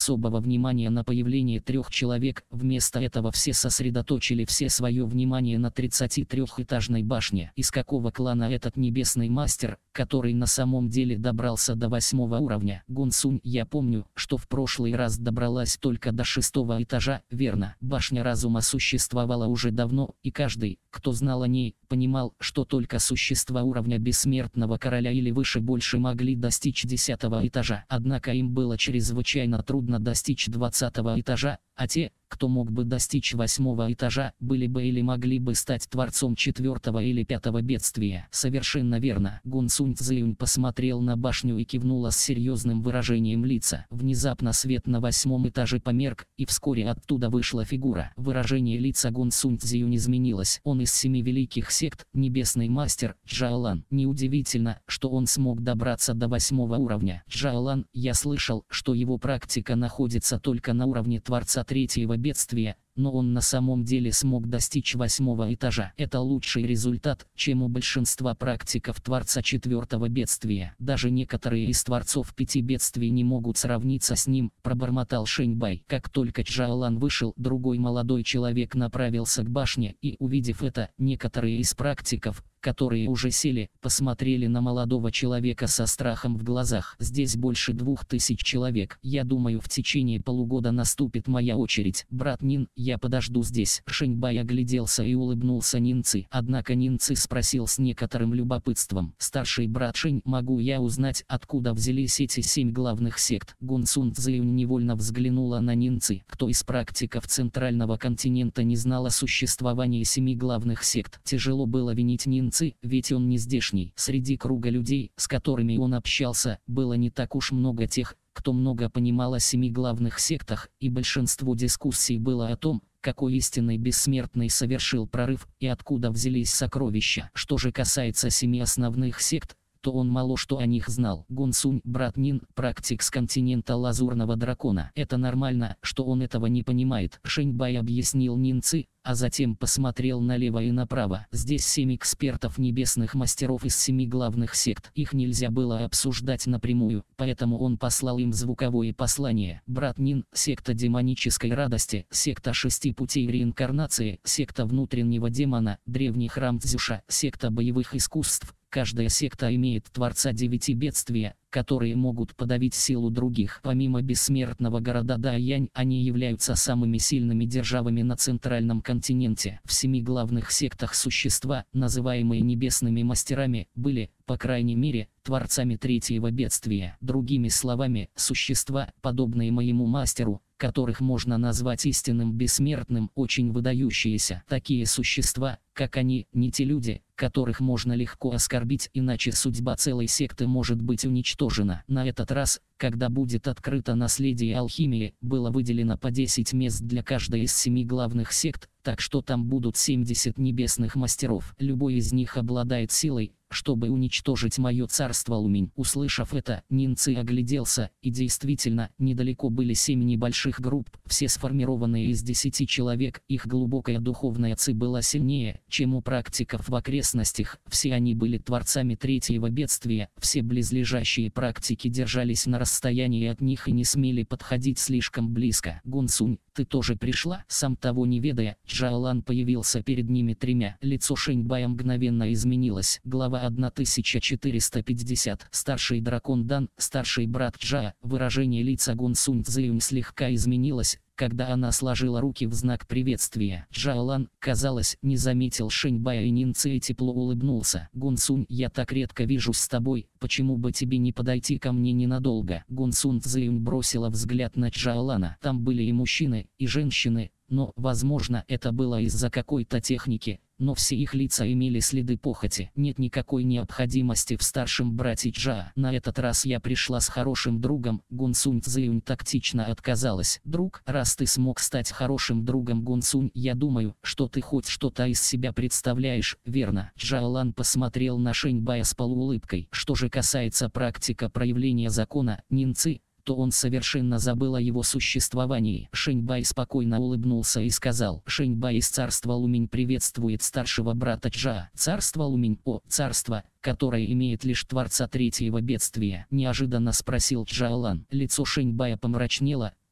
особого внимания на появление 3 человек, вместо этого все сосредоточили все свое внимание на 33-этажной башне. Из какого клана этот небесный мастер, который на самом деле добрался до 8-го уровня? Гунсунь, я помню, что в прошлый раз добралась только до 6-го этажа, верно? Башня разума существовала уже давно, и каждый, кто знал о ней, понимал, что только существа уровня бессмертного короля или выше больше могли достичь 10-го этажа. Однако им было чрезвычайно трудно достичь 20-го этажа, а те, кто мог бы достичь 8-го этажа, были бы или могли бы стать творцом 4-го или 5-го бедствия. Совершенно верно. Гунсунь Цзэюнь посмотрел на башню и кивнула с серьезным выражением лица. Внезапно свет на 8-м этаже померк, и вскоре оттуда вышла фигура. Выражение лица Гунсунь Цзэюнь изменилось. Он из 7 великих сект, небесный мастер, Джаолан. Неудивительно, что он смог добраться до 8-го уровня. Джаолан, я слышал, что его практика находится только на уровне творца 3-го бедствия, но он на самом деле смог достичь 8-го этажа. Это лучший результат, чем у большинства практиков творца 4-го бедствия. Даже некоторые из творцов 5 бедствий не могут сравниться с ним, пробормотал Шэньбай. Как только Джаолан вышел, другой молодой человек направился к башне, и, увидев это, некоторые из практиков, которые уже сели, посмотрели на молодого человека со страхом в глазах. Здесь больше 2000 человек. Я думаю, в течение полугода наступит моя очередь. Брат Нин, я подожду здесь. Шэньбай огляделся и улыбнулся Нинци. Однако Нинци спросил с некоторым любопытством: старший брат Шэнь, могу я узнать, откуда взялись эти 7 главных сект? Гунсунь Цзэюнь невольно взглянула на Нинци. Кто из практиков Центрального континента не знал о существовании 7 главных сект? Тяжело было винить Нинци, ведь он не здешний. Среди круга людей, с которыми он общался, было не так уж много тех, кто много понимал о 7 главных сектах, и большинство дискуссий было о том, какой истинный бессмертный совершил прорыв и откуда взялись сокровища. Что же касается 7 основных сект, то он мало что о них знал. Гунсунь, брат Нин, практик с континента Лазурного Дракона. Это нормально, что он этого не понимает. Шэньбай объяснил Нинци, а затем посмотрел налево и направо. Здесь 7 экспертов небесных мастеров из 7 главных сект. Их нельзя было обсуждать напрямую, поэтому он послал им звуковое послание. Брат Нин, секта демонической радости, секта 6 путей реинкарнации, секта внутреннего демона, древний храм Цзюша, секта боевых искусств. Каждая секта имеет творца 9 бедствия, которые могут подавить силу других. Помимо бессмертного города Даянь, они являются самыми сильными державами на центральном континенте. В 7 главных сектах существа, называемые небесными мастерами, были, по крайней мере, творцами 3-го бедствия. Другими словами, существа, подобные моему мастеру, которых можно назвать истинным бессмертным, очень выдающиеся. Такие существа, как они, не те люди, которых можно легко оскорбить, иначе судьба целой секты может быть уничтожена. На этот раз, когда будет открыто наследие алхимии, было выделено по 10 мест для каждой из 7 главных сект, так что там будут 70 небесных мастеров. Любой из них обладает силой, чтобы уничтожить мое царство Луминь. Услышав это, Нинци огляделся, и действительно, недалеко были 7 небольших групп, все сформированные из 10 человек. Их глубокая духовная ци была сильнее, чем у практиков в окрестностях. Все они были творцами 3-го бедствия. Все близлежащие практики держались на расстоянии от них и не смели подходить слишком близко. Гунсунь, ты тоже пришла? Сам того не ведая, Джаолан появился перед ними 3. Лицо Шэньбая мгновенно изменилось. Глава 1450. Старший дракон Дан, старший брат Джа. Выражение лица Гунсунь Цзэюнь слегка изменилось, когда она сложила руки в знак приветствия. Джаолан, казалось, не заметил Шэньбая и Нинци и тепло улыбнулся. Гунсунь, я так редко вижусь с тобой, почему бы тебе не подойти ко мне ненадолго? Гунсунь Цзэюнь бросила взгляд на Джаолана. Там были и мужчины, и женщины, но, возможно, это было из-за какой-то техники, но все их лица имели следы похоти. Нет никакой необходимости в старшем брате Джа. На этот раз я пришла с хорошим другом. Гунсунь Цзэюнь тактично отказалась. Друг, раз ты смог стать хорошим другом Гунсунь, я думаю, что ты хоть что-то из себя представляешь, верно? Джаолан посмотрел на Шэньбая с полуулыбкой. Что же касается практика проявления закона, Нинци, то он совершенно забыл о его существовании. Шэньбай спокойно улыбнулся и сказал: Шэньбай из царства Луминь приветствует старшего брата Джа. Царство Луминь, о, царство, которое имеет лишь творца 3-го бедствия? Неожиданно спросил Джаолан. Лицо Шэньбая помрачнело,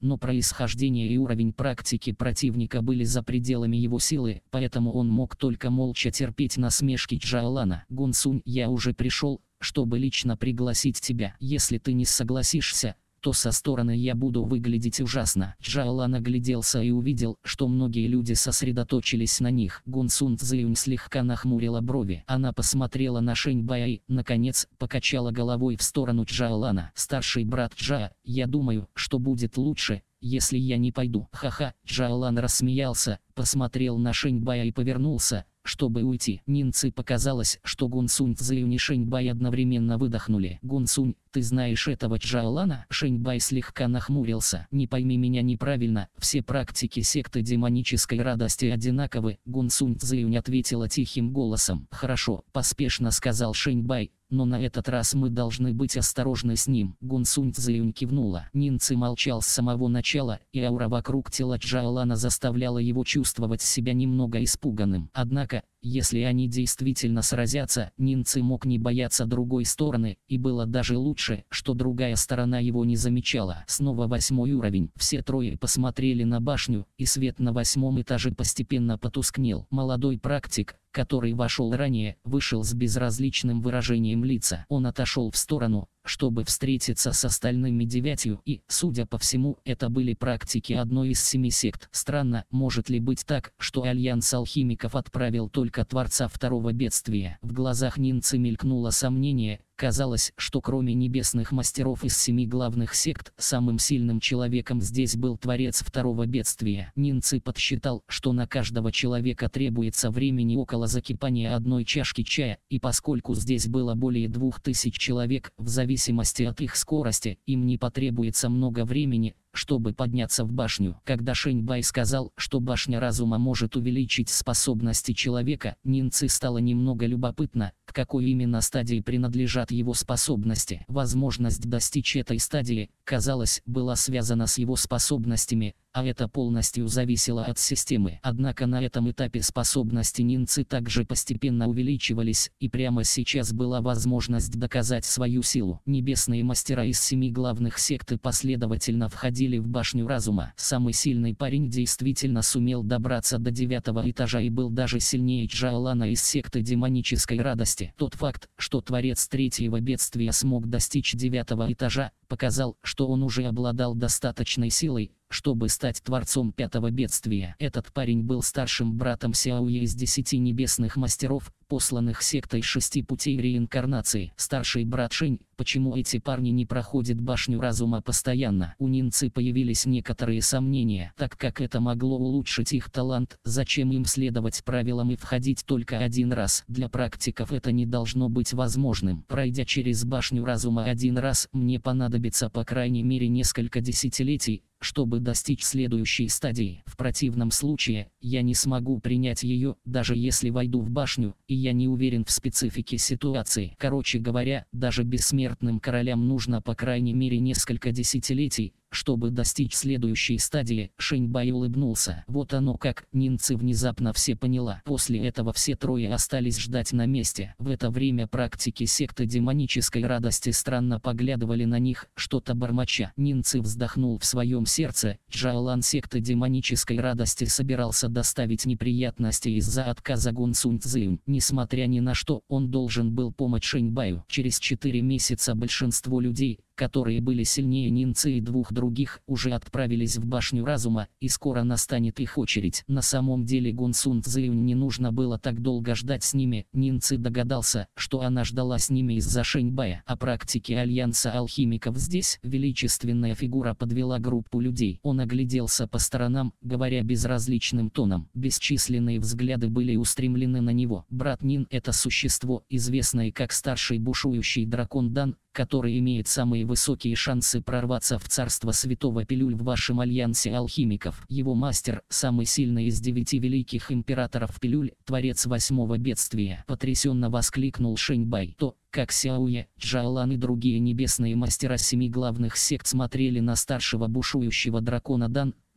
но происхождение и уровень практики противника были за пределами его силы, поэтому он мог только молча терпеть насмешки Джаолана. «Гунсунь, я уже пришел, чтобы лично пригласить тебя. Если ты не согласишься, то со стороны я буду выглядеть ужасно». Джаолан огляделся и увидел, что многие люди сосредоточились на них. Гунсун Цзюнь слегка нахмурила брови. Она посмотрела на Шэньбая и, наконец, покачала головой в сторону Джаолана. «Старший брат Джа, я думаю, что будет лучше, если я не пойду». «Ха-ха». Джаолан рассмеялся, посмотрел на Шэньбая и повернулся, чтобы уйти. Нинцы показалось, что Гунсунь Цзюнь и Шэньбай одновременно выдохнули. «Гунсунь, ты знаешь этого Джаолана?» Шэньбай слегка нахмурился. «Не пойми меня неправильно, все практики секты демонической радости одинаковы». Гунсунь Цзюнь ответила тихим голосом. «Хорошо», поспешно сказал Шэньбай, «но на этот раз мы должны быть осторожны с ним». Гунсунь Цзюнь кивнула. Нинцы молчал с самого начала, и аура вокруг тела Джаолана заставляла его чувствовать себя немного испуганным. Однако, если они действительно сразятся, Нинцы мог не бояться другой стороны, и было даже лучше, что другая сторона его не замечала. Снова 8-й уровень. Все трое посмотрели на башню, и свет на 8-м этаже постепенно потускнел. Молодой практик, который вошел ранее, вышел с безразличным выражением лица. Он отошел в сторону, чтобы встретиться с остальными 9, и, судя по всему, это были практики одной из 7 сект. Странно, может ли быть так, что Альянс Алхимиков отправил только Творца Второго Бедствия? В глазах Нинцы мелькнуло сомнение. Казалось, что кроме небесных мастеров из 7 главных сект, самым сильным человеком здесь был Творец Второго Бедствия. Нинцы подсчитал, что на каждого человека требуется времени около закипания одной чашки чая, и поскольку здесь было более 2000 человек, в зависимости от их скорости, им не потребуется много времени, чтобы подняться в башню. Когда Шэньбай сказал, что башня разума может увеличить способности человека, Нинцы стало немного любопытно, к какой именно стадии принадлежат его способности. Возможность достичь этой стадии, казалось, была связана с его способностями, а это полностью зависело от системы. Однако на этом этапе способности Нинцы также постепенно увеличивались, и прямо сейчас была возможность доказать свою силу. Небесные мастера из 7 главных сект последовательно входили в башню разума. Самый сильный парень действительно сумел добраться до 9-го этажа и был даже сильнее Джаолана из секты демонической радости. Тот факт, что Творец Третьего Бедствия смог достичь 9-го этажа, показал, что он уже обладал достаточной силой, чтобы стать Творцом 5-го Бедствия. Этот парень был старшим братом Сяоя из 10 небесных мастеров, посланных сектой 6 путей реинкарнации. Старший брат Шэнь. Почему эти парни не проходят башню разума постоянно? У Нинцы появились некоторые сомнения, так как это могло улучшить их талант. Зачем им следовать правилам и входить только один раз? Для практиков это не должно быть возможным. Пройдя через башню разума один раз, мне понадобится по крайней мере несколько десятилетий, чтобы достичь следующей стадии. В противном случае, я не смогу принять ее, даже если войду в башню, и я не уверен в специфике ситуации. Короче говоря, даже бессмертным королям нужно по крайней мере несколько десятилетий, чтобы достичь следующей стадии. Шэньбай улыбнулся. Вот оно как. Нинцы внезапно все поняла. После этого все трое остались ждать на месте. В это время практики секты демонической радости странно поглядывали на них, что-то бормоча. Нинцы вздохнул в своем сердце. Джаолан секты демонической радости собирался доставить неприятности из-за отказа Гунсунь Цзюнь. Несмотря ни на что, он должен был помочь Шэньбаю. Через 4 месяца большинство людей, которые были сильнее Нинцы и 2 других, уже отправились в башню разума, и скоро настанет их очередь. На самом деле Гунсунь Цзюнь не нужно было так долго ждать с ними. Нинцы догадался, что она ждала с ними из-за Шэньбая. О практике Альянса Алхимиков здесь величественная фигура подвела группу людей. Он огляделся по сторонам, говоря безразличным тоном. Бесчисленные взгляды были устремлены на него. Брат Нин — это существо, известное как старший бушующий дракон Дан, который имеет самые высокие шансы прорваться в царство святого Пилюль в вашем альянсе алхимиков. Его мастер, самый сильный из 9 великих императоров Пилюль, Творец 8-го Бедствия. Потрясенно воскликнул Шэньбай. То, как Сяоя, Джаолан и другие небесные мастера 7 главных сект смотрели на старшего бушующего дракона Дан,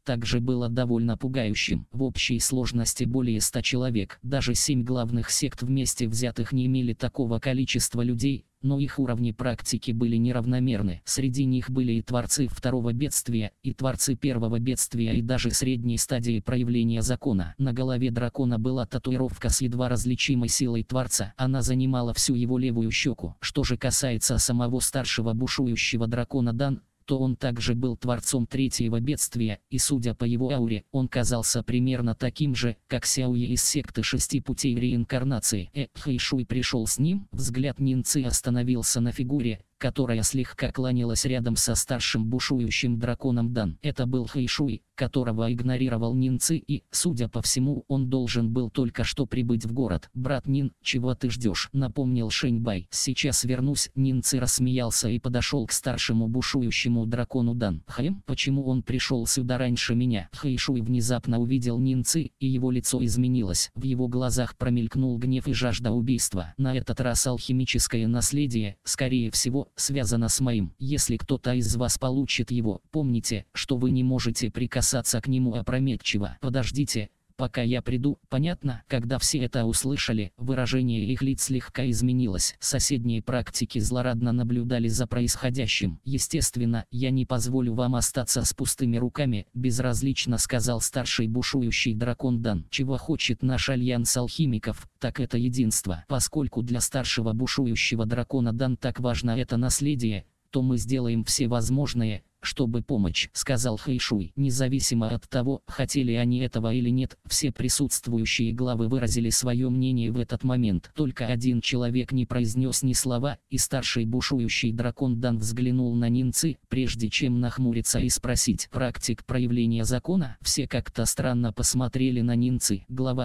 также было довольно пугающим. В общей сложности более 100 человек. Даже 7 главных сект вместе взятых не имели такого количества людей, но их уровни практики были неравномерны. Среди них были и творцы второго бедствия, и творцы первого бедствия, и даже средней стадии проявления закона. На голове дракона была татуировка с едва различимой силой творца. Она занимала всю его левую щеку. Что же касается самого старшего бушующего дракона Дан, то он также был творцом третьего бедствия, и судя по его ауре, он казался примерно таким же, как Сяои из секты шести путей реинкарнации. Хэйшуй пришел с ним, взгляд Нинцы остановился на фигуре, которая слегка кланялась рядом со старшим бушующим драконом Дан. Это был Хэйшуй, которого игнорировал Нинцы, и, судя по всему, он должен был только что прибыть в город. «Брат Нин, чего ты ждешь?» — напомнил Шэньбай. «Сейчас вернусь». Нинцы рассмеялся и подошел к старшему бушующему дракону Дан. Почему он пришел сюда раньше меня?» Хэйшуй внезапно увидел Нинцы, и его лицо изменилось. В его глазах промелькнул гнев и жажда убийства. На этот раз алхимическое наследие, скорее всего, связано с моим. Если кто-то из вас получит его, помните, что вы не можете прикасаться к нему опрометчиво. Подождите, пока я приду. Понятно? Когда все это услышали, выражение их лиц слегка изменилось. Соседние практики злорадно наблюдали за происходящим. «Естественно, я не позволю вам остаться с пустыми руками», — безразлично сказал старший бушующий дракон Дан. «Чего хочет наш альянс алхимиков, так это единство. Поскольку для старшего бушующего дракона Дан так важно это наследие, то мы сделаем все возможное, чтобы помочь», — сказал Хэйшуй. Независимо от того, хотели они этого или нет, все присутствующие главы выразили свое мнение в этот момент. Только один человек не произнес ни слова, и старший бушующий дракон Дан взглянул на Нинцы, прежде чем нахмуриться и спросить: «Практик проявления закона?» Все как-то странно посмотрели на Нинцы. Глава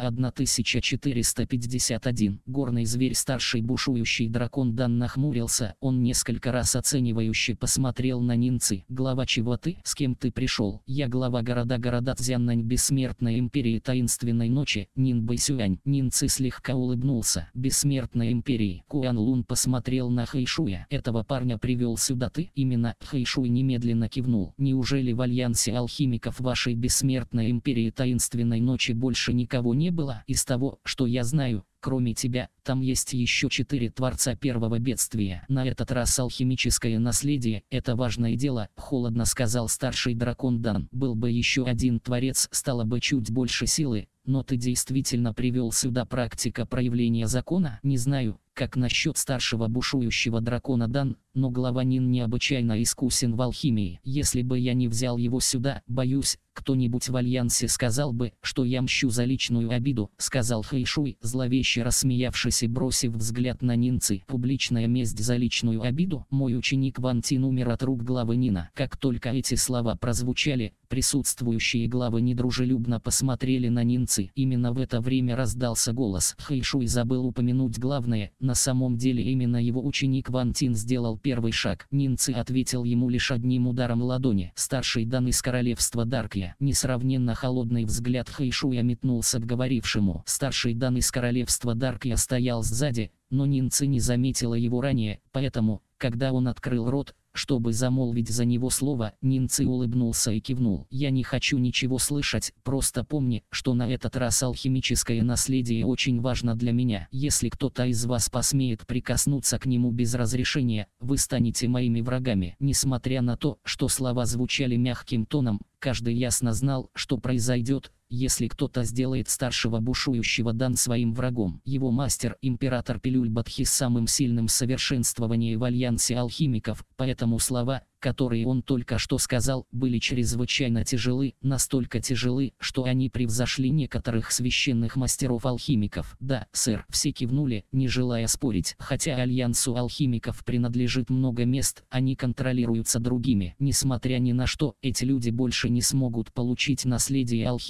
1451. Горный зверь. Старший бушующий дракон Дан нахмурился, он несколько раз оценивающе посмотрел на Нинцы. «Глава чего ты? С кем ты пришел?» «Я глава города Цзяннань бессмертной империи таинственной ночи, Нин Бэйсюань». Нинцы слегка улыбнулся. «Бессмертной империи». Куан Лун посмотрел на Хэйшуя. «Этого парня привел сюда ты?» «Именно». Хэйшуй немедленно кивнул. «Неужели в альянсе алхимиков вашей бессмертной империи таинственной ночи больше никого не было? Из того, что я знаю, кроме тебя, там есть еще 4 творца первого бедствия. На этот раз алхимическое наследие – это важное дело», – холодно сказал старший дракон Дан. «Был бы еще один творец, стало бы чуть больше силы, но ты действительно привел сюда практика проявления закона?» «Не знаю, как насчет старшего бушующего дракона Дан, но глава Нин необычайно искусен в алхимии. Если бы я не взял его сюда, боюсь, кто-нибудь в альянсе сказал бы, что я мщу за личную обиду», — сказал Хэйшуй, зловеще рассмеявшись и бросив взгляд на Нинцы. «Публичная месть за личную обиду? Мой ученик Ван Тин умер от рук главы Нина». Как только эти слова прозвучали, присутствующие главы недружелюбно посмотрели на Нинцы. Именно в это время раздался голос. Хэйшуй забыл упомянуть главное. На самом деле именно его ученик Ван Тин сделал первый шаг. Нинцы ответил ему лишь одним ударом ладони. Старший Дан из королевства Даркья. Несравненно холодный взгляд Хэйшуя метнулся к говорившему. Старший Дан из королевства Даркья стоял сзади, но Нинцы не заметила его ранее, поэтому, когда он открыл рот, чтобы замолвить за него слово, Нинцы улыбнулся и кивнул. «Я не хочу ничего слышать, просто помни, что на этот раз алхимическое наследие очень важно для меня. Если кто-то из вас посмеет прикоснуться к нему без разрешения, вы станете моими врагами». Несмотря на то, что слова звучали мягким тоном, каждый ясно знал, что произойдет, если кто-то сделает старшего бушующего Дан своим врагом. Его мастер, император Пилюльбатхи, с самым сильным совершенствованием в альянсе алхимиков, поэтому слова, которые он только что сказал, были чрезвычайно тяжелы, настолько тяжелы, что они превзошли некоторых священных мастеров-алхимиков. «Да, сэр», все кивнули, не желая спорить. Хотя альянсу алхимиков принадлежит много мест, они контролируются другими. Несмотря ни на что, эти люди больше не смогут получить наследие алхимии,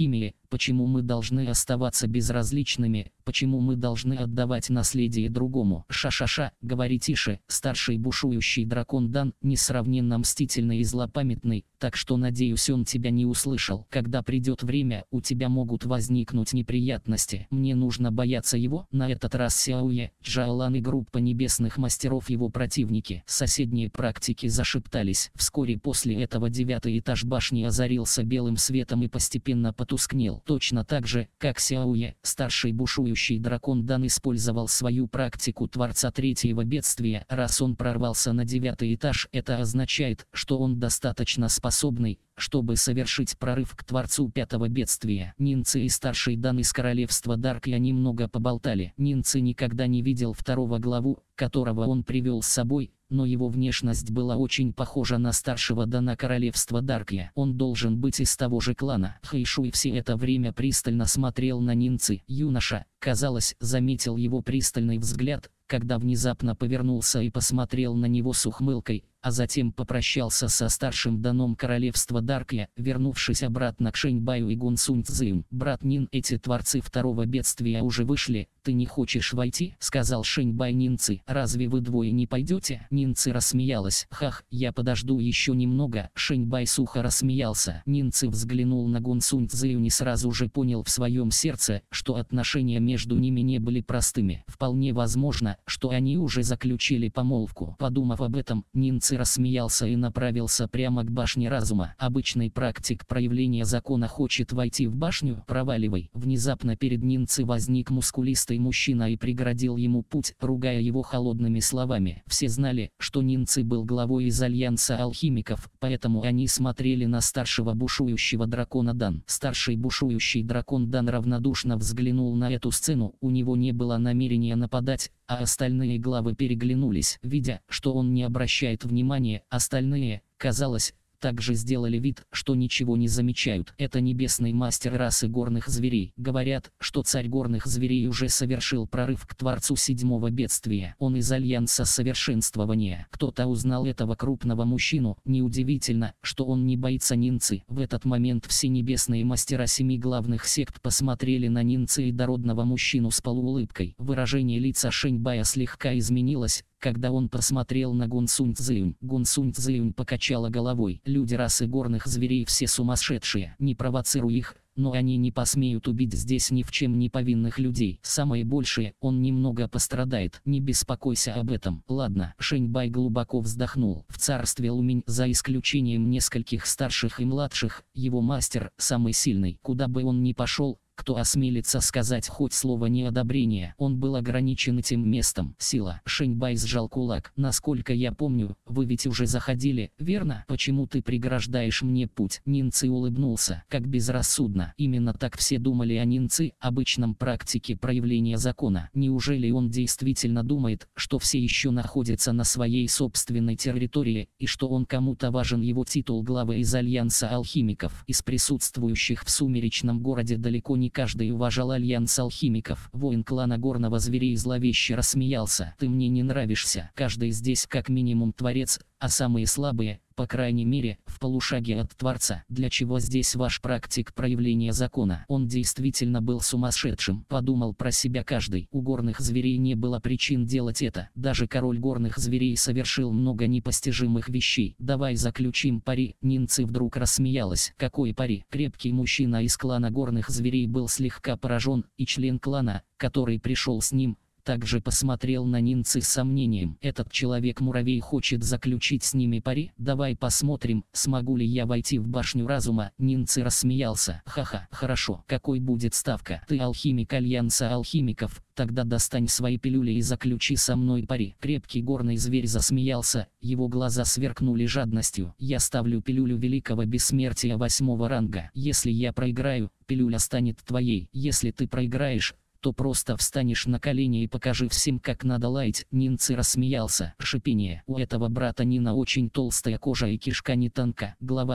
Почему мы должны оставаться безразличными? Почему мы должны отдавать наследие другому? Ша-ша-ша, говори тише, старший бушующий дракон Дан, несравненно мстительный и злопамятный, так что надеюсь он тебя не услышал. Когда придет время, у тебя могут возникнуть неприятности. Мне нужно бояться его? На этот раз Сяое, Джаолан и группа небесных мастеров его противники. Соседние практики зашептались. Вскоре после этого 9-й этаж башни озарился белым светом и постепенно потускнел. Точно так же, как Сяое, старший бушующий дракон Дан использовал свою практику Творца Третьего Бедствия. Раз он прорвался на 9-й этаж, это означает, что он достаточно способный, чтобы совершить прорыв к Творцу Пятого Бедствия. Нинцы и старший Дан из королевства Даркья немного поболтали. Нинцы никогда не видел второго главу, которого он привел с собой, но его внешность была очень похожа на старшего Дана королевства Даркья. Он должен быть из того же клана. Хэйшуй все это время пристально смотрел на Нинцы. Юноша, казалось, заметил его пристальный взгляд, когда внезапно повернулся и посмотрел на него с ухмылкой, а затем попрощался со старшим Даном королевства Даркья, вернувшись обратно к Шэньбаю и Гун Сунь Цзэю. «Брат Нин, эти творцы второго бедствия уже вышли, ты не хочешь войти?» — сказал Шэньбай Нинцы. «Разве вы двое не пойдете?» Нинцы рассмеялась. «Хах, я подожду еще немного». Шэньбай сухо рассмеялся. Нинцы взглянул на Гун Сунь Цзэю, не сразу же понял в своем сердце, что отношения между ними не были простыми. Вполне возможно, что они уже заключили помолвку. Подумав об этом, Нинцы рассмеялся и направился прямо к башне разума. Обычный практик проявления закона хочет войти в башню? Проваливай. Внезапно перед Нинцы возник мускулистый мужчина и преградил ему путь, ругая его холодными словами. Все знали, что Нинцы был главой из Альянса Алхимиков, поэтому они смотрели на старшего бушующего дракона Дан. Старший бушующий дракон Дан равнодушно взглянул на эту сцену, у него не было намерения нападать, а остальные главы переглянулись. Видя, что он не обращает внимания, остальные, казалось, также сделали вид, что ничего не замечают. Это небесный мастер расы горных зверей. Говорят, что царь горных зверей уже совершил прорыв к Творцу Седьмого Бедствия. Он из Альянса Совершенствования. Кто-то узнал этого крупного мужчину. Неудивительно, что он не боится Нинцы. В этот момент все небесные мастера 7 главных сект посмотрели на Нинцы и дородного мужчину с полуулыбкой. Выражение лица Шэньбая слегка изменилось, когда он посмотрел на Гун Сунь Цзэюнь. Гун Сунь Цзэюнь покачала головой. Люди расы горных зверей все сумасшедшие. Не провоцируй их, но они не посмеют убить здесь ни в чем не повинных людей. Самое большее, он немного пострадает. Не беспокойся об этом. Ладно. Шэньбай глубоко вздохнул. В царстве Лумень, за исключением нескольких старших и младших, его мастер самый сильный. Куда бы он ни пошел, кто осмелится сказать хоть слово неодобрения, он был ограничен этим местом. Сила. Шэньбай сжал кулак. Насколько я помню, вы ведь уже заходили, верно? Почему ты преграждаешь мне путь? Нинцы улыбнулся. Как безрассудно. Именно так все думали о Нинцы, обычном практике проявления закона. Неужели он действительно думает, что все еще находятся на своей собственной территории, и что он кому-то важен его титул главы из Альянса Алхимиков? Из присутствующих в сумеречном городе далеко не каждый уважал Альянс Алхимиков. Воин клана горного зверей зловеще рассмеялся. Ты мне не нравишься. Каждый здесь как минимум творец, а самые слабые, по крайней мере, в полушаге от Творца. Для чего здесь ваш практик проявления закона? Он действительно был сумасшедшим, подумал про себя каждый. У горных зверей не было причин делать это. Даже король горных зверей совершил много непостижимых вещей. Давай заключим пари. Нинцы вдруг рассмеялась. Какой пари? Крепкий мужчина из клана горных зверей был слегка поражен, и член клана, который пришел с ним, также посмотрел на Нинцы с сомнением. Этот человек-муравей хочет заключить с ними пари? Давай посмотрим, смогу ли я войти в башню разума. Нинцы рассмеялся. Ха-ха, хорошо. Какой будет ставка? Ты алхимик Альянса Алхимиков, тогда достань свои пилюли и заключи со мной пари. Крепкий горный зверь засмеялся, его глаза сверкнули жадностью. Я ставлю пилюлю великого бессмертия 8-го ранга. Если я проиграю, пилюля станет твоей. Если ты проиграешь, то просто встанешь на колени и покажи всем, как надо лаять. Нинцы рассмеялся. Шипение. У этого брата Нина очень толстая кожа и кишка не тонка. Глава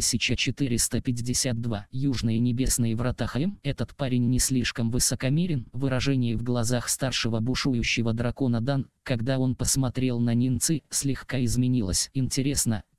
1452. Южные небесные врата Хэм. Этот парень не слишком высокомерен. Выражение в глазах старшего бушующего дракона Дан, когда он посмотрел на Нинцы, слегка изменилось. Интересно,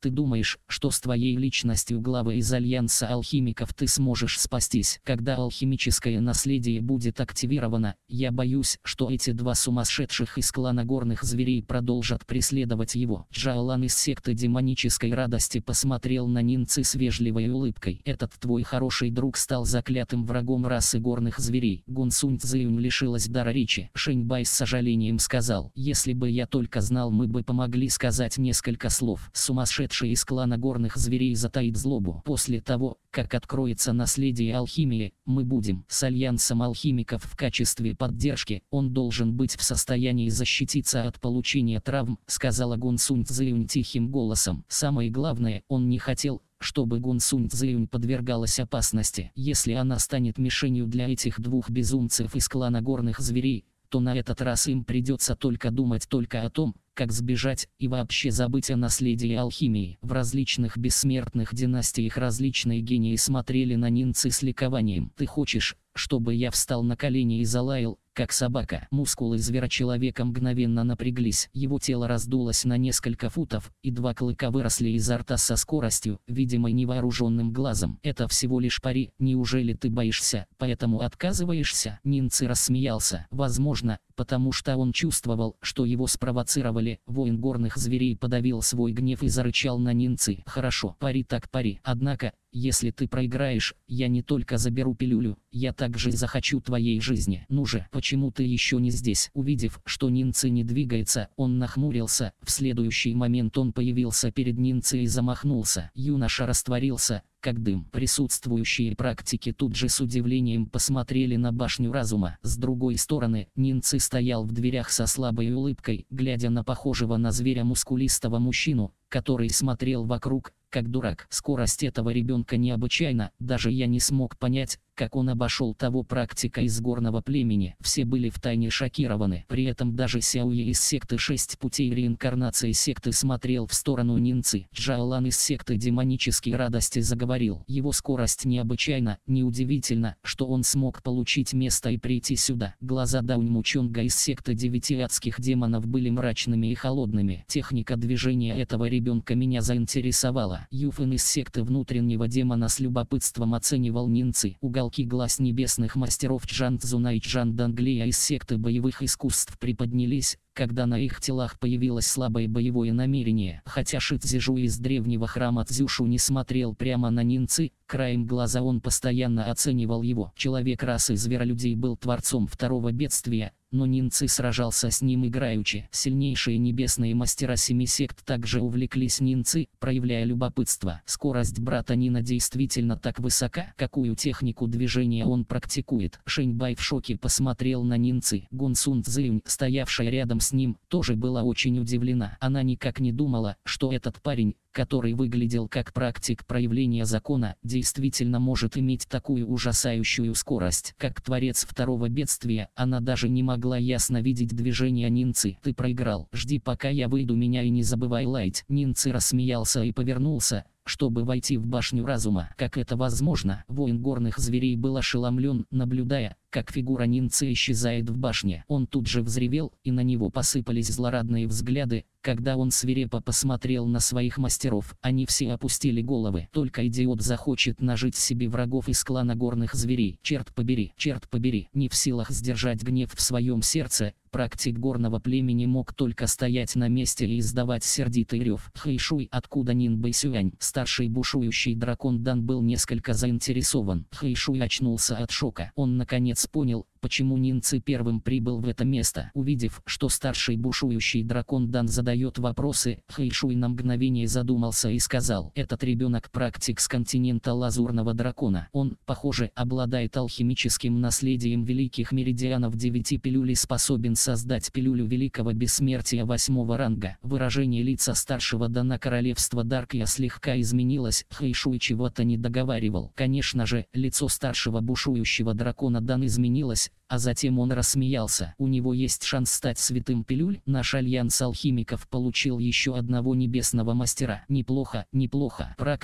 Ты думаешь, что с твоей личностью главы из Альянса алхимиков ты сможешь спастись? Когда алхимическое наследие будет активировано, я боюсь, что эти два сумасшедших из клана горных зверей продолжат преследовать его. Джаолан из секты демонической радости посмотрел на Нинцы с вежливой улыбкой. Этот твой хороший друг стал заклятым врагом расы горных зверей. Гунсунь Цзэюнь лишилась дара речи. Шэньбай с сожалением сказал: если бы я только знал, мы бы помогли сказать несколько слов. Сумасшедший из клана горных зверей затаит злобу. После того, как откроется наследие алхимии, мы будем с Альянсом алхимиков в качестве поддержки. Он должен быть в состоянии защититься от получения травм, сказала Гунсунь Цзэюнь тихим голосом. Самое главное, он не хотел, чтобы Гунсунь Цзэюнь подвергалась опасности. Если она станет мишенью для этих двух безумцев из клана горных зверей, то на этот раз им придется думать только о том, как сбежать и вообще забыть о наследии алхимии. В различных бессмертных династиях различные гении смотрели на Нинцы с ликованием. Ты хочешь, чтобы я встал на колени и залаял, как собака? Мускулы зверочеловека мгновенно напряглись. Его тело раздулось на несколько футов, и два клыка выросли изо рта со скоростью, видимой невооруженным глазом. Это всего лишь пари. Неужели ты боишься, поэтому отказываешься? Нинцы рассмеялся. Возможно, потому что он чувствовал, что его спровоцировали. Воин горных зверей подавил свой гнев и зарычал на Нинцы. Хорошо, пари так пари. Однако, если ты проиграешь, я не только заберу пилюлю, я также захочу твоей жизни. Ну же, почему ты еще не здесь? Увидев, что Нинцы не двигается, он нахмурился. В следующий момент он появился перед Нинцы и замахнулся. Юноша растворился, как дым. Присутствующие практики тут же с удивлением посмотрели на башню разума. С другой стороны, Нинцы стоял в дверях со слабой улыбкой, глядя на похожего на зверя мускулистого мужчину, который смотрел вокруг, как дурак. Скорость этого ребенка необычайна, даже я не смог понять, как он обошел того практика из горного племени. Все были втайне шокированы. При этом даже Сяои из секты 6 путей реинкарнации секты смотрел в сторону Нинцы. Джаолан из секты демонической радости заговорил. Его скорость необычайна, неудивительно, что он смог получить место и прийти сюда. Глаза Даунь Мучонга из секты 9 адских демонов были мрачными и холодными. Техника движения этого ребенка меня заинтересовала. Юфэн из секты внутреннего демона с любопытством оценивал Нинцы. Уголки глаз небесных мастеров Чжан Цзуна и Чжан Данглия из секты боевых искусств приподнялись, когда на их телах появилось слабое боевое намерение. Хотя Ши Цзижу из древнего храма Цзюшу не смотрел прямо на Нинцы, краем глаза он постоянно оценивал его. Человек расы зверолюдей был творцом второго бедствия, но Нинцы сражался с ним играючи. Сильнейшие небесные мастера 7 сект также увлеклись Нинцы, проявляя любопытство. Скорость брата Нина действительно так высока? Какую технику движения он практикует? Шэньбай в шоке посмотрел на Нинцы. Гунсунь Цзэюнь, стоявшая рядом с ним, тоже была очень удивлена. Она никак не думала, что этот парень, который выглядел как практик проявления закона, действительно может иметь такую ужасающую скорость. Как творец второго бедствия, она даже не могла ясно видеть движения Нинцы. Ты проиграл. Жди, пока я выйду, меня и не забывай лаять. Нинцы рассмеялся и повернулся, чтобы войти в башню разума. Как это возможно? Воин горных зверей был ошеломлен, наблюдая, как фигура Нинцы исчезает в башне. Он тут же взревел, и на него посыпались злорадные взгляды, когда он свирепо посмотрел на своих мастеров. Они все опустили головы. Только идиот захочет нажить себе врагов из клана горных зверей. Черт побери, не в силах сдержать гнев в своем сердце, практик горного племени мог только стоять на месте и издавать сердитый рев. Хэйшуй, откуда Нин Бэйсюань? Старший бушующий дракон Дан был несколько заинтересован. Хэйшуй очнулся от шока. Он наконец понял, почему Нинцы первым прибыл в это место. Увидев, что старший бушующий дракон Дан задает вопросы, Хэйшуй на мгновение задумался и сказал: этот ребенок практик с континента Лазурного дракона. Он, похоже, обладает алхимическим наследием великих меридианов 9 пилюль и способен создать пилюлю великого бессмертия 8 ранга. Выражение лица старшего Дана королевства Даркия слегка изменилось. Хэйшуй чего-то не договаривал. Конечно же, лицо старшего бушующего дракона Дан изменилось, а затем он рассмеялся. У него есть шанс стать святым пилюль. Наш альянс алхимиков получил еще одного небесного мастера. Неплохо, неплохо. Практик,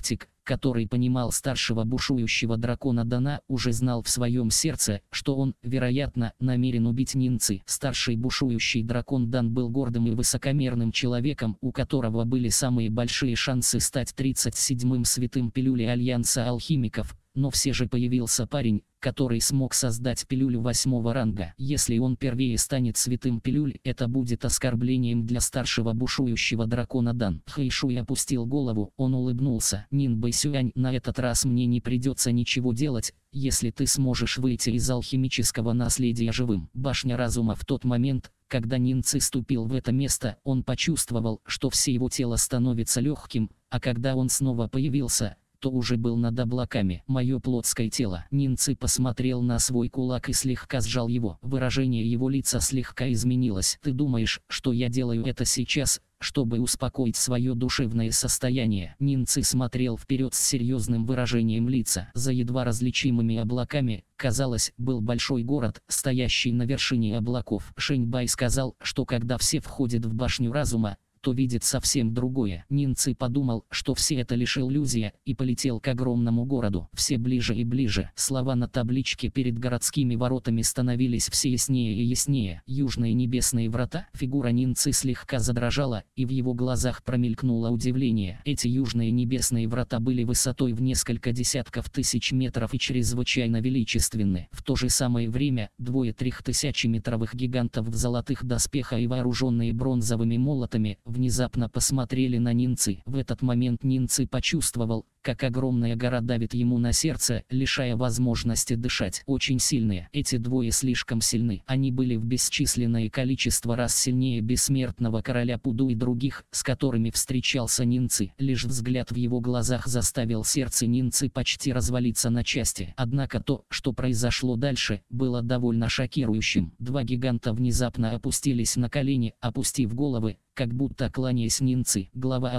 который понимал старшего бушующего дракона Дана, уже знал в своем сердце, что он, вероятно, намерен убить Нинцы. Старший бушующий дракон Дан был гордым и высокомерным человеком, у которого были самые большие шансы стать 37-м святым пилюли Альянса алхимиков. Но все же появился парень, который смог создать пилюлю 8-го ранга. Если он первее станет святым пилюль, это будет оскорблением для старшего бушующего дракона Дан. Хэйшуй опустил голову, он улыбнулся. Нин Бэйсюань, на этот раз мне не придется ничего делать, если ты сможешь выйти из алхимического наследия живым. Башня разума. В тот момент, когда Нин Ци ступил в это место, он почувствовал, что все его тело становится легким, а когда он снова появился, то уже был над облаками. Мое плотское тело. Нин Ци посмотрел на свой кулак и слегка сжал его. Выражение его лица слегка изменилось. Ты думаешь, что я делаю это сейчас, чтобы успокоить свое душевное состояние? Нин Ци смотрел вперед с серьезным выражением лица. За едва различимыми облаками, казалось, был большой город, стоящий на вершине облаков. Шэнь Бай сказал, что когда все входят в башню разума, то видит совсем другое. Нин Ци подумал, что все это лишь иллюзия, и полетел к огромному городу. Все ближе и ближе. Слова на табличке перед городскими воротами становились все яснее и яснее. Южные небесные врата. Фигура Нин Ци слегка задрожала, и в его глазах промелькнуло удивление. Эти южные небесные врата были высотой в несколько десятков тысяч метров и чрезвычайно величественны. В то же самое время, двое 3000-метровых гигантов в золотых доспехах и вооруженные бронзовыми молотами, внезапно посмотрели на Нин Ци. В этот момент Нин Ци почувствовал, как огромная гора давит ему на сердце, лишая возможности дышать. Очень сильные. Эти двое слишком сильны. Они были в бесчисленное количество раз сильнее бессмертного короля Пуду и других, с которыми встречался Нин Ци. Лишь взгляд в его глазах заставил сердце Нин Ци почти развалиться на части. Однако то, что произошло дальше, было довольно шокирующим. Два гиганта внезапно опустились на колени, опустив головы, как будто кланяясь Нин Ци. Глава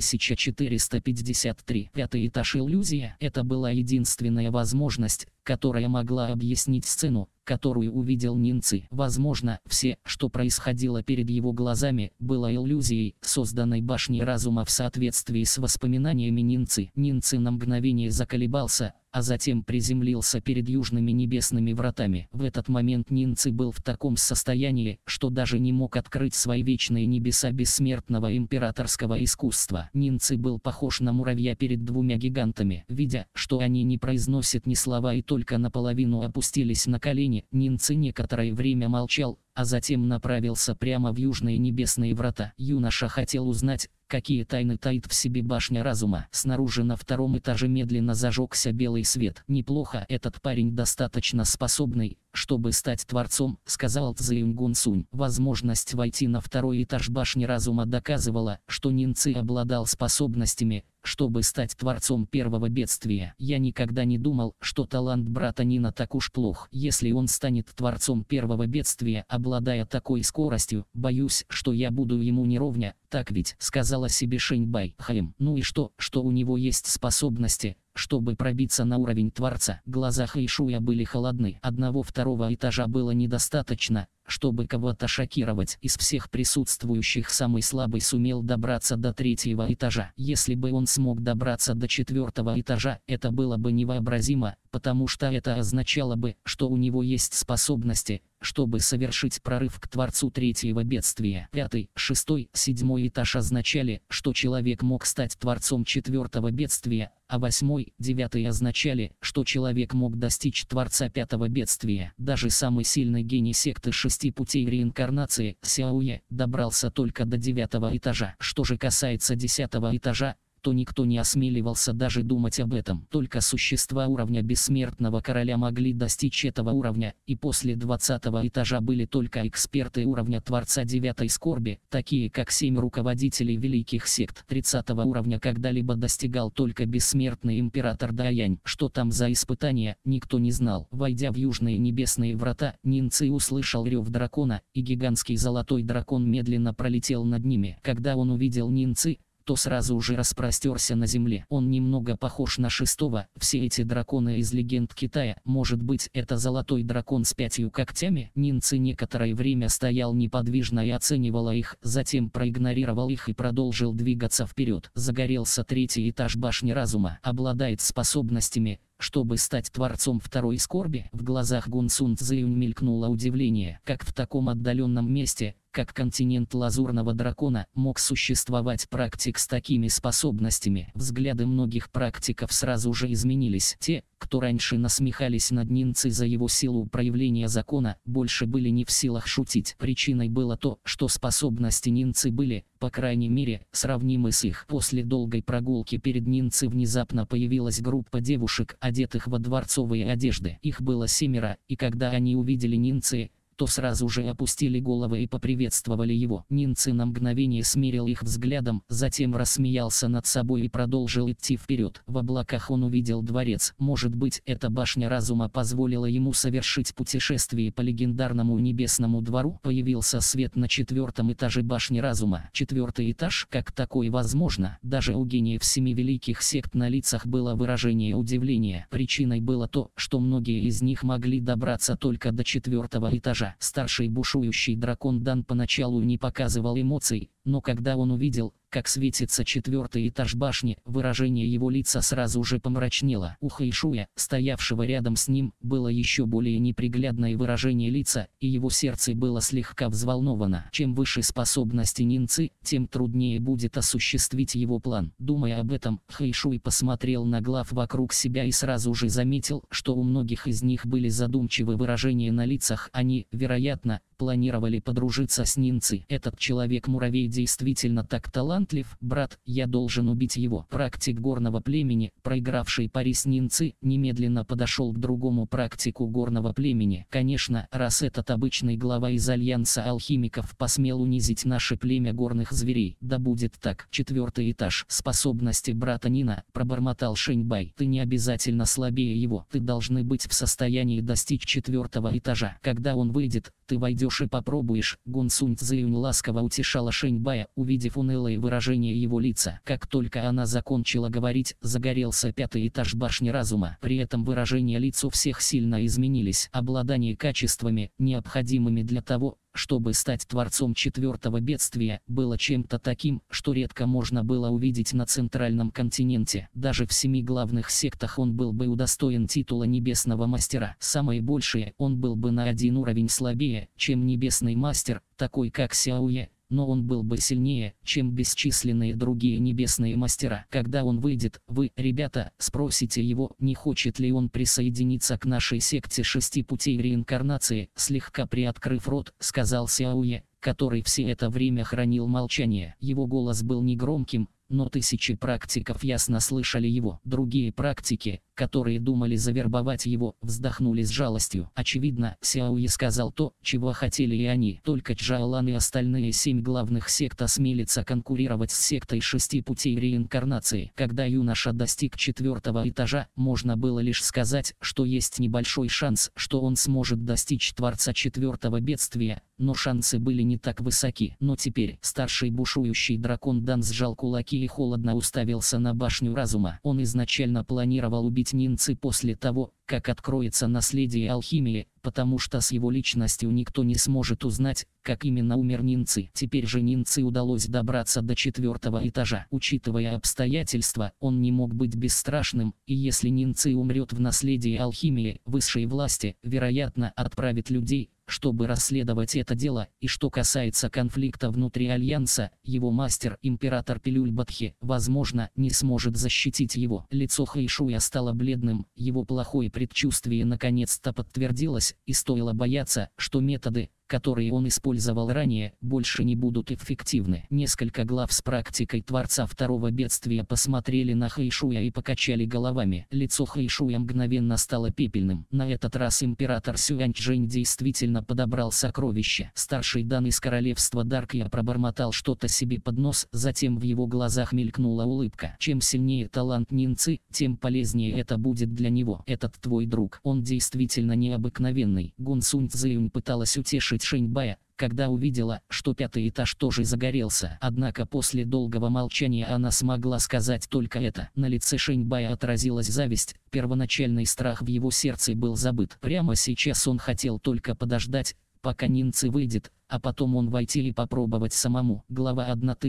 1453. Пятый этаж. Иллюзия. Это была единственная возможность, которая могла объяснить сцену, которую увидел Нин Ци. Возможно, все, что происходило перед его глазами, было иллюзией, созданной башней разума в соответствии с воспоминаниями Нин Ци. Нин Ци на мгновение заколебался, а затем приземлился перед южными небесными вратами. В этот момент Нин Ци был в таком состоянии, что даже не мог открыть свои вечные небеса бессмертного императорского искусства. Нин Ци был похож на муравья перед двумя гигантами. Видя, что они не произносят ни слова и только наполовину опустились на колени, Нин Ци некоторое время молчал, а затем направился прямо в южные небесные врата. Юноша хотел узнать, какие тайны таит в себе башня разума. Снаружи на втором этаже медленно зажегся белый свет. Неплохо, этот парень достаточно способный, чтобы стать творцом, сказал Цзэйн Гунсунь. Возможность войти на второй этаж башни разума доказывала, что Нин Ци обладал способностями, чтобы стать творцом первого бедствия. Я никогда не думал, что талант брата Нина так уж плох. Если он станет творцом первого бедствия, обладая такой скоростью, боюсь, что я буду ему неровня, так ведь, сказала себе Шэнь Бай. Ну и что у него есть способности, чтобы пробиться на уровень Творца? Глаза Хэйшуя были холодны. Одного-второго этажа было недостаточно, чтобы кого-то шокировать. Из всех присутствующих самый слабый сумел добраться до третьего этажа. Если бы он смог добраться до четвертого этажа, это было бы невообразимо, потому что это означало бы, что у него есть способности, чтобы совершить прорыв к Творцу третьего бедствия. Пятый, шестой, седьмой этаж означали, что человек мог стать Творцом четвертого бедствия, а восьмой, девятый означали, что человек мог достичь Творца пятого бедствия. Даже самый сильный гений секты шести путей реинкарнации, Сяое, добрался только до девятого этажа. Что же касается десятого этажа, то никто не осмеливался даже думать об этом. Только существа уровня бессмертного короля могли достичь этого уровня, и после 20-го этажа были только эксперты уровня Творца девятой скорби, такие как 7 руководителей великих сект. 30-го уровня когда-либо достигал только бессмертный император Даянь. Что там за испытания, никто не знал. Войдя в южные небесные врата, Нин Ци услышал рев дракона, и гигантский золотой дракон медленно пролетел над ними. Когда он увидел Нин Ци, то сразу же распростерся на земле. Он немного похож на шестого. Все эти драконы из легенд Китая. Может быть, это золотой дракон с 5 когтями? Нинци некоторое время стоял неподвижно и оценивал их, затем проигнорировал их и продолжил двигаться вперед. Загорелся 3-й этаж башни разума. Обладает способностями, чтобы стать творцом второй скорби. В глазах Гун Сун Цзэюнь мелькнуло удивление, как в таком отдаленном месте, как континент Лазурного Дракона, мог существовать практик с такими способностями. Взгляды многих практиков сразу же изменились. Те, кто раньше насмехались над Нинци за его силу проявления закона, больше были не в силах шутить. Причиной было то, что способности Нинци были, по крайней мере, сравнимы с их. После долгой прогулки перед Нинци внезапно появилась группа девушек, одетых во дворцовые одежды. Их было 7, и когда они увидели Нинци, то сразу же опустили головы и поприветствовали его. Нинци на мгновение смерил их взглядом, затем рассмеялся над собой и продолжил идти вперед. В облаках он увидел дворец. Может быть, эта башня разума позволила ему совершить путешествие по легендарному небесному двору? Появился свет на 4-м этаже башни разума. 4-й этаж? Как такое возможно? Даже у гениев 7 великих сект на лицах было выражение удивления. Причиной было то, что многие из них могли добраться только до 4-го этажа. Старший бушующий дракон Дан поначалу не показывал эмоций, но когда он увидел, как светится 4-й этаж башни, выражение его лица сразу же помрачнело. У Хэйшуя, стоявшего рядом с ним, было еще более неприглядное выражение лица, и его сердце было слегка взволновано. Чем выше способности Нинци, тем труднее будет осуществить его план. Думая об этом, Хэйшуй посмотрел на глав вокруг себя и сразу же заметил, что у многих из них были задумчивые выражения на лицах. Они, вероятно, планировали подружиться с Нинци. Этот человек-муравей действительно так талантлив, брат, я должен убить его. Практик горного племени, проигравший пари с Нинци, немедленно подошел к другому практику горного племени. Конечно, раз этот обычный глава из Альянса алхимиков посмел унизить наше племя горных зверей, да будет так. 4-й этаж. Способности брата Нина, пробормотал Шэньбай. Ты не обязательно слабее его. Ты должны быть в состоянии достичь 4-го этажа. Когда он выйдет, ты войдешь и попробуешь. Гун Сунь Цзэюнь ласково утешала Шэньбая, увидев унылое выражение его лица. Как только она закончила говорить, загорелся 5-й этаж башни разума. При этом выражения лиц у всех сильно изменились. Обладание качествами, необходимыми для того, чтобы стать творцом 4-го бедствия, было чем-то таким, что редко можно было увидеть на центральном континенте. Даже в 7 главных сектах он был бы удостоен титула небесного мастера. Самое большее, он был бы на 1 уровень слабее, чем небесный мастер, такой как Сяое, но он был бы сильнее, чем бесчисленные другие небесные мастера. Когда он выйдет, вы, ребята, спросите его, не хочет ли он присоединиться к нашей секте 6 путей реинкарнации. Слегка приоткрыв рот, сказал Сяое, который все это время хранил молчание. Его голос был негромким, но тысячи практиков ясно слышали его. Другие практики, которые думали завербовать его, вздохнули с жалостью. Очевидно, Сяои сказал то, чего хотели и они. Только Чжаолан и остальные 7 главных сект осмелятся конкурировать с сектой 6 путей реинкарнации. Когда юноша достиг 4-го этажа, можно было лишь сказать, что есть небольшой шанс, что он сможет достичь Творца 4-го бедствия, но шансы были не так высоки. Но теперь старший бушующий дракон Дан сжал кулаки и холодно уставился на башню разума. Он изначально планировал убить Нинци после того, как откроется наследие алхимии, потому что с его личностью никто не сможет узнать, как именно умер Нинци. Теперь же Нинци удалось добраться до 4-го этажа. Учитывая обстоятельства, он не мог быть бесстрашным, и если Нинци умрет в наследии алхимии, высшие власти, вероятно, отправят людей, чтобы расследовать это дело. И что касается конфликта внутри Альянса, его мастер, император Пилюльбатхи, возможно, не сможет защитить его. Лицо Хэйшуя стало бледным, его плохое предчувствие наконец-то подтвердилось, и стоило бояться, что методы, которые он использовал ранее, больше не будут эффективны. Несколько глав с практикой Творца 2-го бедствия посмотрели на Хэйшуя и покачали головами. Лицо Хэйшуя мгновенно стало пепельным. На этот раз император Сюаньчжэнь действительно подобрал сокровище. Старший Дан из королевства Даркья пробормотал что-то себе под нос, затем в его глазах мелькнула улыбка. Чем сильнее талант Нинци, тем полезнее это будет для него. Этот твой друг. Он действительно необыкновенный. Гун Сунь Цзэюнь пыталась утешить лошадь Шэньбая, когда увидела, что 5-й этаж тоже загорелся. Однако после долгого молчания она смогла сказать только это. На лице Шэньбая отразилась зависть, первоначальный страх в его сердце был забыт. Прямо сейчас он хотел только подождать, пока Нинцы выйдет, а потом он войти и попробовать самому. Глава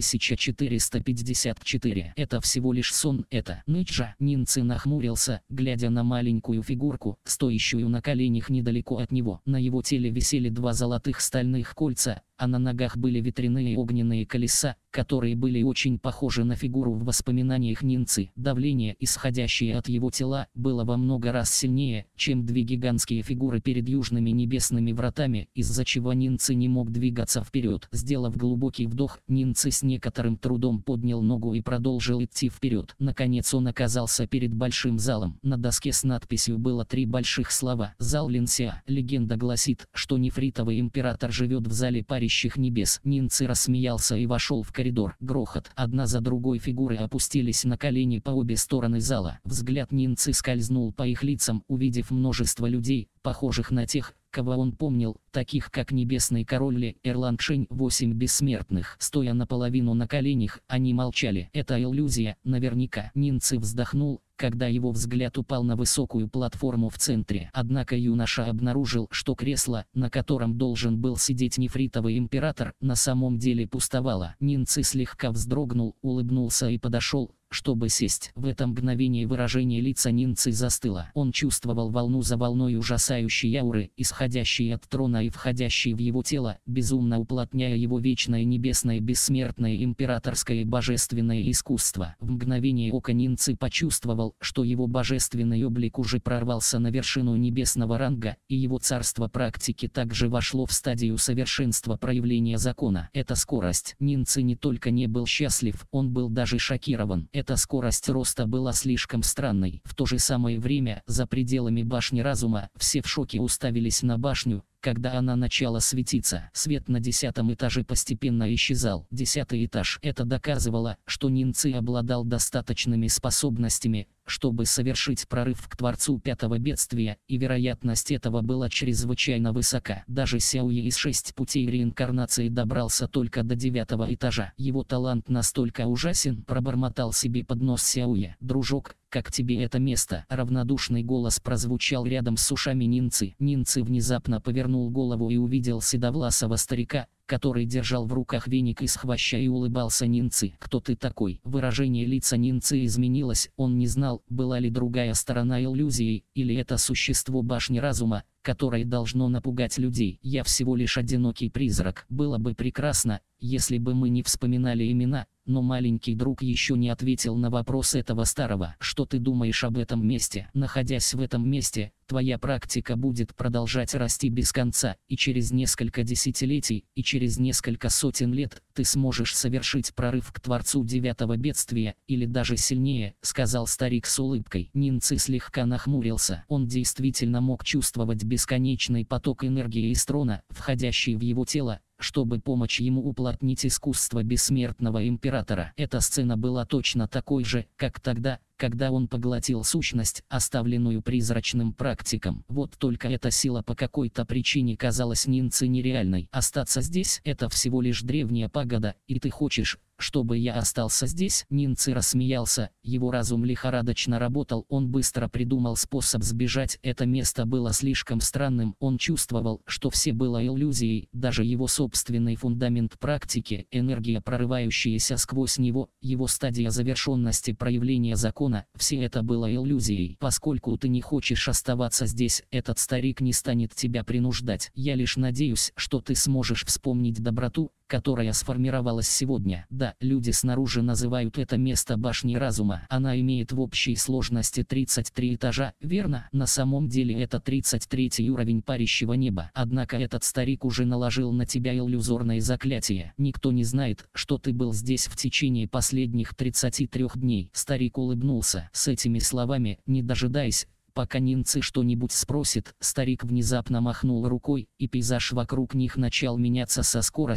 1454. Это всего лишь сон, это Ныджа. Нинцы нахмурился, глядя на маленькую фигурку, стоящую на коленях недалеко от него. На его теле висели 2 золотых стальных кольца, а на ногах были ветряные огненные колеса, которые были очень похожи на фигуру в воспоминаниях Нинцы. Давление, исходящее от его тела, было во много раз сильнее, чем 2 гигантские фигуры перед южными небесными вратами, из-за чего Нинцы не мог двигаться вперед. Сделав глубокий вдох, Нинцы с некоторым трудом поднял ногу и продолжил идти вперед. Наконец он оказался перед большим залом. На доске с надписью было 3 больших слова. Зал Линсиа. Легенда гласит, что нефритовый император живет в зале парящих небес. Нинцы рассмеялся и вошел в коридор. Грохот. Одна за другой фигуры опустились на колени по обе стороны зала. Взгляд Нинцы скользнул по их лицам, увидев множество людей, похожих на тех, кого он помнил, таких как Небесный Король Ли, Эрлангшень, 8 бессмертных. Стоя наполовину на коленях, они молчали. Это иллюзия, наверняка. Нинцы вздохнул, когда его взгляд упал на высокую платформу в центре. Однако юноша обнаружил, что кресло, на котором должен был сидеть нефритовый император, на самом деле пустовало. Нинцы слегка вздрогнул, улыбнулся и подошел, чтобы сесть. В это мгновение выражение лица Нинцы застыло. Он чувствовал волну за волной ужасающей ауры, исходящей от трона и входящей в его тело, безумно уплотняя его вечное небесное бессмертное императорское и божественное искусство. В мгновение ока Нинцы почувствовал, что его божественный облик уже прорвался на вершину небесного ранга, и его царство практики также вошло в стадию совершенства проявления закона. Эта скорость. Нинцы не только не был счастлив, он был даже шокирован. Эта скорость роста была слишком странной. В то же самое время, за пределами башни разума, все в шоке уставились на башню, когда она начала светиться. Свет на 10-м этаже постепенно исчезал. 10-й этаж. Это доказывало, что Нинцы обладал достаточными способностями, чтобы совершить прорыв к Творцу 5-го бедствия, и вероятность этого была чрезвычайно высока. Даже Сяои из 6 путей реинкарнации добрался только до 9-го этажа. Его талант настолько ужасен, пробормотал себе под нос Сяои. «Дружок, как тебе это место?» Равнодушный голос прозвучал рядом с ушами Нинцы. Нинцы внезапно повернул голову и увидел седовласого старика, который держал в руках веник из хвоща и улыбался Нинцы. «Кто ты такой?» Выражение лица Нинцы изменилось, он не знал, была ли другая сторона иллюзией, или это существо башни разума, которое должно напугать людей. «Я всего лишь одинокий призрак. Было бы прекрасно, если бы мы не вспоминали имена», но маленький друг еще не ответил на вопрос этого старого. «Что ты думаешь об этом месте?» Находясь в этом месте, твоя практика будет продолжать расти без конца, и через несколько десятилетий, и через несколько сотен лет, ты сможешь совершить прорыв к Творцу 9-го бедствия, или даже сильнее, сказал старик с улыбкой. Нинцы слегка нахмурился. Он действительно мог чувствовать бесконечный поток энергии из трона, входящий в его тело, чтобы помочь ему уплотнить искусство бессмертного императора. Эта сцена была точно такой же, как тогда, когда он поглотил сущность, оставленную призрачным практиком. Вот только эта сила по какой-то причине казалась Нинце нереальной. «Остаться здесь — это всего лишь древняя пагода, и ты хочешь, чтобы я остался здесь?» Нинцы рассмеялся, его разум лихорадочно работал, он быстро придумал способ сбежать. Это место было слишком странным, он чувствовал, что все было иллюзией, даже его собственный фундамент практики, энергия, прорывающаяся сквозь него, его стадия завершенности проявления закона, все это было иллюзией. «Поскольку ты не хочешь оставаться здесь, этот старик не станет тебя принуждать. Я лишь надеюсь, что ты сможешь вспомнить доброту, которая сформировалась сегодня. Да, люди снаружи называют это место башней разума. Она имеет в общей сложности 33 этажа, верно? На самом деле это 33-й уровень парящего неба. Однако этот старик уже наложил на тебя иллюзорное заклятие. Никто не знает, что ты был здесь в течение последних 33 дней. Старик улыбнулся. С этими словами, не дожидаясь, пока Нинцы что-нибудь спросит, старик внезапно махнул рукой, и пейзаж вокруг них начал меняться со скоростью,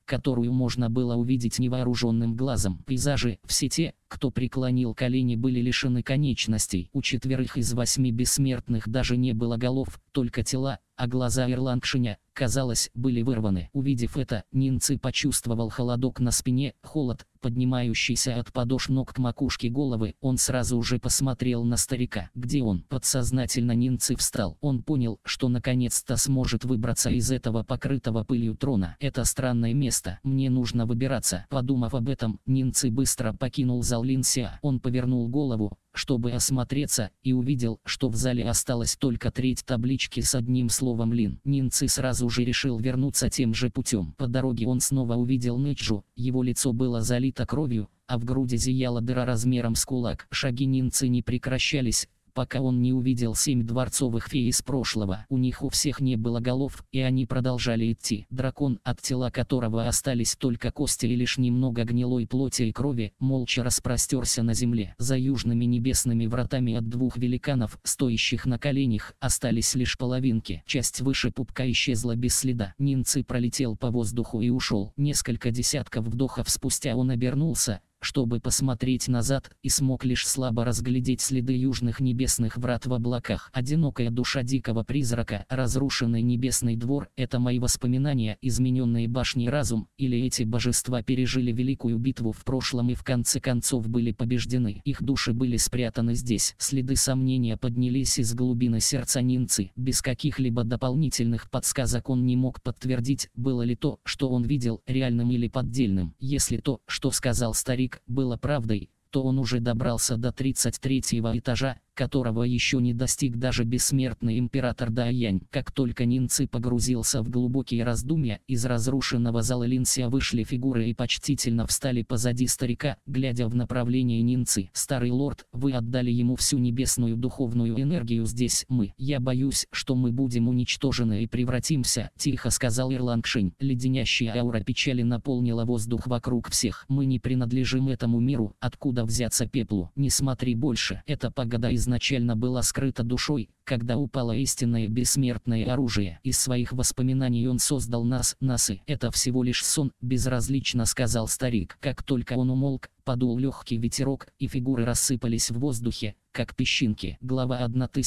которую можно было увидеть невооруженным глазом. Пейзажи, все те, кто преклонил колени, были лишены конечностей. У 4 из 8 бессмертных даже не было голов, только тела, а глаза Ирлангшиня, казалось, были вырваны. Увидев это, Нинцы почувствовал холодок на спине, холод, поднимающийся от подошв ног к макушке головы. Он сразу же посмотрел на старика. Где он? Подсознательно Нинцы встал. Он понял, что наконец-то сможет выбраться из этого покрытого пылью трона. Это странное место. Мне нужно выбираться. Подумав об этом, Нинцы быстро покинул зал Линсиа. Он повернул голову, чтобы осмотреться, и увидел, что в зале осталась только треть таблички с одним словом «Лин». Нинцы сразу же решил вернуться тем же путем. По дороге он снова увидел Нэджу, его лицо было залито кровью, а в груди зияла дыра размером с кулак. Шаги Нинцы не прекращались, пока он не увидел 7 дворцовых фей из прошлого. У них у всех не было голов, и они продолжали идти. Дракон, от тела которого остались только кости и лишь немного гнилой плоти и крови, молча распростерся на земле. За южными небесными вратами от 2 великанов, стоящих на коленях, остались лишь половинки. Часть выше пупка исчезла без следа. Нинцы пролетел по воздуху и ушел. Несколько десятков вдохов спустя он обернулся, чтобы посмотреть назад, и смог лишь слабо разглядеть следы южных небесных врат в облаках. Одинокая душа дикого призрака, разрушенный небесный двор — это мои воспоминания, измененные башней разум, или эти божества пережили великую битву в прошлом и в конце концов были побеждены. Их души были спрятаны здесь. Следы сомнения поднялись из глубины сердца Нинцы. Без каких-либо дополнительных подсказок он не мог подтвердить, было ли то, что он видел, реальным или поддельным. Если то, что сказал старик, было правдой, то он уже добрался до 33-го этажа, которого еще не достиг даже бессмертный император Даянь. Как только Нинцы погрузился в глубокие раздумья, из разрушенного зала Линсиа вышли фигуры и почтительно встали позади старика, глядя в направлении Нинцы. «Старый лорд, вы отдали ему всю небесную духовную энергию здесь. Я боюсь, что мы будем уничтожены и превратимся», — тихо сказал Ирлангшинь. Леденящая аура печали наполнила воздух вокруг всех. «Мы не принадлежим этому миру, откуда взяться пеплу? Не смотри больше. Эта пагода изначально была скрыта душой, когда упало истинное бессмертное оружие. Из своих воспоминаний он создал нас. Это всего лишь сон», — безразлично сказал старик. Как только он умолк, подул легкий ветерок, и фигуры рассыпались в воздухе, как песчинки. Глава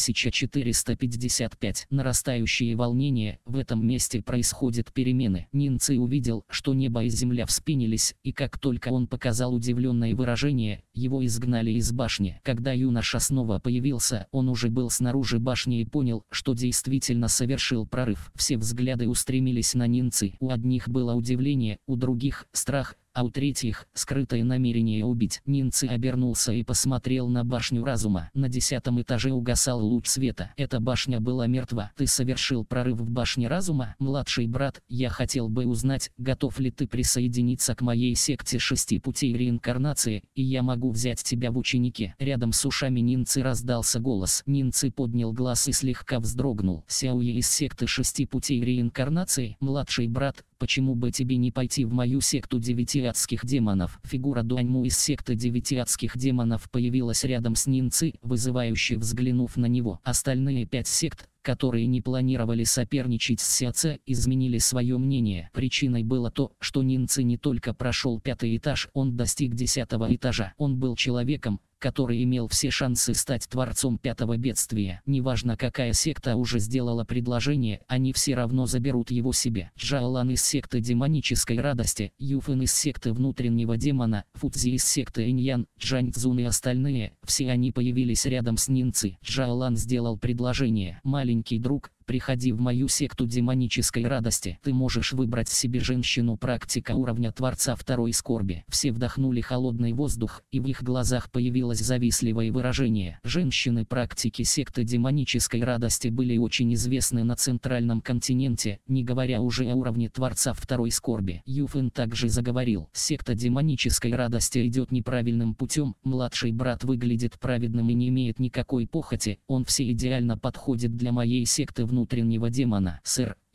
1455. Нарастающие волнения. В этом месте происходят перемены. Нинцы увидел, что небо и земля вспенились, и как только он показал удивленное выражение, его изгнали из башни. Когда юноша снова появился, он уже был снаружи башни и понял, что действительно совершил прорыв. Все взгляды устремились на Нинцы. У одних было удивление, у других — страх, а у третьих — скрытое намерение убить. Нинцы обернулся и посмотрел на башню разума. На 10-м этаже угасал луч света. Эта башня была мертва. «Ты совершил прорыв в башне разума? Младший брат, я хотел бы узнать, готов ли ты присоединиться к моей секте 6 путей реинкарнации, и я могу взять тебя в ученики». Рядом с ушами Нинцы раздался голос. Нинцы поднял глаз и слегка вздрогнул. «Сяуи из секты 6 путей реинкарнации? Младший брат, почему бы тебе не пойти в мою секту 9 адских демонов?» Фигура Дуаньму из секты 9 адских демонов появилась рядом с Нинцы, вызывающе взглянув на него. Остальные 5 сект, которые не планировали соперничать с Сяце, изменили свое мнение. Причиной было то, что Нинцы не только прошел 5-й этаж, он достиг 10-го этажа. Он был человеком, который имел все шансы стать творцом 5-го бедствия. Неважно, какая секта уже сделала предложение, они все равно заберут его себе. Джаолан из секты демонической радости, Юфэн из секты внутреннего демона, Фудзи из секты Иньян, Джань Цзун и остальные, все они появились рядом с Нинцы. Джаолан сделал предложение: «Маленький друг, приходи в мою секту демонической радости. Ты можешь выбрать себе женщину-практика уровня Творца 2-й скорби». Все вдохнули холодный воздух, и в их глазах появилось завистливое выражение. Женщины-практики секты демонической радости были очень известны на центральном континенте, не говоря уже о уровне Творца 2-й скорби. Юфэн также заговорил: «Секта демонической радости идет неправильным путем. Младший брат выглядит праведным и не имеет никакой похоти. Он все идеально подходит для моей секты внутреннего демона. Сэр,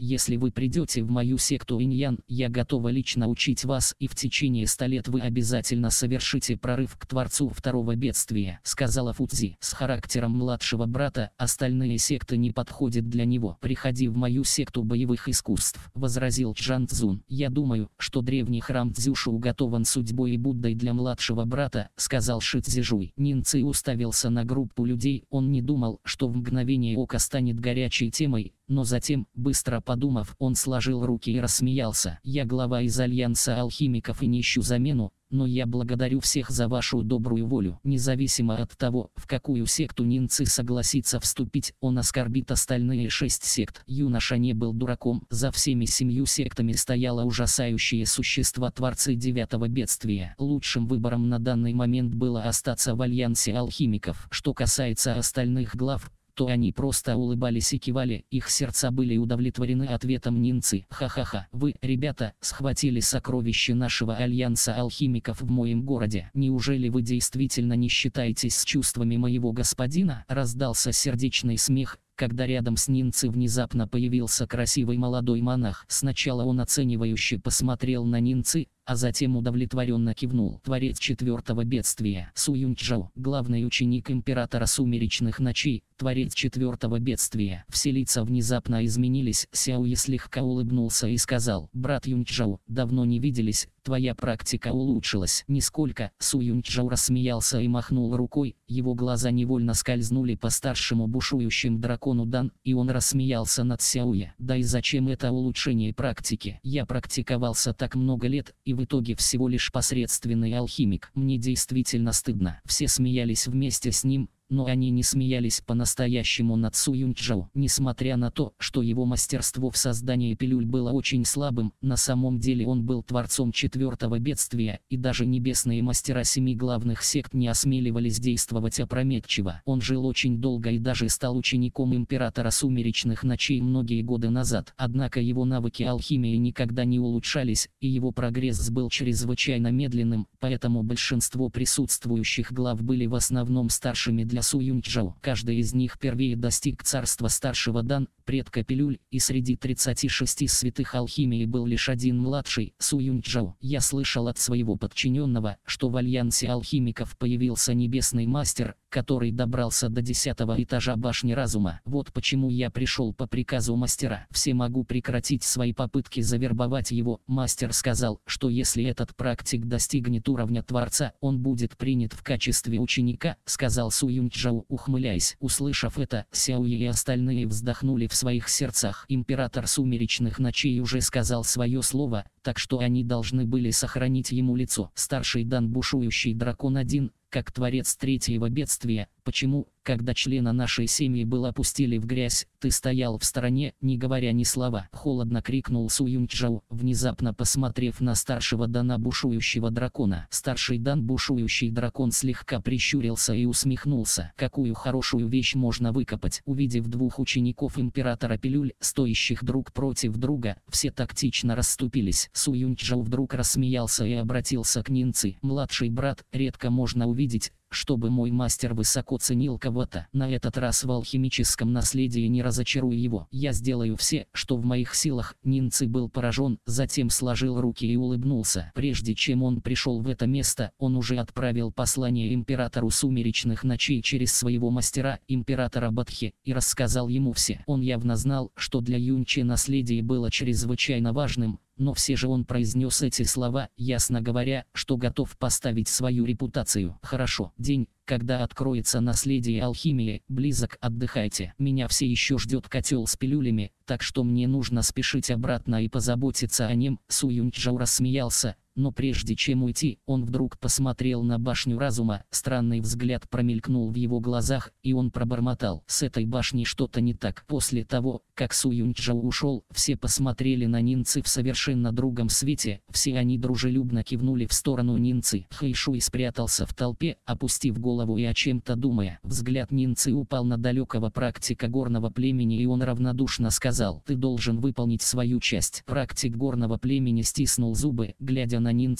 если вы придете в мою секту иньян, я готова лично учить вас, и в течение 100 лет вы обязательно совершите прорыв к Творцу второго бедствия», — сказала Фудзи. «С характером младшего брата остальные секты не подходят для него. Приходи в мою секту боевых искусств», — возразил Чжан Цзун. «Я думаю, что древний храм Цзюшу уготован судьбой и Буддой для младшего брата», — сказал Ши Цзижуй. Нин Ци уставился на группу людей. Он не думал, что в мгновение ока станет горячей темой, но затем, быстро подумав, он сложил руки и рассмеялся. «Я глава из Альянса алхимиков и не ищу замену, но я благодарю всех за вашу добрую волю. Независимо от того, в какую секту Нин Ци согласится вступить, он оскорбит остальные 6 сект». Юноша не был дураком. За всеми 7 сектами стояло ужасающие существа Творцы 9-го бедствия. Лучшим выбором на данный момент было остаться в Альянсе алхимиков. Что касается остальных глав, то они просто улыбались и кивали, их сердца были удовлетворены ответом Нин Ци. «Ха-ха-ха, вы, ребята, схватили сокровища нашего альянса алхимиков в моем городе. Неужели вы действительно не считаетесь с чувствами моего господина?» Раздался сердечный смех, когда рядом с Нин Ци внезапно появился красивый молодой монах. Сначала он оценивающе посмотрел на Нин Ци, а затем удовлетворенно кивнул. Творец 4-го бедствия Су Юньчжао, главный ученик императора сумеречных ночей, творец 4-го бедствия. Все лица внезапно изменились. Сяои слегка улыбнулся и сказал: «Брат Юньчжао, давно не виделись, твоя практика улучшилась». «Нисколько», — Су Юньчжао рассмеялся и махнул рукой, его глаза невольно скользнули по старшему бушующим дракону Дан, и он рассмеялся над Сяои. «Да и зачем это улучшение практики? Я практиковался так много лет, и в итоге всего лишь посредственный алхимик. Мне действительно стыдно». Все смеялись вместе с ним, но они не смеялись по-настоящему над Су Юньчжао. Несмотря на то, что его мастерство в создании пилюль было очень слабым, на самом деле он был творцом 4-го бедствия, и даже небесные мастера 7 главных сект не осмеливались действовать опрометчиво. Он жил очень долго и даже стал учеником императора сумеречных ночей многие годы назад. Однако его навыки алхимии никогда не улучшались, и его прогресс был чрезвычайно медленным, поэтому большинство присутствующих глав были в основном старшими для Су Юньчжао. Каждый из них впервые достиг царства старшего Дан, предка пилюль, и среди 36 святых алхимии был лишь один младший, Су Юньчжао. «Я слышал от своего подчиненного, что в альянсе алхимиков появился небесный мастер, который добрался до 10-го этажа башни разума. Вот почему я пришел по приказу мастера. Все могу прекратить свои попытки завербовать его». Мастер сказал, что если этот практик достигнет уровня Творца, он будет принят в качестве ученика, сказал Су Юньчжао, ухмыляясь. Услышав это, Сяои и остальные вздохнули в своих сердцах. Император сумеречных ночей уже сказал свое слово, так что они должны были сохранить ему лицо. Старший Дан, бушующий дракон 1, как творец 3-го бедствия. «Почему, когда члена нашей семьи было опустили в грязь, ты стоял в стороне, не говоря ни слова?» Холодно крикнул Су Юньчжао, внезапно посмотрев на старшего Дана, бушующего дракона. Старший Дан, бушующий дракон, слегка прищурился и усмехнулся. «Какую хорошую вещь можно выкопать?» Увидев 2 учеников императора пилюль, стоящих друг против друга, все тактично расступились. Су Юньчжао вдруг рассмеялся и обратился к Нин Ци. «Младший брат, редко можно увидеть, чтобы мой мастер высоко ценил кого-то. На этот раз в алхимическом наследии не разочарую его. Я сделаю все, что в моих силах». Нин Ци был поражен, затем сложил руки и улыбнулся. Прежде чем он пришел в это место, он уже отправил послание императору сумеречных ночей через своего мастера, императора Бадхи, и рассказал ему все. Он явно знал, что для Юньчи наследие было чрезвычайно важным, но все же он произнес эти слова, ясно говоря, что готов поставить свою репутацию. «Хорошо, день, когда откроется наследие алхимии, близок. Отдыхайте. Меня все еще ждет котел с пилюлями, так что мне нужно спешить обратно и позаботиться о нем». Су Юньчжао рассмеялся, но прежде чем уйти, он вдруг посмотрел на башню разума. Странный взгляд промелькнул в его глазах, и он пробормотал: «С этой башней что-то не так». После того, как Су Юньчжао ушел, все посмотрели на Нин Ци в совершенно другом свете. Все они дружелюбно кивнули в сторону Нин Ци. Хэйшуй спрятался в толпе, опустив голову и о чем-то думая. Взгляд Нин Ци упал на далекого практика горного племени, и он равнодушно сказал: «Ты должен выполнить свою часть». Практик горного племени стиснул зубы, глядя на Нин Ци,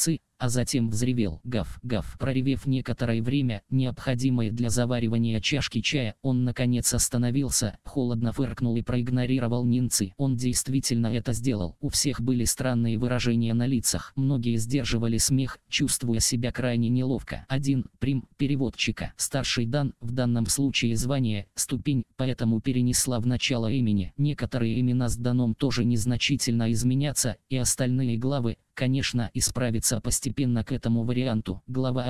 а затем взревел «Гав, гав». Проревев некоторое время, необходимое для заваривания чашки чая, он наконец остановился, холодно фыркнул и проигнорировал Нинцы. Он действительно это сделал. У всех были странные выражения на лицах. Многие сдерживали смех, чувствуя себя крайне неловко. Один прим переводчика. Старший дан, в данном случае звание, ступень, поэтому перенесла в начало имени. Некоторые имена с даном тоже незначительно изменятся, и остальные главы, конечно, исправится постепенно к этому варианту. Глава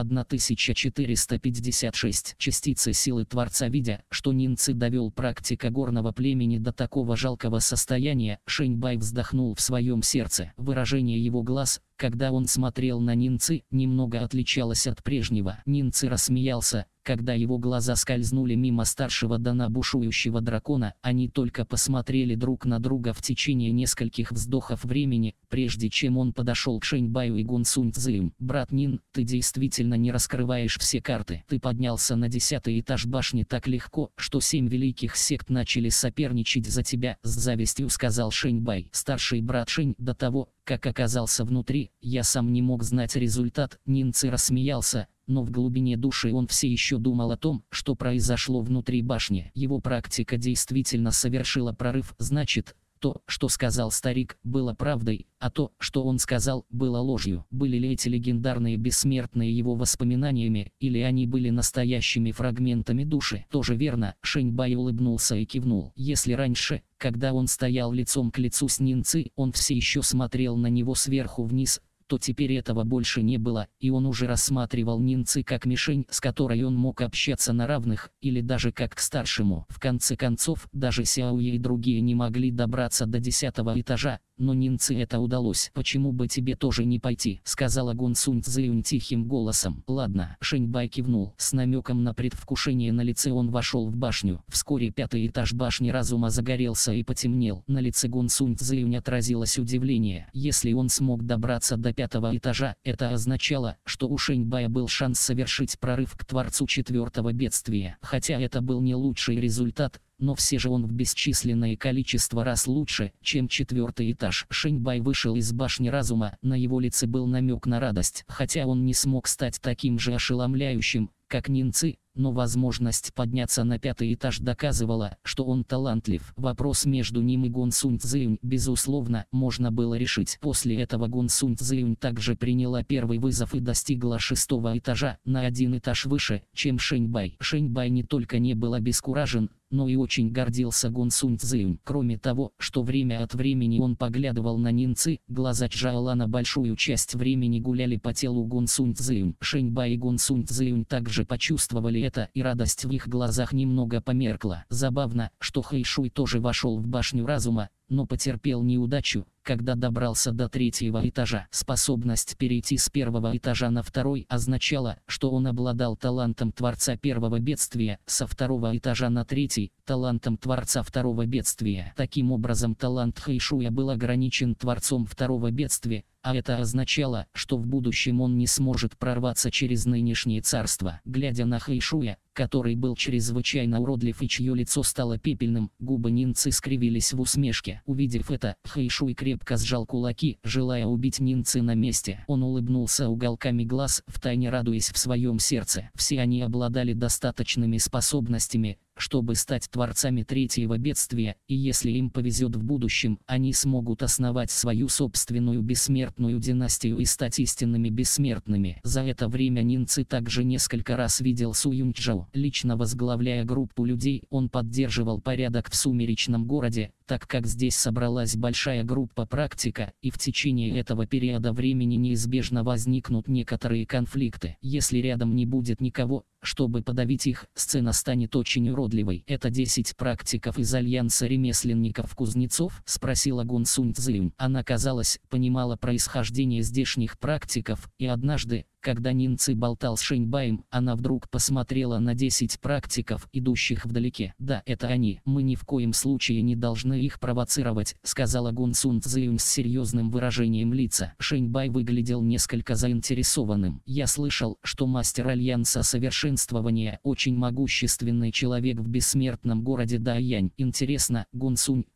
1456. Частицы силы Творца. Видя, что Нинцы довел практика горного племени до такого жалкого состояния, Шэньбай вздохнул в своем сердце. Выражение его глаз, когда он смотрел на Нинцы, немного отличалось от прежнего. Нинцы рассмеялся, когда его глаза скользнули мимо старшего дана бушующего дракона. Они только посмотрели друг на друга в течение нескольких вздохов времени, прежде чем он подошел к Шэньбаю и Гун Сунь Цзэю. «Брат Нин, ты действительно не раскрываешь все карты. Ты поднялся на 10-й этаж башни так легко, что 7 великих сект начали соперничать за тебя», — с завистью сказал Шэньбай. Старший брат Шэнь, до того, как оказался внутри, я сам не мог знать результат. Нинцы рассмеялся, но в глубине души он все еще думал о том, что произошло внутри башни. Его практика действительно совершила прорыв, значит, то, что сказал старик, было правдой, а то, что он сказал, было ложью. Были ли эти легендарные бессмертные его воспоминаниями, или они были настоящими фрагментами души? Тоже верно, Шэньбай улыбнулся и кивнул. Если раньше, когда он стоял лицом к лицу с Нинцы, он все еще смотрел на него сверху вниз, то теперь этого больше не было, и он уже рассматривал Нинцы как мишень, с которой он мог общаться на равных, или даже как к старшему. В конце концов, даже Сяоюэ и другие не могли добраться до 10-го этажа, но Нинцы это удалось. «Почему бы тебе тоже не пойти?» — сказала Гун Сунь Цзэюнь тихим голосом. «Ладно», — Шэньбай кивнул. С намеком на предвкушение на лице он вошел в башню. Вскоре 5-й этаж башни разума загорелся и потемнел. На лице Гун Сунь Цзэюнь отразилось удивление. Если он смог добраться до 5-го этажа, это означало, что у Шэньбая был шанс совершить прорыв к Творцу 4-го бедствия. Хотя это был не лучший результат, но все же он в бесчисленное количество раз лучше, чем 4-й этаж. Шэньбай вышел из башни разума, на его лице был намек на радость. Хотя он не смог стать таким же ошеломляющим, как Нинцы, но возможность подняться на 5-й этаж доказывала, что он талантлив. Вопрос между ним и Гун Сунь Цзэюнь, безусловно, можно было решить. После этого Гун Сунь Цзэюнь также приняла первый вызов и достигла 6-го этажа, на 1 этаж выше, чем Шэньбай. Шэньбай не только не был обескуражен, но и очень гордился Гун Сунь Цзэюнь. Кроме того, что время от времени он поглядывал на Нинцы, глаза Чжаолана большую часть времени гуляли по телу Гун Сунь Цзэюнь. Шэньбай и Гун Сунь Цзэюнь также почувствовали это, и радость в их глазах немного померкла. Забавно, что Хэйшуй тоже вошел в башню разума, но потерпел неудачу, когда добрался до 3-го этажа. Способность перейти с 1-го этажа на 2-й означала, что он обладал талантом Творца 1-го бедствия, со 2-го этажа на 3-й – талантом Творца 2-го бедствия. Таким образом, талант Хэйшуя был ограничен Творцом 2-го бедствия, а это означало, что в будущем он не сможет прорваться через нынешнее царство. Глядя на Хэйшуя, который был чрезвычайно уродлив и чье лицо стало пепельным, губы Нинцы скривились в усмешке. Увидев это, Хэйшуй крепко сжал кулаки, желая убить Нинцы на месте. Он улыбнулся уголками глаз, втайне радуясь в своем сердце. Все они обладали достаточными способностями, чтобы стать творцами 3-го бедствия, и если им повезет в будущем, они смогут основать свою собственную бессмертную династию и стать истинными бессмертными. За это время Нинцы также несколько раз видел Су Юньчжао. Лично возглавляя группу людей, он поддерживал порядок в сумеречном городе, так как здесь собралась большая группа практика, и в течение этого периода времени неизбежно возникнут некоторые конфликты. Если рядом не будет никого, чтобы подавить их, сцена станет очень уродливой. «Это 10 практиков из Альянса ремесленников-кузнецов?» — спросила Гун Сунь Цзэюнь. Она, казалось, понимала происхождение здешних практиков, и однажды, когда Нинцы болтал с Шэньбаем, она вдруг посмотрела на 10 практиков, идущих вдалеке. «Да, это они. Мы ни в коем случае не должны их провоцировать», — сказала Гун Сунь Цзэюнь с серьезным выражением лица. Шэньбай выглядел несколько заинтересованным. «Я слышал, что мастер Альянса совершенствования очень могущественный человек в бессмертном городе Даянь. Интересно, Гун Сунь,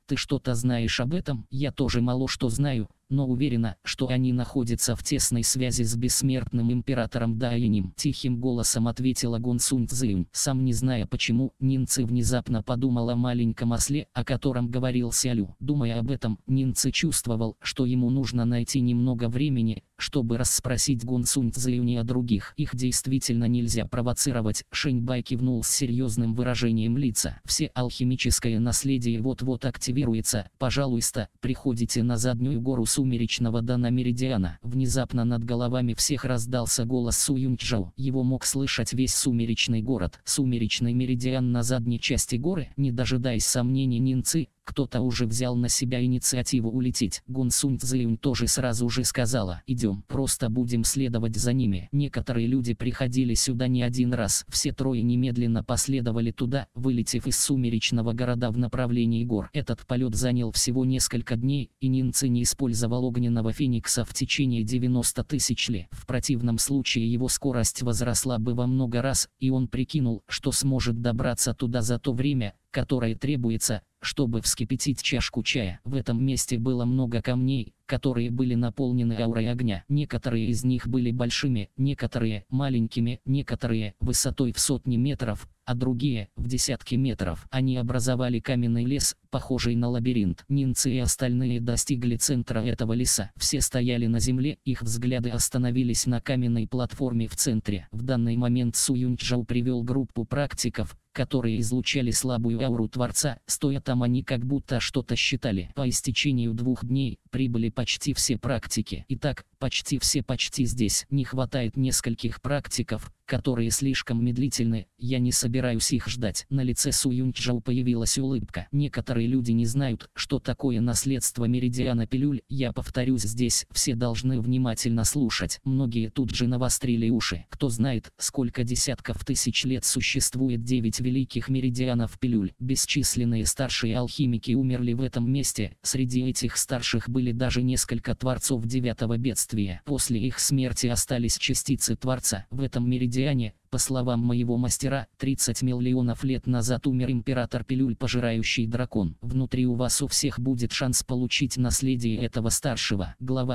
Ты что-то знаешь об этом? Я тоже мало что знаю, но уверена, что они находятся в тесной связи с бессмертным императором Даинем. Тихим голосом ответила Гун Сунь Цзинь. Сам не зная почему, Нинци внезапно подумал о маленьком осле, о котором говорил Сялю. Думая об этом, Нинци чувствовал, что ему нужно найти немного времени, чтобы расспросить Гун Сунь Цзинь о других. Их действительно нельзя провоцировать. Шэньбай кивнул с серьезным выражением лица. Все алхимическое наследие вот-вот активируется. Пожалуйста, приходите на заднюю гору Сумеречного Дана Меридиана. Внезапно над головами всех раздался голос Су Юньчжао. Его мог слышать весь Сумеречный город. Сумеречный Меридиан на задней части горы. Не дожидаясь сомнений Нинци, кто-то уже взял на себя инициативу улететь. Гун Сунь Цзинь тоже сразу же сказала: идем, просто будем следовать за ними. Некоторые люди приходили сюда не один раз. Все трое немедленно последовали туда, вылетев из Сумеречного города в направлении гор. Этот полет занял всего несколько дней, и Нинци не использовал огненного феникса в течение 90 тысяч лет. В противном случае его скорость возросла бы во много раз, и он прикинул, что сможет добраться туда за то время, которое требуется, чтобы вскипятить чашку чая. В этом месте было много камней, которые были наполнены аурой огня. Некоторые из них были большими, некоторые маленькими, некоторые высотой в сотни метров, а другие в десятки метров. Они образовали каменный лес, похожий на лабиринт. Нинци и остальные достигли центра этого леса. Все стояли на земле, их взгляды остановились на каменной платформе в центре. В данный момент Су Юньчжао привел группу практиков, которые излучали слабую ауру Творца. Стоя там, они как будто что-то считали. По истечению 2 дней прибыли почти все практики. Итак, почти все почти здесь. Не хватает нескольких практиков, которые слишком медлительны. Я не собираюсь их ждать. На лице Су Юньчжао появилась улыбка. Некоторые люди не знают, что такое наследство Меридиана пилюль. Я повторюсь здесь, все должны внимательно слушать. Многие тут же навострили уши. Кто знает, сколько десятков тысяч лет существует 9 великих меридианов пилюль. Бесчисленные старшие алхимики умерли в этом месте. Среди этих старших были даже несколько творцов 9-го бедствия. После их смерти остались частицы Творца. В этом меридиане, по словам моего мастера, 30 миллионов лет назад умер император пилюль, пожирающий дракон. Внутри у вас у всех будет шанс получить наследие этого старшего. Глава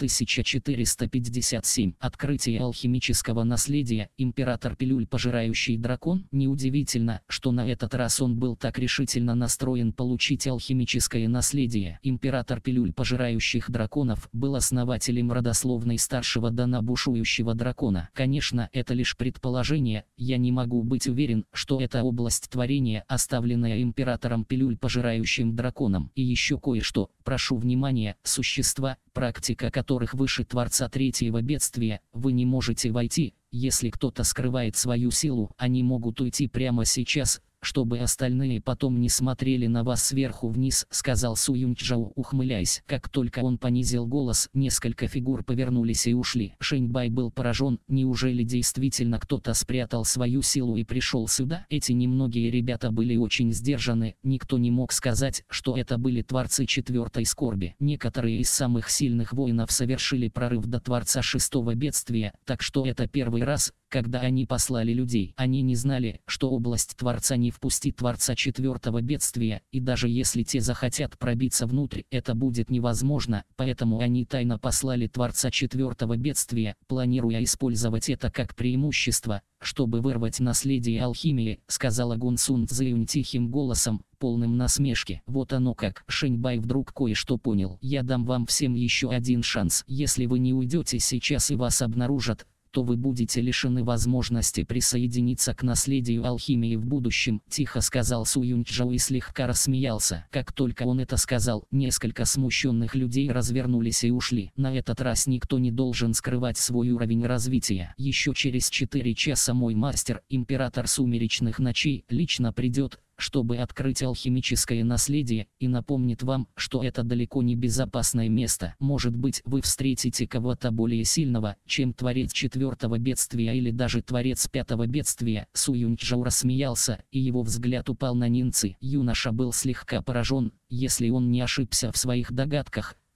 1457. Открытие алхимического наследия. Император пилюль, пожирающий дракон. Неудивительно, что на этот раз он был так решительно настроен получить алхимическое наследие. Император пилюль, пожирающих драконов, был основателем родословной старшего дана бушующего дракона. Конечно, это лишь предположение. Я не могу быть уверен, что это область творения, оставленная императором пилюль, пожирающим драконом. И еще кое-что. Прошу внимания, существа, практика которых выше Творца 3-го бедствия, вы не можете войти. Если кто-то скрывает свою силу, они могут уйти прямо сейчас, чтобы остальные потом не смотрели на вас сверху вниз, сказал Су Юньчжао, ухмыляясь. Как только он понизил голос, несколько фигур повернулись и ушли. Шэньбай был поражен. Неужели действительно кто-то спрятал свою силу и пришел сюда? Эти немногие ребята были очень сдержаны. Никто не мог сказать, что это были творцы 4-й скорби. Некоторые из самых сильных воинов совершили прорыв до Творца 6-го бедствия, так что это первый раз, когда они послали людей. Они не знали, что область Творца не впустит Творца 4-го бедствия, и даже если те захотят пробиться внутрь, это будет невозможно, поэтому они тайно послали Творца 4-го бедствия, планируя использовать это как преимущество, чтобы вырвать наследие алхимии, сказала Гун Сунь Цзинь тихим голосом, полным насмешки. Вот оно как. Шэньбай вдруг кое-что понял. Я дам вам всем еще один шанс. Если вы не уйдете сейчас и вас обнаружат, то вы будете лишены возможности присоединиться к наследию алхимии в будущем, тихо сказал Су Юньчжао и слегка рассмеялся. Как только он это сказал, несколько смущенных людей развернулись и ушли. На этот раз никто не должен скрывать свой уровень развития. Еще через 4 часа мой мастер, император сумеречных ночей, лично придет, чтобы открыть алхимическое наследие, и напомнит вам, что это далеко не безопасное место. Может быть, вы встретите кого-то более сильного, чем творец 4-го бедствия или даже творец 5-го бедствия. Су Юньчжао рассмеялся, и его взгляд упал на Нинци. Юноша был слегка поражен. Если он не ошибся в своих догадках,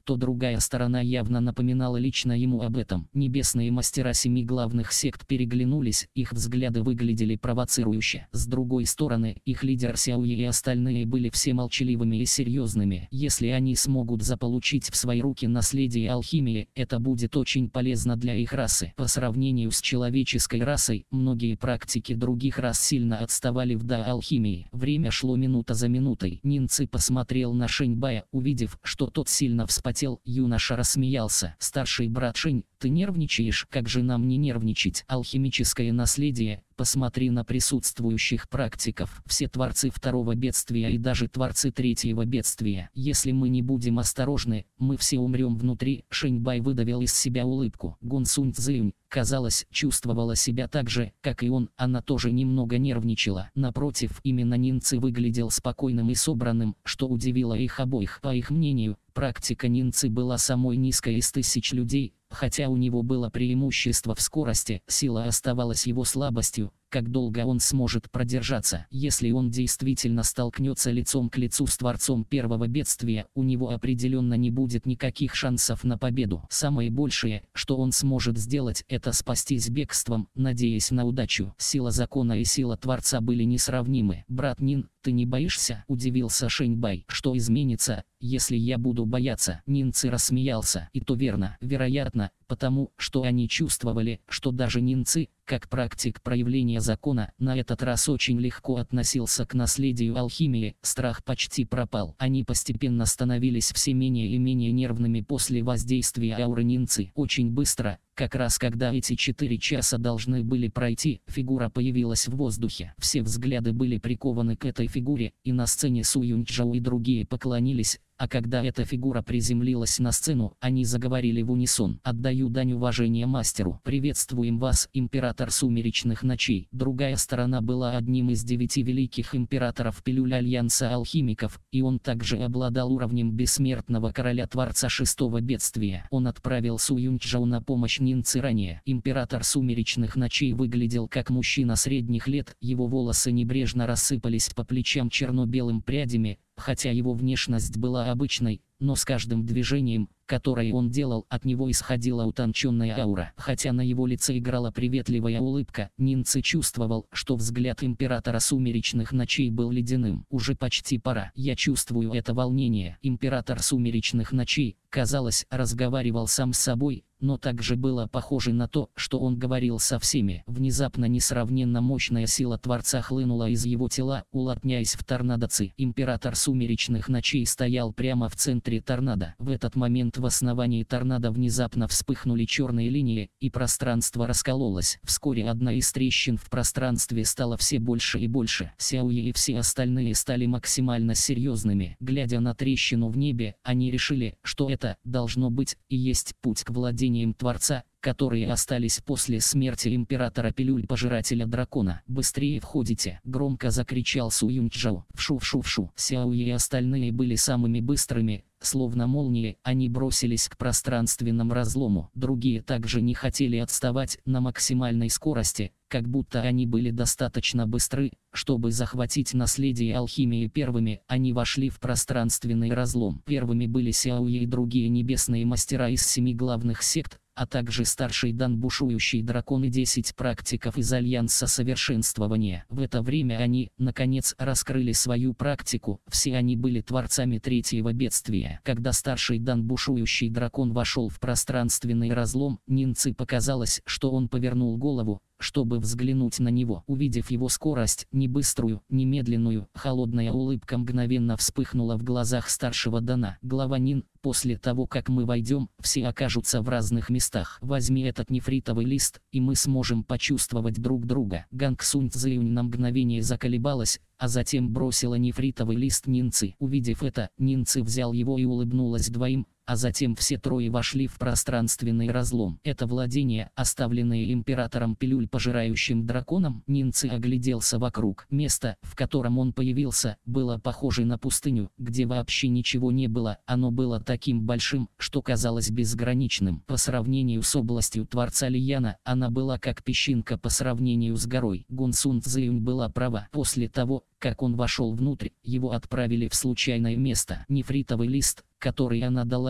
то другая сторона явно напоминала лично ему об этом. Небесные мастера 7 главных сект переглянулись, их взгляды выглядели провоцирующе. С другой стороны, их лидер Сяои и остальные были все молчаливыми и серьезными. Если они смогут заполучить в свои руки наследие алхимии, это будет очень полезно для их расы. По сравнению с человеческой расой, многие практики других рас сильно отставали в алхимии. Время шло минута за минутой. Нинцы посмотрел на Шэньбая, увидев, что тот сильно вспотел, юноша рассмеялся. «Старший брат Шэнь, ты нервничаешь? Как же нам не нервничать? Алхимическое наследие. Посмотри на присутствующих практиков. Все творцы второго бедствия и даже творцы третьего бедствия. Если мы не будем осторожны, мы все умрем внутри». Шэньбай выдавил из себя улыбку. Гун Сунь Цзюнь, казалось, чувствовала себя так же, как и он. Она тоже немного нервничала. Напротив, именно Нинцы выглядел спокойным и собранным, что удивило их обоих. По их мнению, практика Нинцы была самой низкой из 1000 людей. Хотя у него было преимущество в скорости, сила оставалась его слабостью. Как долго он сможет продержаться? Если он действительно столкнется лицом к лицу с творцом первого бедствия, у него определенно не будет никаких шансов на победу. Самое большее, что он сможет сделать, это спастись бегством, надеясь на удачу. Сила закона и сила творца были несравнимы. «Брат Нин, ты не боишься?» – удивился Шэньбай. «Что изменится, если я буду бояться?» Нинцы рассмеялся. «И то верно. Вероятно, потому что они чувствовали, что даже Нинцы, как практик проявления закона, на этот раз очень легко относился к наследию алхимии. Страх почти пропал. Они постепенно становились все менее и менее нервными после воздействия ауры Нинцы. Очень быстро, как раз когда эти 4 часа должны были пройти, фигура появилась в воздухе. Все взгляды были прикованы к этой фигуре, и на сцене Су Юньчжао и другие поклонились. А когда эта фигура приземлилась на сцену, они заговорили в унисон. «Отдаю дань уважения мастеру. Приветствуем вас, император сумеречных ночей». Другая сторона была одним из 9 великих императоров пилюль Альянса алхимиков, и он также обладал уровнем бессмертного короля-творца шестого бедствия. Он отправил Су Юньчжао на помощь Нинцы ранее. Император сумеречных ночей выглядел как мужчина средних лет, его волосы небрежно рассыпались по плечам черно-белым прядями. Хотя его внешность была обычной, но с каждым движением, которое он делал, от него исходила утонченная аура. Хотя на его лице играла приветливая улыбка, Нинцы чувствовал, что взгляд императора сумеречных ночей был ледяным. «Уже почти пора. Я чувствую это волнение». Император сумеречных ночей, казалось, разговаривал сам с собой, но также было похоже на то, что он говорил со всеми. Внезапно несравненно мощная сила Творца хлынула из его тела, уплотняясь в торнадо Ци. Император сумеречных ночей стоял прямо в центре торнадо. В этот момент в основании торнадо внезапно вспыхнули черные линии, и пространство раскололось. Вскоре одна из трещин в пространстве стала все больше и больше. Сяои и все остальные стали максимально серьезными. Глядя на трещину в небе, они решили, что это, должно быть, и есть путь к владениям Творца, которые остались после смерти императора пилюль пожирателя дракона. «Быстрее входите!» — громко закричал Су Юньчжао. Вшу-вшу-вшу. Сяои и остальные были самыми быстрыми. Словно молнии, они бросились к пространственному разлому. Другие также не хотели отставать на максимальной скорости, как будто они были достаточно быстры, чтобы захватить наследие алхимии первыми. Они вошли в пространственный разлом. Первыми были Сяои и другие небесные мастера из 7 главных сект, а также старший дан бушующий дракон и 10 практиков из Альянса совершенствования. В это время они, наконец, раскрыли свою практику. Все они были творцами третьего бедствия. Когда старший дан бушующий дракон вошел в пространственный разлом, Нинцы показалось, что он повернул голову, чтобы взглянуть на него. Увидев его скорость, не быструю, не медленную, холодная улыбка мгновенно вспыхнула в глазах старшего дана. «Глава Нин, после того, как мы войдем, все окажутся в разных местах. Возьми этот нефритовый лист, и мы сможем почувствовать друг друга». Ганг Сунь Цзюнь на мгновение заколебалась, а затем бросила нефритовый лист Нинцы. Увидев это, Нинцы взял его и улыбнулась двоим, а затем все трое вошли в пространственный разлом. Это владение, оставленное императором пилюль пожирающим драконом. Нинцы огляделся вокруг. Место, в котором он появился, было похоже на пустыню, где вообще ничего не было. Оно было таким большим, что казалось безграничным. По сравнению с областью Творца Лияна, она была как песчинка по сравнению с горой. Гун Сун Цзюнь была права. После того, как он вошел внутрь, его отправили в случайное место. Нефритовый лист, который она дала ему,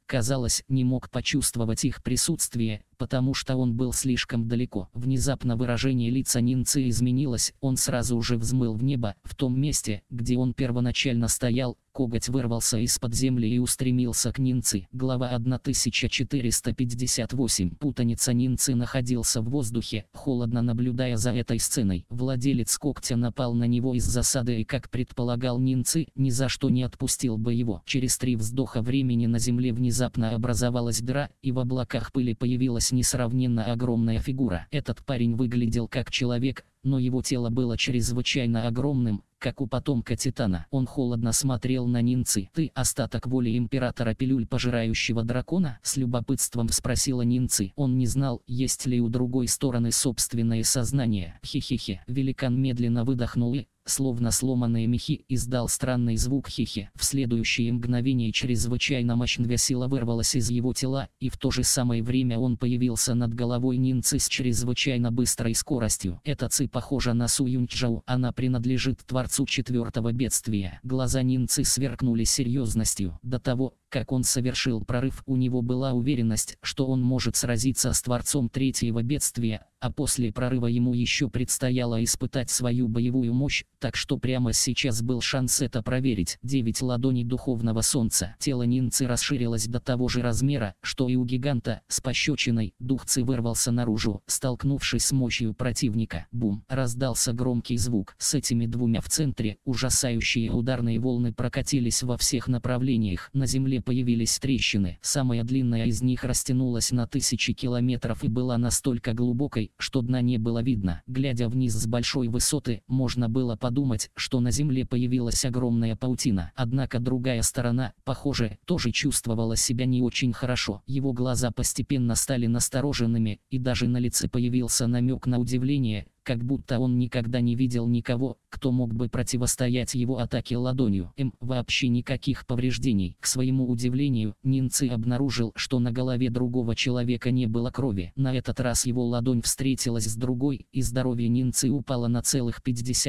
казалось, не мог почувствовать их присутствие, потому что он был слишком далеко. Внезапно выражение лица Нинцы изменилось, он сразу же взмыл в небо. В том месте, где он первоначально стоял, коготь вырвался из-под земли и устремился к Нинцы. Глава 1458. Путаница. Нинцы находился в воздухе, холодно наблюдая за этой сценой. Владелец когтя напал на него из засады и, как предполагал Нинцы, ни за что не отпустил бы его. Через 3 вздоха времени на земле внезапно образовалась дыра, и в облаках пыли появилась несравненно огромная фигура. Этот парень выглядел как человек, но его тело было чрезвычайно огромным, как у потомка Титана. Он холодно смотрел на Нинцы. «Ты остаток воли императора пилюль пожирающего дракона?» — с любопытством спросила Нинцы. Он не знал, есть ли у другой стороны собственное сознание. Хе-хе-хе. Великан медленно выдохнул и, словно сломанные мехи, издал странный звук хихи. В следующее мгновение чрезвычайно мощная сила вырвалась из его тела, и в то же самое время он появился над головой Нинцы с чрезвычайно быстрой скоростью. Эта Ци похожа на Су Юньчжао, она принадлежит Творцу 4-го бедствия. Глаза Нинцы сверкнули серьезностью. До того, как он совершил прорыв, у него была уверенность, что он может сразиться с Творцом 3-го бедствия, а после прорыва ему еще предстояло испытать свою боевую мощь, так что прямо сейчас был шанс это проверить. 9 ладоней духовного солнца. Тело Нинцы расширилось до того же размера, что и у гиганта. С пощечиной дух Ци вырвался наружу, столкнувшись с мощью противника. Бум! Раздался громкий звук. С этими двумя в центре ужасающие ударные волны прокатились во всех направлениях. На земле появились трещины. Самая длинная из них растянулась на 1000 километров и была настолько глубокой, что дна не было видно. Глядя вниз с большой высоты, можно было подумать, что на земле появилась огромная паутина. Однако другая сторона, похоже, тоже чувствовала себя не очень хорошо. Его глаза постепенно стали настороженными, и даже на лице появился намек на удивление, как будто он никогда не видел никого, кто мог бы противостоять его атаке ладонью. Вообще никаких повреждений. К своему удивлению, Нинцы обнаружил, что на голове другого человека не было крови. На этот раз его ладонь встретилась с другой, и здоровье Нинцы упало на целых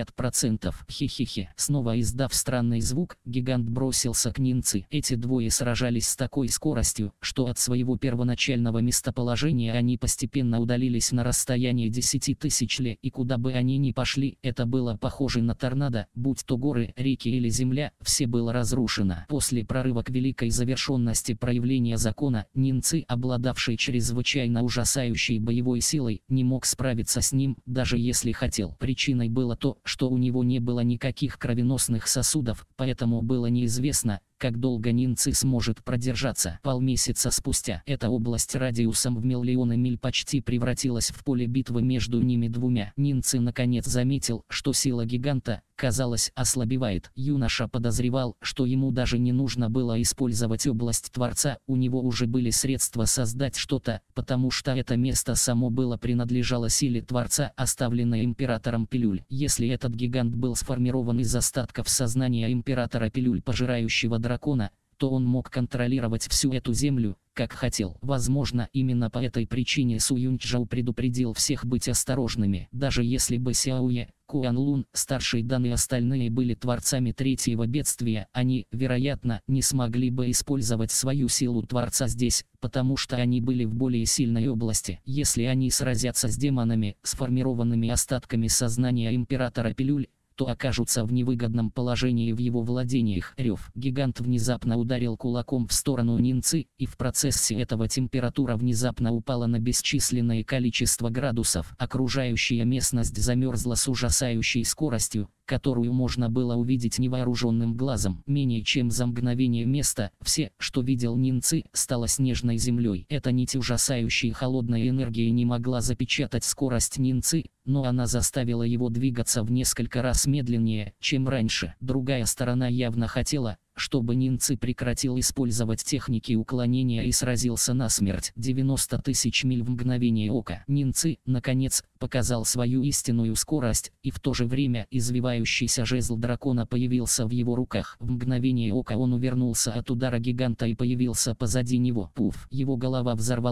50%. Хе-хе-хе. Снова издав странный звук, гигант бросился к Нинцы. Эти двое сражались с такой скоростью, что от своего первоначального местоположения они постепенно удалились на расстояние 10 тысяч ли, и куда бы они ни пошли, это было похоже на торнадо, будь то горы, реки или земля, все было разрушено. После прорыва к великой завершенности проявления закона, Нинцы, обладавший чрезвычайно ужасающей боевой силой, не мог справиться с ним, даже если хотел. Причиной было то, что у него не было никаких кровеносных сосудов, поэтому было неизвестно, как долго Нинцы сможет продержаться. Полмесяца спустя эта область радиусом в миллионы миль почти превратилась в поле битвы между ними двумя. Нинцы наконец заметил, что сила гиганта, казалось, ослабевает. Юноша подозревал, что ему даже не нужно было использовать область Творца, у него уже были средства создать что-то, потому что это место само было принадлежало силе Творца, оставленной императором пилюль. Если этот гигант был сформирован из остатков сознания императора пилюль пожирающего дракона, то он мог контролировать всю эту землю, как хотел. Возможно, именно по этой причине Су Юньчжао предупредил всех быть осторожными. Даже если бы Сяое, Куанлун, Старший Дан и остальные были творцами 3-го бедствия, они, вероятно, не смогли бы использовать свою силу Творца здесь, потому что они были в более сильной области. Если они сразятся с демонами, сформированными остатками сознания императора пилюль, то окажутся в невыгодном положении в его владениях. Рев. Гигант внезапно ударил кулаком в сторону Нинцы, и в процессе этого температура внезапно упала на бесчисленное количество градусов. Окружающая местность замерзла с ужасающей скоростью, которую можно было увидеть невооруженным глазом. Менее чем за мгновение места, все, что видел Нинцы, стало снежной землей. Эта нить ужасающей холодной энергии не могла запечатать скорость Нинцы, но она заставила его двигаться в несколько раз медленнее, чем раньше. Другая сторона явно хотела, чтобы Нинцы прекратил использовать техники уклонения и сразился насмерть. 90 тысяч миль в мгновение ока. Нинцы, наконец, показал свою истинную скорость, и в то же время извивающийся жезл дракона появился в его руках. В мгновение ока он увернулся от удара гиганта и появился позади него. Пуф! Его голова взорвалась,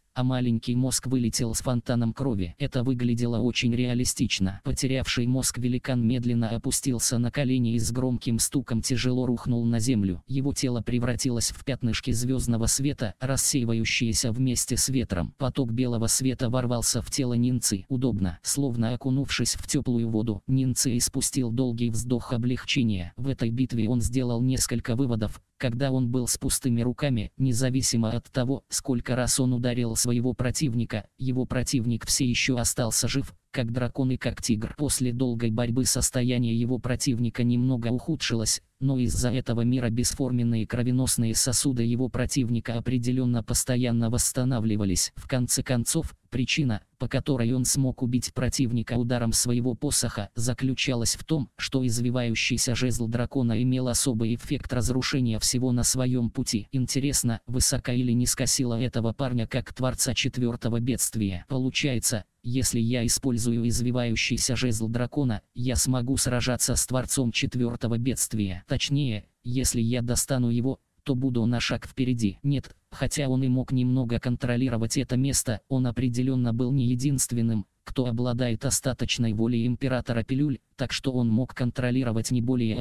а маленький мозг вылетел с фонтаном крови. Это выглядело очень реалистично. Потерявший мозг великан медленно опустился на колени и с громким стуком тяжело рухнул на землю. Его тело превратилось в пятнышки звездного света, рассеивающиеся вместе с ветром. Поток белого света ворвался в тело Нинцы. Удобно, словно окунувшись в теплую воду, Нинцы испустил долгий вздох облегчения. В этой битве он сделал несколько выводов. Когда он был с пустыми руками, независимо от того, сколько раз он ударил своего противника, его противник все еще остался жив, как дракон и как тигр. После долгой борьбы состояние его противника немного ухудшилось, но из-за этого мира бесформенные кровеносные сосуды его противника определенно постоянно восстанавливались. В конце концов, причина, по которой он смог убить противника ударом своего посоха, заключалась в том, что извивающийся жезл дракона имел особый эффект разрушения всего на своем пути. Интересно, высока или низка сила этого парня как творца четвертого бедствия. Получается, если я использую извивающийся жезл дракона, я смогу сражаться с творцом четвертого бедствия. Точнее, если я достану его, то буду на шаг впереди. Нет, хотя он и мог немного контролировать это место, он определенно был не единственным, кто обладает остаточной волей императора пилюль, так что он мог контролировать не более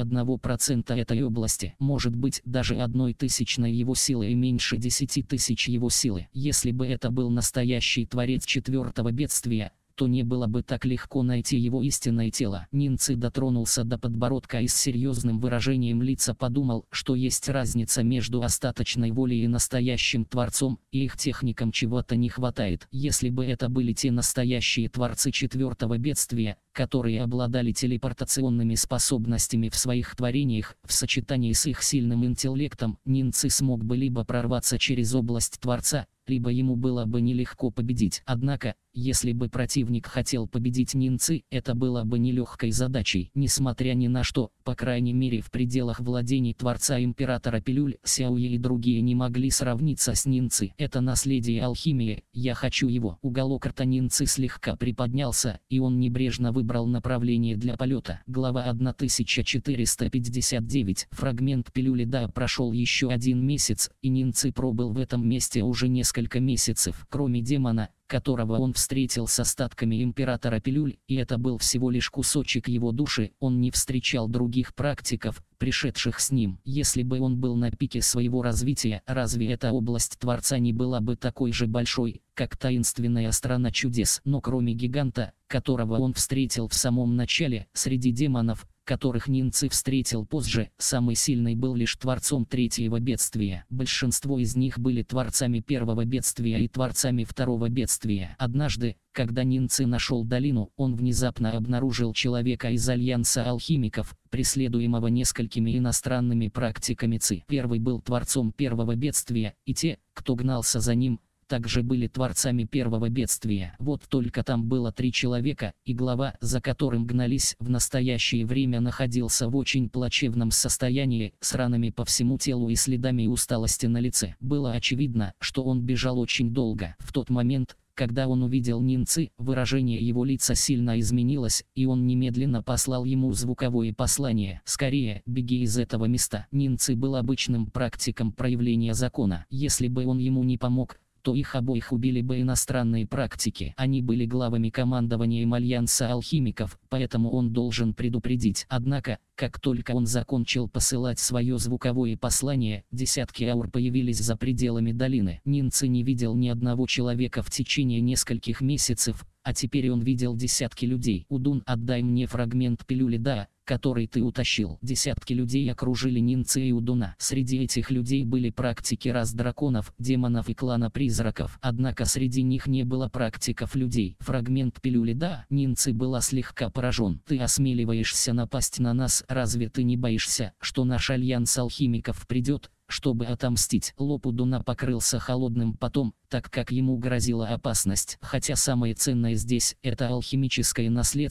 1% этой области. Может быть, даже 1/1000 его силы и меньше 10 тысяч его силы. Если бы это был настоящий творец четвертого бедствия, то не было бы так легко найти его истинное тело. Нинцы дотронулся до подбородка и с серьезным выражением лица подумал, что есть разница между остаточной волей и настоящим творцом, и их техникам чего-то не хватает. Если бы это были те настоящие творцы четвертого бедствия, которые обладали телепортационными способностями в своих творениях, в сочетании с их сильным интеллектом, Нинцы смог бы либо прорваться через область Творца, либо ему было бы нелегко победить. Однако, если бы противник хотел победить Нинцы, это было бы нелегкой задачей. Несмотря ни на что, по крайней мере в пределах владений Творца Императора Пилюль, Сяои и другие не могли сравниться с Нинцы. Это наследие алхимии, я хочу его. Уголок рта Нинцы слегка приподнялся, и он небрежно выбрал направление для полета. Глава 1459. Фрагмент пилюли. Да, прошел еще 1 месяц, и Нинцы пробыл в этом месте уже несколько месяцев. Кроме демона, которого он встретил с остатками императора пилюль, и это был всего лишь кусочек его души, он не встречал других практиков, пришедших с ним. Если бы он был на пике своего развития, разве эта область Творца не была бы такой же большой, как таинственная страна чудес? Но кроме гиганта, которого он встретил в самом начале, среди демонов, которых Нинцы встретил позже, самый сильный был лишь творцом третьего бедствия. Большинство из них были творцами первого бедствия и творцами второго бедствия. Однажды, когда Нинцы нашел долину, он внезапно обнаружил человека из Альянса алхимиков, преследуемого несколькими иностранными практиками ЦИ. Первый был творцом первого бедствия, и те, кто гнался за ним, также были творцами первого бедствия. Вот только там было 3 человека, и глава, за которым гнались, в настоящее время находился в очень плачевном состоянии, с ранами по всему телу и следами усталости на лице. Было очевидно, что он бежал очень долго. В тот момент, когда он увидел Нинцы, выражение его лица сильно изменилось, и он немедленно послал ему звуковое послание: «Скорее, беги из этого места». Нинцы был обычным практиком проявления закона. Если бы он ему не помог, то их обоих убили бы иностранные практики. Они были главами командования Альянса алхимиков, поэтому он должен предупредить. Однако, как только он закончил посылать свое звуковое послание, десятки аур появились за пределами долины. Нинцы не видел ни одного человека в течение нескольких месяцев, а теперь он видел десятки людей. «Удун, отдай мне фрагмент пилюли, да, который ты утащил». Десятки людей окружили Нинцы и Удуна. Среди этих людей были практики рас драконов, демонов и клана призраков. Однако среди них не было практиков людей. «Фрагмент пилюли, да». Нинцы была слегка поражен. «Ты осмеливаешься напасть на нас? Разве ты не боишься, что наш альянс алхимиков придет, чтобы отомстить?» Лоб Удуна покрылся холодным потом, так как ему грозила опасность. Хотя самое ценное здесь – это алхимическое наследство,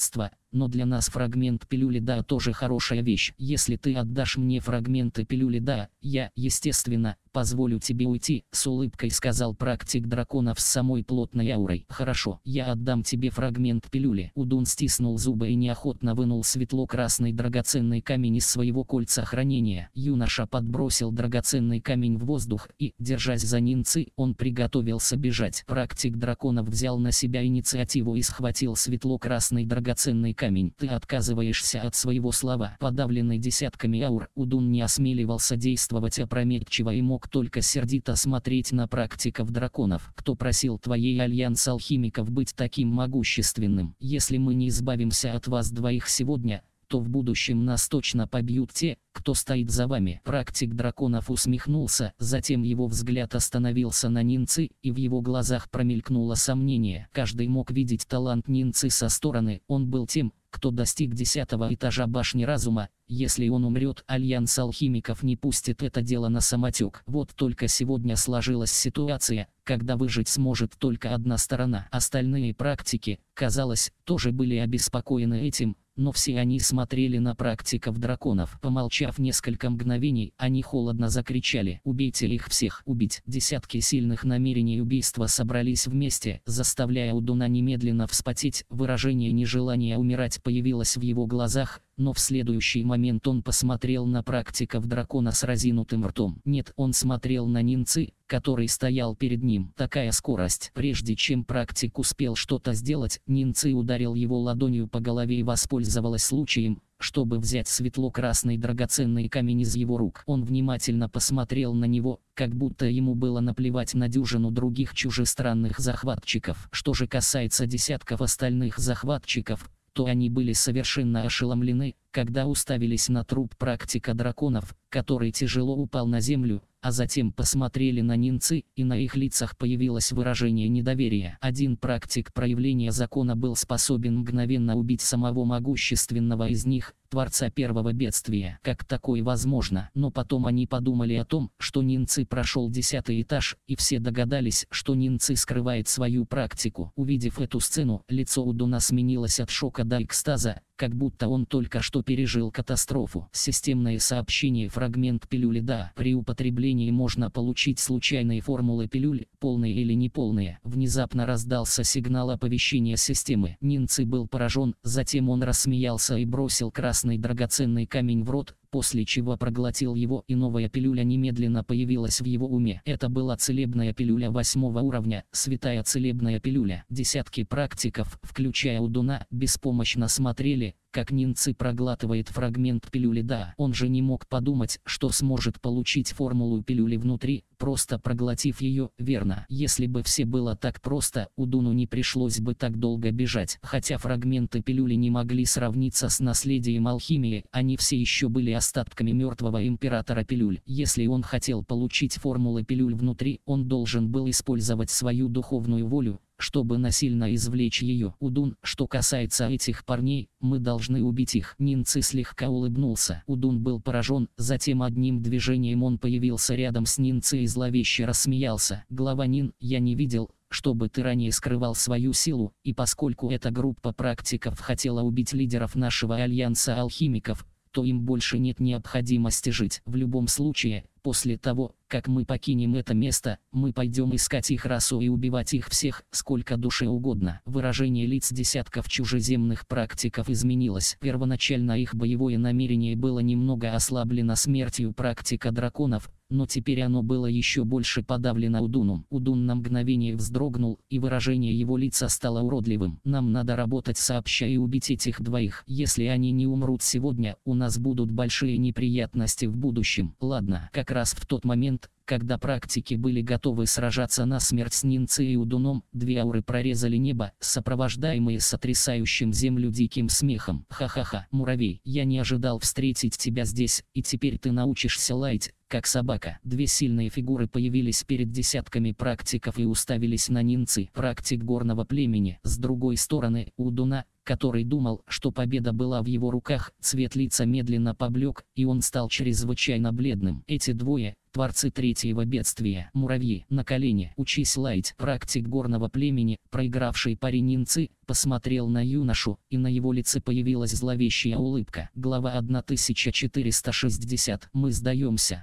но для нас фрагмент пилюли да тоже хорошая вещь. Если ты отдашь мне фрагменты пилюли да, я, естественно, позволю тебе уйти», — с улыбкой сказал практик драконов с самой плотной аурой. «Хорошо, я отдам тебе фрагмент пилюли». Удун стиснул зубы и неохотно вынул светло-красный драгоценный камень из своего кольца хранения. Юноша подбросил драгоценный камень в воздух и, держась за Нинцы, он приготовился бежать. Практик драконов взял на себя инициативу и схватил светло-красный драгоценный камень. «Ты отказываешься от своего слова». Подавленный десятками аур, Удун не осмеливался действовать опрометчиво и мог только сердито смотреть на практиков драконов. «Кто просил твоей альянс алхимиков быть таким могущественным? Если мы не избавимся от вас двоих сегодня, то в будущем нас точно побьют те, кто стоит за вами». Практик драконов усмехнулся, затем его взгляд остановился на Нинцы, и в его глазах промелькнуло сомнение. Каждый мог видеть талант Нинцы со стороны, он был тем, кто достиг 10-го этажа башни разума. Если он умрет, альянс алхимиков не пустит это дело на самотек. Вот только сегодня сложилась ситуация, когда выжить сможет только одна сторона. Остальные практики, казалось, тоже были обеспокоены этим, но все они смотрели на практиков драконов. Помолчав несколько мгновений, они холодно закричали: «Убейте их всех! Убить!» Десятки сильных намерений убийства собрались вместе, заставляя Удуна немедленно вспотеть. Выражение нежелания умирать появилось в его глазах, но в следующий момент он посмотрел на практиков дракона с разинутым ртом. Нет, он смотрел на Нинцы, который стоял перед ним. Такая скорость. Прежде чем практик успел что-то сделать, Нинцы ударил его ладонью по голове и воспользовалась случаем, чтобы взять светло-красный драгоценный камень из его рук. Он внимательно посмотрел на него, как будто ему было наплевать на дюжину других чужестранных захватчиков. Что же касается десятков остальных захватчиков, то они были совершенно ошеломлены, когда уставились на труп практика драконов, который тяжело упал на землю, а затем посмотрели на Нинцы, и на их лицах появилось выражение недоверия. Один практик проявления закона был способен мгновенно убить самого могущественного из них, творца первого бедствия. Как такое возможно? Но потом они подумали о том, что Нинцы прошел 10-й этаж, и все догадались, что Нинцы скрывает свою практику. Увидев эту сцену, лицо Удуна сменилось от шока до экстаза, как будто он только что пережил катастрофу. Системное сообщение: фрагмент пилюли да. При употреблении можно получить случайные формулы пилюль, полные или неполные. Внезапно раздался сигнал оповещения системы. Нинцы был поражен, затем он рассмеялся и бросил красный драгоценный камень в рот, после чего проглотил его, и новая пилюля немедленно появилась в его уме. Это была целебная пилюля 8-го уровня, святая целебная пилюля. Десятки практиков, включая Удуна, беспомощно смотрели, как Нинцы проглатывает фрагмент пилюли да. Он же не мог подумать, что сможет получить формулу пилюли внутри, просто проглотив ее. Верно, если бы все было так просто, Удуну не пришлось бы так долго бежать. Хотя фрагменты пилюли не могли сравниться с наследием алхимии, они все еще были остатками мертвого императора пилюль. Если он хотел получить формулы пилюль внутри, он должен был использовать свою духовную волю, чтобы насильно извлечь ее. Удун, что касается этих парней, мы должны убить их. Нинцы слегка улыбнулся. Удун был поражен, затем одним движением он появился рядом с Нинцы и зловеще рассмеялся. Глава Нин, я не видел, чтобы ты ранее скрывал свою силу, и поскольку эта группа практиков хотела убить лидеров нашего альянса алхимиков, то им больше нет необходимости жить. В любом случае, после того, как мы покинем это место, мы пойдем искать их расу и убивать их всех, сколько душе угодно. Выражение лиц десятков чужеземных практиков изменилось. Первоначально их боевое намерение было немного ослаблено смертью практика драконов, но теперь оно было еще больше подавлено Удуном. Удун на мгновение вздрогнул, и выражение его лица стало уродливым. Нам надо работать сообща и убить этих двоих. Если они не умрут сегодня, у нас будут большие неприятности в будущем. Ладно, как раз в тот момент, когда практики были готовы сражаться насмерть с Нинцы и Удуном, две ауры прорезали небо, сопровождаемые сотрясающим землю диким смехом. Ха-ха-ха, муравей, я не ожидал встретить тебя здесь, и теперь ты научишься лаять, как собака. Две сильные фигуры появились перед десятками практиков и уставились на Нинцы. Практик горного племени. С другой стороны, Удуна, который думал, что победа была в его руках, цвет лица медленно поблек, и он стал чрезвычайно бледным. Эти двое, Творцы третьего бедствия. Муравьи. На колени. Учись лаять. Практик горного племени, проигравший парень Нинцы, посмотрел на юношу, и на его лице появилась зловещая улыбка. Глава 1460. Мы сдаемся.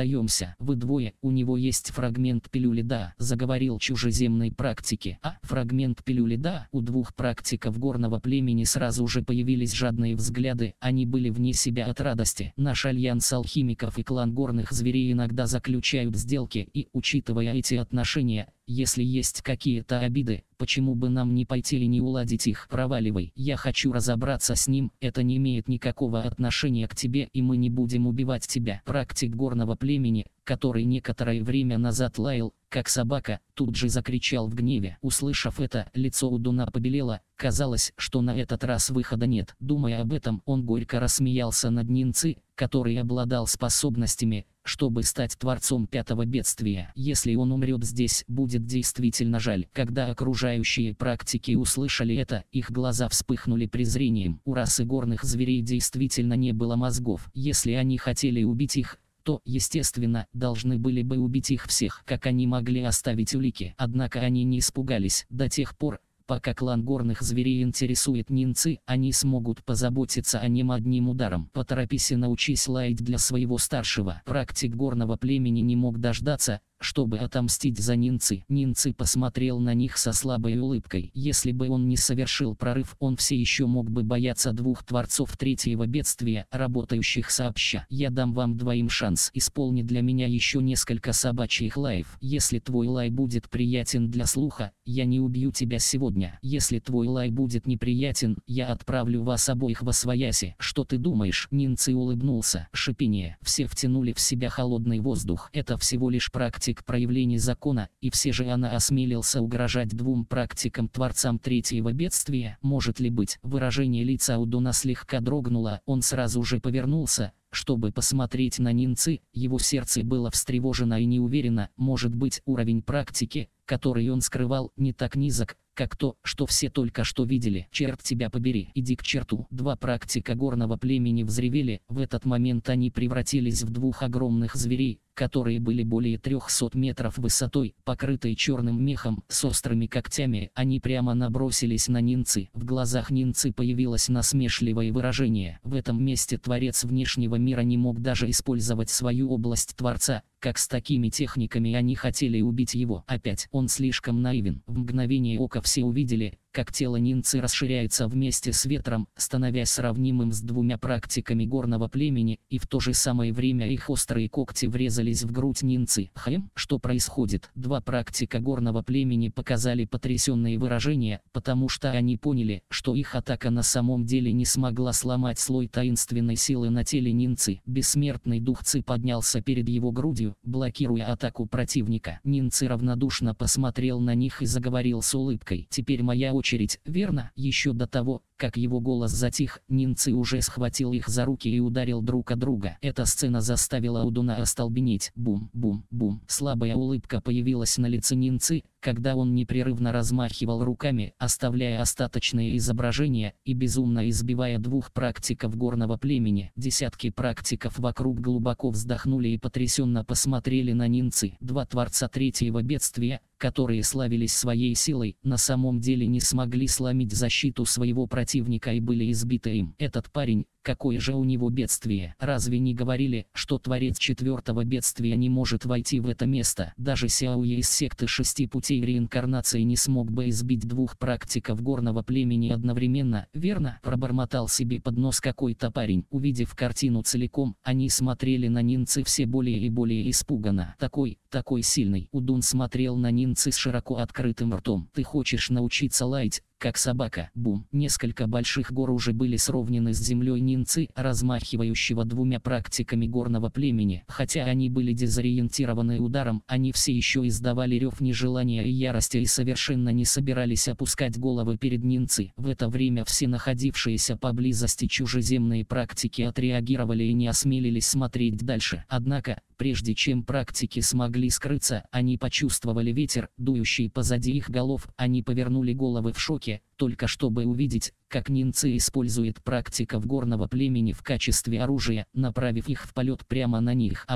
Вы двое, у него есть фрагмент пилюли, да, заговорил чужеземной практики. А, фрагмент пилюли, да, у двух практиков горного племени сразу же появились жадные взгляды, они были вне себя от радости. Наш альянс алхимиков и клан горных зверей иногда заключают сделки, и, учитывая эти отношения, если есть какие-то обиды, почему бы нам не пойти и не уладить их? Проваливай. Я хочу разобраться с ним, это не имеет никакого отношения к тебе, и мы не будем убивать тебя. Практик горного племени, который некоторое время назад лаял, как собака, тут же закричал в гневе. Услышав это, лицо Удуна побелело, казалось, что на этот раз выхода нет. Думая об этом, он горько рассмеялся над Нинцы, который обладал способностями, чтобы стать творцом пятого бедствия. Если он умрет здесь, будет действительно жаль. Когда окружающие практики услышали это, их глаза вспыхнули презрением. У расы горных зверей действительно не было мозгов. Если они хотели убить их, то, естественно, должны были бы убить их всех. Как они могли оставить улики? Однако они не испугались. До тех пор, пока клан горных зверей интересует Нинцы, они смогут позаботиться о нем одним ударом. Поторопись и научись лаять для своего старшего. Практик горного племени не мог дождаться, чтобы отомстить за Нинцы. Нинцы посмотрел на них со слабой улыбкой. Если бы он не совершил прорыв, он все еще мог бы бояться двух творцов третьего бедствия, работающих сообща. Я дам вам двоим шанс. Исполни для меня еще несколько собачьих лаев. Если твой лай будет приятен для слуха, я не убью тебя сегодня. Если твой лай будет неприятен, я отправлю вас обоих восвояси. Что ты думаешь? Нинцы улыбнулся. Шипение. Все втянули в себя холодный воздух. Это всего лишь практика проявлений закона, и все же она осмелился угрожать двум практикам-творцам третьего бедствия. Может ли быть? Выражение лица Удуна слегка дрогнуло, он сразу же повернулся, чтобы посмотреть на Нинцы. Его сердце было встревожено и неуверенно. Может быть, уровень практики, который он скрывал, не так низок, как то, что все только что видели. Черт тебя побери, иди к черту. Два практика горного племени взревели. В этот момент они превратились в двух огромных зверей, которые были более 300 метров высотой, покрытые черным мехом, с острыми когтями. Они прямо набросились на Нинцы. В глазах Нинцы появилось насмешливое выражение. В этом месте творец внешнего мира не мог даже использовать свою область Творца. Как с такими техниками они хотели убить его? Опять он слишком наивен. В мгновение ока все увидели, как тело Нинцы расширяется вместе с ветром, становясь сравнимым с двумя практиками горного племени, и в то же самое время их острые когти врезались в грудь Нинцы. Что происходит? Два практика горного племени показали потрясенные выражения, потому что они поняли, что их атака на самом деле не смогла сломать слой таинственной силы на теле Нинцы. Бессмертный дух Ци поднялся перед его грудью, блокируя атаку противника. Нинцы равнодушно посмотрел на них и заговорил с улыбкой. «Теперь моя очередь, верно?» Еще до того, как его голос затих, Нинцы уже схватил их за руки и ударил друг от друга. Эта сцена заставила Удуна остолбенеть. Бум-бум-бум. Слабая улыбка появилась на лице Нинцы, когда он непрерывно размахивал руками, оставляя остаточные изображения, и безумно избивая двух практиков горного племени. Десятки практиков вокруг глубоко вздохнули и потрясенно посмотрели на Нинцы. Два творца третьего бедствия, которые славились своей силой, на самом деле не смогли сломить защиту своего противника и были избиты им. Этот парень, какое же у него бедствие? Разве не говорили, что творец четвертого бедствия не может войти в это место? Даже Сяоя из секты шести путей реинкарнации не смог бы избить двух практиков горного племени одновременно, верно? Пробормотал себе под нос какой-то парень. Увидев картину целиком, они смотрели на Нинцы все более и более испуганно. Такой сильный. Удун смотрел на Нинцы с широко открытым ртом. «Ты хочешь научиться лаять, как собака?» Бум. Несколько больших гор уже были сровнены с землей Нинцы, размахивающего двумя практиками горного племени. Хотя они были дезориентированы ударом, они все еще издавали рев нежелания и ярости и совершенно не собирались опускать головы перед Нинцы. В это время все находившиеся поблизости чужеземные практики отреагировали и не осмелились смотреть дальше. Однако, прежде чем практики смогли скрыться, они почувствовали ветер, дующий позади их голов. Они повернули головы в шоке, только чтобы увидеть, как нинцы используют практиков горного племени в качестве оружия, направив их в полет прямо на них.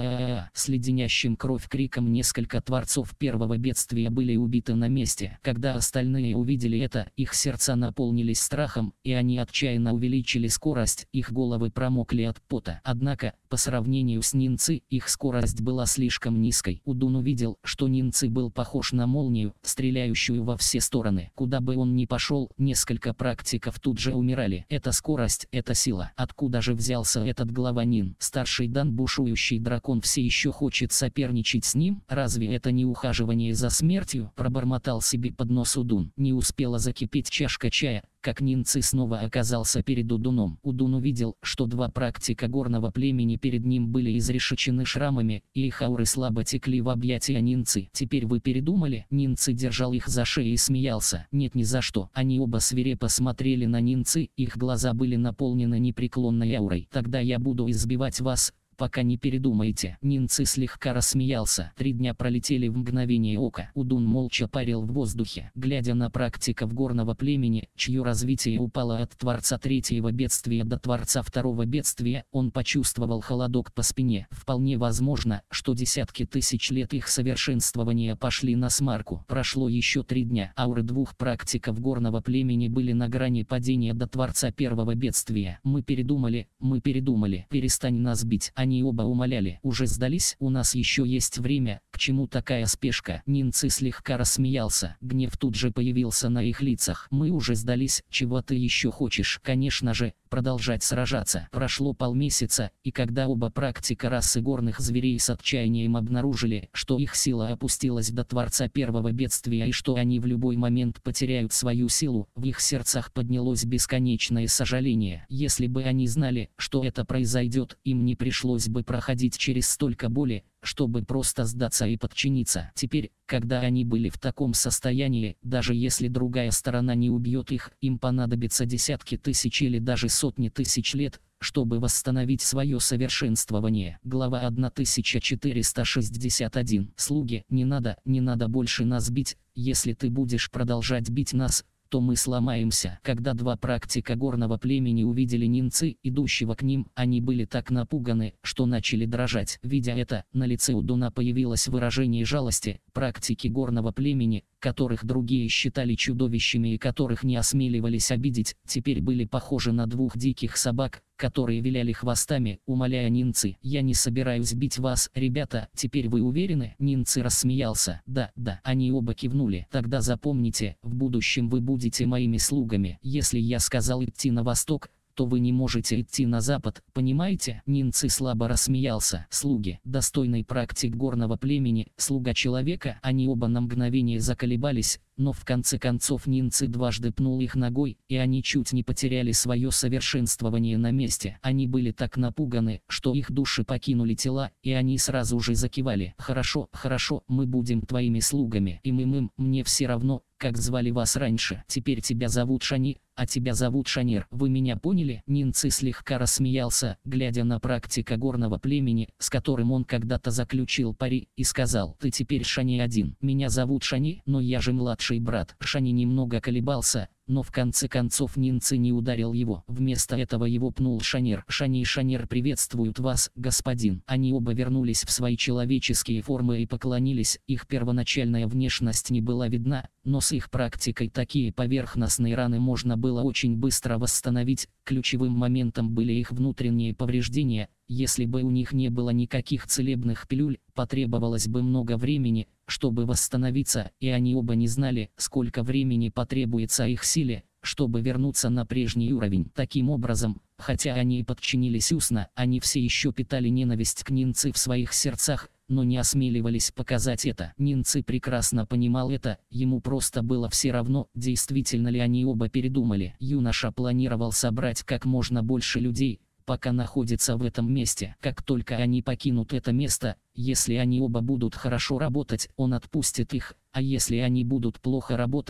С леденящим кровь криком несколько творцов первого бедствия были убиты на месте. Когда остальные увидели это, их сердца наполнились страхом, и они отчаянно увеличили скорость, их головы промокли от пота. Однако, по сравнению с нинцы, их скорость была слишком низкой. Удун увидел, что нинцы был похож на молнию, стреляющую во все стороны. Куда бы он ни пошел, несколько практиков тут же умирали. Это скорость, это сила. Откуда же взялся этот глава Нин? Старший дан, бушующий дракон, все еще хочет соперничать с ним? Разве это не ухаживание за смертью? Пробормотал себе под нос Удун. Не успела закипеть чашка чая, как нинцы снова оказался перед Удуном. Удун увидел, что два практика горного племени перед ним были изрешечены шрамами, и их ауры слабо текли в объятия нинцы. «Теперь вы передумали?» Нинцы держал их за шею и смеялся. «Нет, ни за что». Они оба свирепо смотрели на нинцы, их глаза были наполнены непреклонной аурой. «Тогда я буду избивать вас, пока не передумаете». Нинцы слегка рассмеялся. 3 дня пролетели в мгновение ока. Удун молча парил в воздухе, глядя на практиков горного племени, чье развитие упало от Творца третьего бедствия до Творца второго бедствия. Он почувствовал холодок по спине. Вполне возможно, что десятки тысяч лет их совершенствования пошли на смарку. Прошло еще 3 дня. Ауры двух практиков горного племени были на грани падения до Творца первого бедствия. Мы передумали, перестань нас бить». Они оба умоляли. «Уже сдались? У нас еще есть время, к чему такая спешка?» Нинцы слегка рассмеялся. Гнев тут же появился на их лицах. «Мы уже сдались, чего ты еще хочешь?» «Конечно же, продолжать сражаться». Прошло полмесяца, и когда оба практика расы горных зверей с отчаянием обнаружили, что их сила опустилась до Творца первого бедствия и что они в любой момент потеряют свою силу, в их сердцах поднялось бесконечное сожаление. Если бы они знали, что это произойдет, им не пришлось бы проходить через столько боли, чтобы просто сдаться и подчиниться. Теперь, когда они были в таком состоянии, даже если другая сторона не убьет их, им понадобится десятки тысяч или даже сотни тысяч лет, чтобы восстановить свое совершенствование. Глава 1461. «Слуги, не надо больше нас бить. Если ты будешь продолжать бить нас, то мы сломаемся». Когда два практика горного племени увидели нинцы, идущего к ним, они были так напуганы, что начали дрожать. Видя это, на лице Удуна появилось выражение жалости. Практики горного племени, которых другие считали чудовищами и которых не осмеливались обидеть, теперь были похожи на двух диких собак, которые виляли хвостами, умоляя нинцы. «Я не собираюсь бить вас, ребята, теперь вы уверены?» Нинцы рассмеялся. Да, они оба кивнули. «Тогда запомните, в будущем вы будете моими слугами. Если я сказал идти на восток, то вы не можете идти на запад, понимаете?» Нинцы слабо рассмеялся. «Слуги, достойный практик горного племени, слуга человека». Они оба на мгновение заколебались, но в конце концов нинцы дважды пнул их ногой, и они чуть не потеряли свое совершенствование на месте. Они были так напуганы, что их души покинули тела, и они сразу же закивали. «Хорошо, мы будем твоими слугами. И мне все равно, как звали вас раньше. Теперь тебя зовут Шани, а тебя зовут Шанир. Вы меня поняли?» Нинцы слегка рассмеялся, глядя на практика горного племени, с которым он когда-то заключил пари, и сказал: «Ты теперь Шани-1. Меня зовут Шани, но я же младший брат». Шани немного колебался, но в конце концов нинцы не ударил его. Вместо этого его пнул Шанир. «Шани и Шанир приветствуют вас, господин». Они оба вернулись в свои человеческие формы и поклонились. Их первоначальная внешность не была видна, но с их практикой такие поверхностные раны можно было очень быстро восстановить. Ключевым моментом были их внутренние повреждения. Если бы у них не было никаких целебных пилюль, потребовалось бы много времени, чтобы восстановиться, и они оба не знали, сколько времени потребуется их силе, чтобы вернуться на прежний уровень. Таким образом, хотя они и подчинились устно, они все еще питали ненависть к нинцы в своих сердцах, но не осмеливались показать это. Нинцы прекрасно понимал это, ему просто было все равно, действительно ли они оба передумали. Юноша планировал собрать как можно больше людей, пока находится в этом месте. Как только они покинут это место, если они оба будут хорошо работать, он отпустит их, а если они будут плохо работать,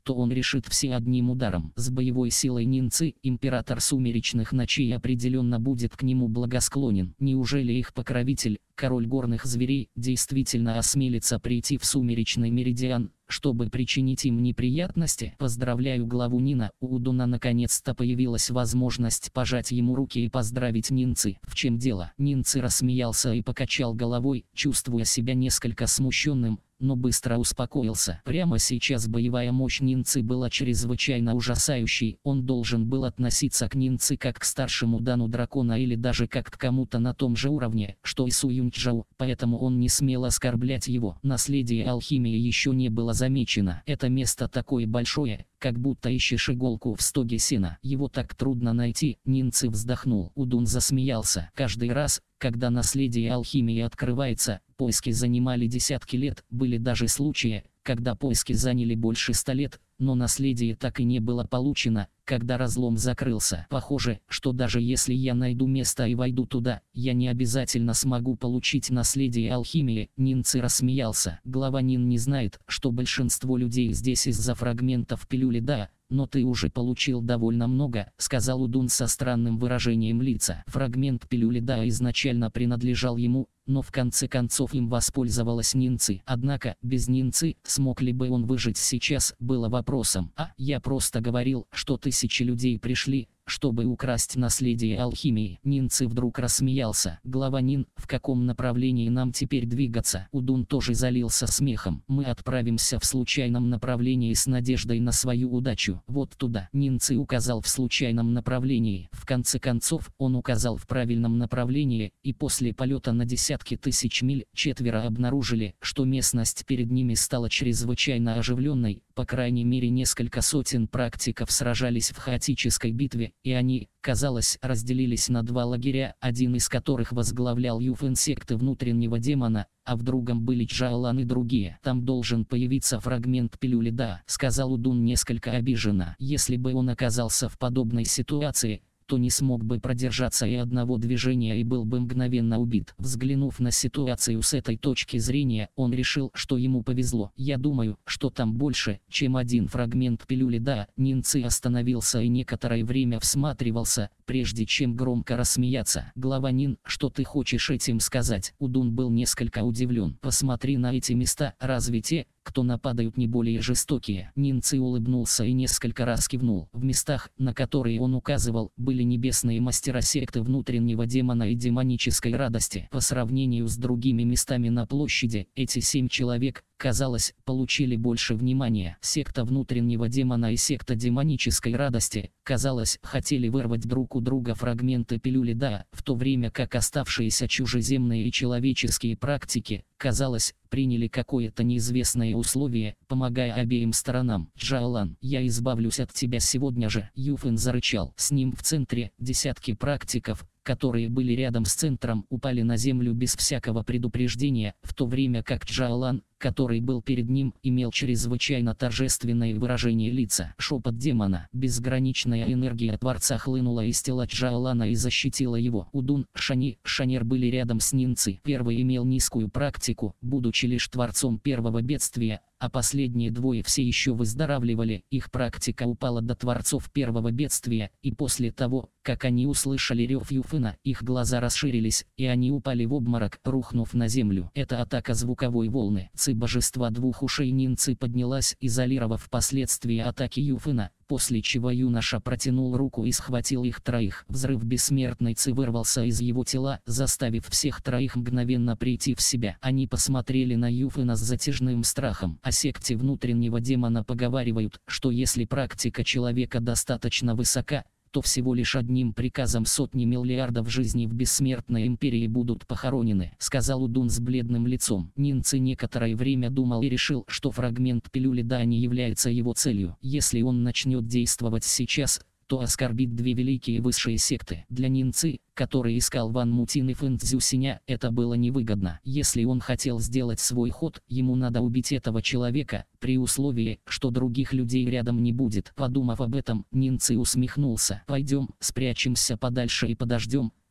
то он решит все одним ударом. С боевой силой Нинцы император сумеречных ночей определенно будет к нему благосклонен. Неужели их покровитель, король горных зверей, действительно осмелится прийти в сумеречный меридиан, чтобы причинить им неприятности? Поздравляю главу Нина. У Удуна наконец-то появилась возможность пожать ему руки и поздравить Нинцы. В чем дело? Нинцы рассмеялся и покачал головой, чувствуя себя несколько смущенным, но быстро успокоился. Прямо сейчас боевая мощь Нинцы была чрезвычайно ужасающей. Он должен был относиться к Нинцы как к старшему дану дракона или даже как к кому-то на том же уровне, что и Су Юньчжоу, поэтому он не смел оскорблять его. Наследие алхимии еще не было замечено. Это место такое большое, как будто ищешь иголку в стоге сена. Его так трудно найти. Нинцы вздохнул. Удун засмеялся. Каждый раз, когда наследие алхимии открывается, поиски занимали десятки лет. Были даже случаи, когда поиски заняли больше 100 лет, но наследие так и не было получено, когда разлом закрылся. Похоже, что даже если я найду место и войду туда, я не обязательно смогу получить наследие алхимии. Нинцы рассмеялся. Глава Нин не знает, что большинство людей здесь из-за фрагментов пилюли да, но ты уже получил довольно много, сказал Удун со странным выражением лица. Фрагмент пилюли да изначально принадлежал ему, но в конце концов им воспользовалась Нинцы. Однако, без Нинцы, смог ли бы он выжить сейчас, было вопросом. А я просто говорил, что тысячи людей пришли, чтобы украсть наследие алхимии. Нинцы вдруг рассмеялся. Глава Нин, в каком направлении нам теперь двигаться? Удун тоже залился смехом. Мы отправимся в случайном направлении с надеждой на свою удачу. Вот туда. Нинцы указал в случайном направлении. В конце концов, он указал в правильном направлении, и после полета на десятки тысяч миль, четверо обнаружили, что местность перед ними стала чрезвычайно оживленной. По крайней мере несколько сотен практиков сражались в хаотической битве, и они, казалось, разделились на два лагеря, один из которых возглавлял Юфэн секты внутреннего демона, а в другом были Чжаолан и другие. Там должен появиться фрагмент пилюли да, сказал Удун несколько обиженно. Если бы он оказался в подобной ситуации, то не смог бы продержаться и одного движения и был бы мгновенно убит. Взглянув на ситуацию с этой точки зрения, он решил, что ему повезло. Я думаю, что там больше, чем один фрагмент пилюли да. Нинцы остановился и некоторое время всматривался, прежде чем громко рассмеяться. Глава Нин, что ты хочешь этим сказать? Удун был несколько удивлен. Посмотри на эти места, разве те, кто нападают, не более жестокие? Нинцы улыбнулся и несколько раз кивнул. В местах, на которые он указывал, были небесные мастера секты внутреннего демона и демонической радости. По сравнению с другими местами на площади, эти 7 человек, казалось, получили больше внимания. Секта внутреннего демона и секта демонической радости, казалось, хотели вырвать друг у друга фрагменты пилюли да, в то время как оставшиеся чужеземные и человеческие практики, казалось, приняли какое-то неизвестное условие, помогая обеим сторонам. Чжаолан, я избавлюсь от тебя сегодня же. Юфэн зарычал. С ним в центре десятки практиков, которые были рядом с центром, упали на землю без всякого предупреждения, в то время как Чжаолан, который был перед ним, имел чрезвычайно торжественное выражение лица. Шепот демона. Безграничная энергия Творца хлынула из тела Чжаолана и защитила его. Удун, Шанер были рядом с Нинцы. Первый имел низкую практику, будучи лишь творцом первого бедствия, а последние двое все еще выздоравливали. Их практика упала до творцов первого бедствия, и после того, как они услышали рев Юфэна, их глаза расширились, и они упали в обморок, рухнув на землю. Это атака звуковой волны. Божества двух ушей Нинцы поднялась, изолировав последствия атаки Юфэна, после чего юноша протянул руку и схватил их троих. Взрыв бессмертной Ци вырвался из его тела, заставив всех троих мгновенно прийти в себя. Они посмотрели на Юфэна с затяжным страхом. О секте внутреннего демона поговаривают, что если практика человека достаточно высока, то всего лишь одним приказом сотни миллиардов жизней в бессмертной империи будут похоронены, сказал Удун с бледным лицом. Нинцы некоторое время думал и решил, что фрагмент пилюли да не является его целью. Если он начнет действовать сейчас, то оскорбит две великие высшие секты. Для Нинцы, который искал Ван Мутин и Фэн Цзюсиня, это было невыгодно. Если он хотел сделать свой ход, ему надо убить этого человека, при условии, что других людей рядом не будет. Подумав об этом, Нинцы усмехнулся. Пойдем, спрячемся подальше и подождем,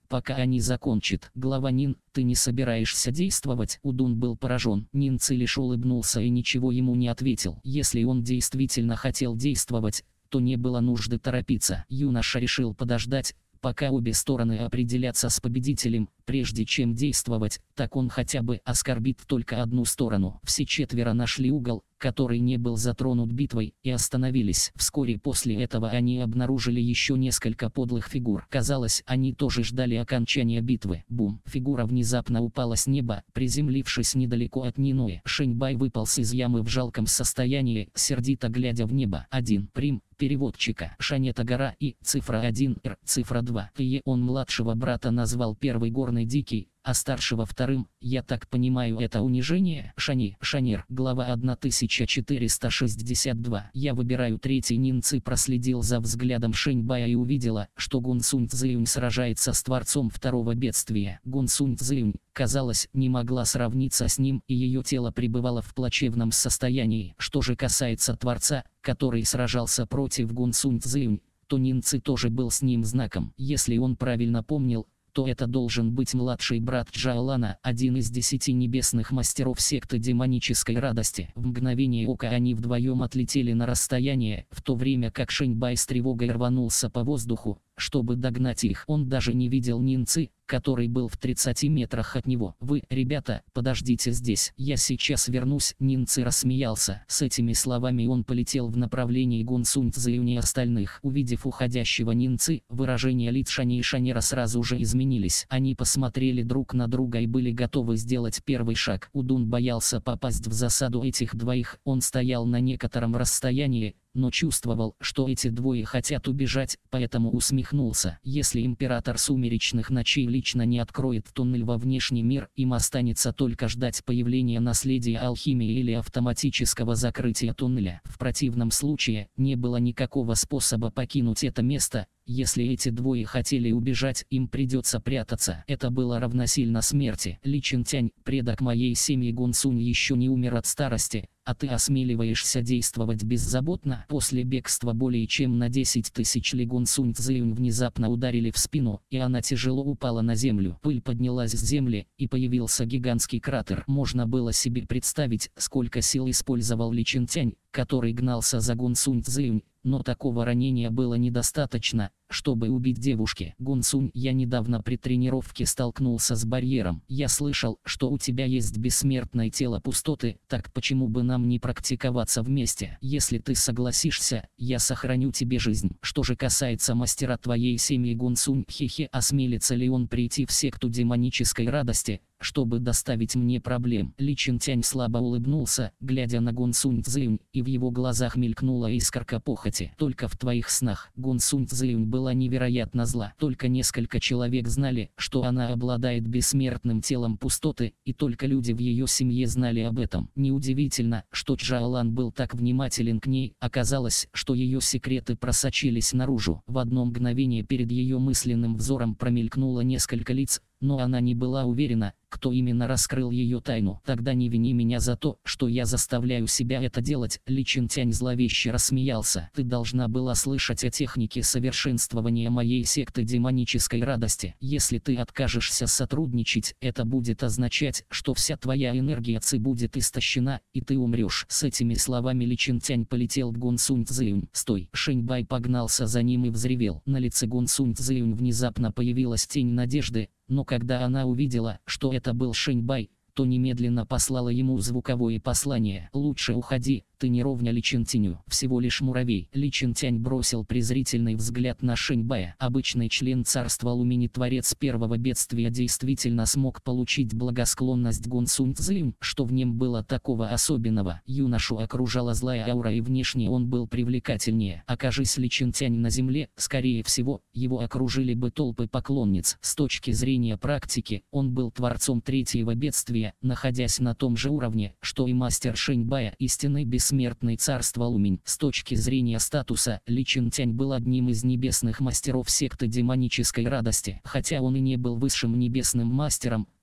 пока они закончат. Глава Нин, ты не собираешься действовать? Удун был поражен. Нин Ци лишь улыбнулся и ничего ему не ответил. Если он действительно хотел действовать, то не было нужды торопиться. Юноша решил подождать, пока обе стороны определятся с победителем, прежде чем действовать, так он хотя бы оскорбит только одну сторону. Все четверо нашли угол, который не был затронут битвой, и остановились. Вскоре после этого они обнаружили еще несколько подлых фигур. Казалось, они тоже ждали окончания битвы. Бум! Фигура внезапно упала с неба, приземлившись недалеко от Ниноэ. Шэньбай выполз из ямы в жалком состоянии, сердито глядя в небо. 1. Прим. Переводчика. Шанета гора и цифра 1, Р, цифра 2. И он младшего брата назвал первый горный дикий, а старшего вторым. Я так понимаю, это унижение? Шанир. Глава 1462. Я выбираю третий. Нин Ци проследил за взглядом Шэньбая и увидела, что Гун Сунь Цзюнь сражается с творцом второго бедствия. Гун Сунь Цзюнь, казалось, не могла сравниться с ним, и ее тело пребывало в плачевном состоянии. Что же касается творца, который сражался против Гун Сунь Цзюнь, то Нин Ци тоже был с ним знаком. Если он правильно помнил, то это должен быть младший брат Джаолана, один из 10 небесных мастеров секты демонической радости. В мгновение ока они вдвоем отлетели на расстояние, в то время как Шэньбай с тревогой рванулся по воздуху, чтобы догнать их. Он даже не видел Нин Ци, который был в 30 метрах от него. «Вы, ребята, подождите здесь, я сейчас вернусь». Нин Ци рассмеялся. С этими словами он полетел в направлении Гун Сунь Цзюня и остальных. Увидев уходящего Нин Ци, выражения лиц Шани и Шанира сразу же изменились. Они посмотрели друг на друга и были готовы сделать первый шаг. Удун боялся попасть в засаду этих двоих. Он стоял на некотором расстоянии, но чувствовал, что эти двое хотят убежать, поэтому усмехнулся. Если император сумеречных ночей лично не откроет туннель во внешний мир, им останется только ждать появления наследия алхимии или автоматического закрытия туннеля. В противном случае, не было никакого способа покинуть это место. Если эти двое хотели убежать, им придется прятаться. Это было равносильно смерти. Ли Чинтянь, предок моей семьи Гун Сунь, еще не умер от старости, а ты осмеливаешься действовать беззаботно? После бегства более чем на 10 тысяч Ли Гун Сунь Цзюнь внезапно ударили в спину, и она тяжело упала на землю. Пыль поднялась с земли, и появился гигантский кратер. Можно было себе представить, сколько сил использовал Ли Чинтянь, который гнался за Гун Сунь Цзюнь, но такого ранения было недостаточно, чтобы убить девушки. Гун Сунь, я недавно при тренировке столкнулся с барьером. Я слышал, что у тебя есть бессмертное тело пустоты, так почему бы нам не практиковаться вместе? Если ты согласишься, я сохраню тебе жизнь. Что же касается мастера твоей семьи Гун Сунь, хе-хе, осмелится ли он прийти в секту демонической радости, чтобы доставить мне проблем? Ли Чинтянь слабо улыбнулся, глядя на Гун Сунь Цзюнь, и в его глазах мелькнула искорка похоти. Только в твоих снах. Гун Сунь Цзюнь была невероятно зла. Только несколько человек знали, что она обладает бессмертным телом пустоты, и только люди в ее семье знали об этом. Неудивительно, что Джаолан был так внимателен к ней. Оказалось, что ее секреты просочились наружу. В одно мгновение перед ее мысленным взором промелькнуло несколько лиц, но она не была уверена, кто именно раскрыл ее тайну. Тогда не вини меня за то, что я заставляю себя это делать. Ли Чинтянь зловеще рассмеялся. Ты должна была слышать о технике совершенствования моей секты демонической радости. Если ты откажешься сотрудничать, это будет означать, что вся твоя энергия Ци будет истощена, и ты умрешь. С этими словами Ли Чинтянь полетел к Гун Сунь Цзюнь. Стой! Шэньбай погнался за ним и взревел. На лице Гун Сунь Цзюнь внезапно появилась тень надежды, но когда она увидела, что это был Шэньбай, то немедленно послала ему звуковое послание. «Лучше уходи, ты не ровня Ли Чинтяню, всего лишь муравей». Ли Чинтянь бросил презрительный взгляд на Шэньбая. Обычный член царства Лумини, творец первого бедствия, действительно смог получить благосклонность Гун Сунь Цзюнь. Что в нем было такого особенного? Юношу окружала злая аура, и внешне он был привлекательнее. Окажись Ли Чинтянь на земле, скорее всего, его окружили бы толпы поклонниц. С точки зрения практики, он был творцом третьего бедствия, находясь на том же уровне, что и мастер Шэньбая, истинный бессмертный царства Луминь. С точки зрения статуса, Ли Чинтянь был одним из небесных мастеров секты демонической радости. Хотя он и не был высшим небесным мастером,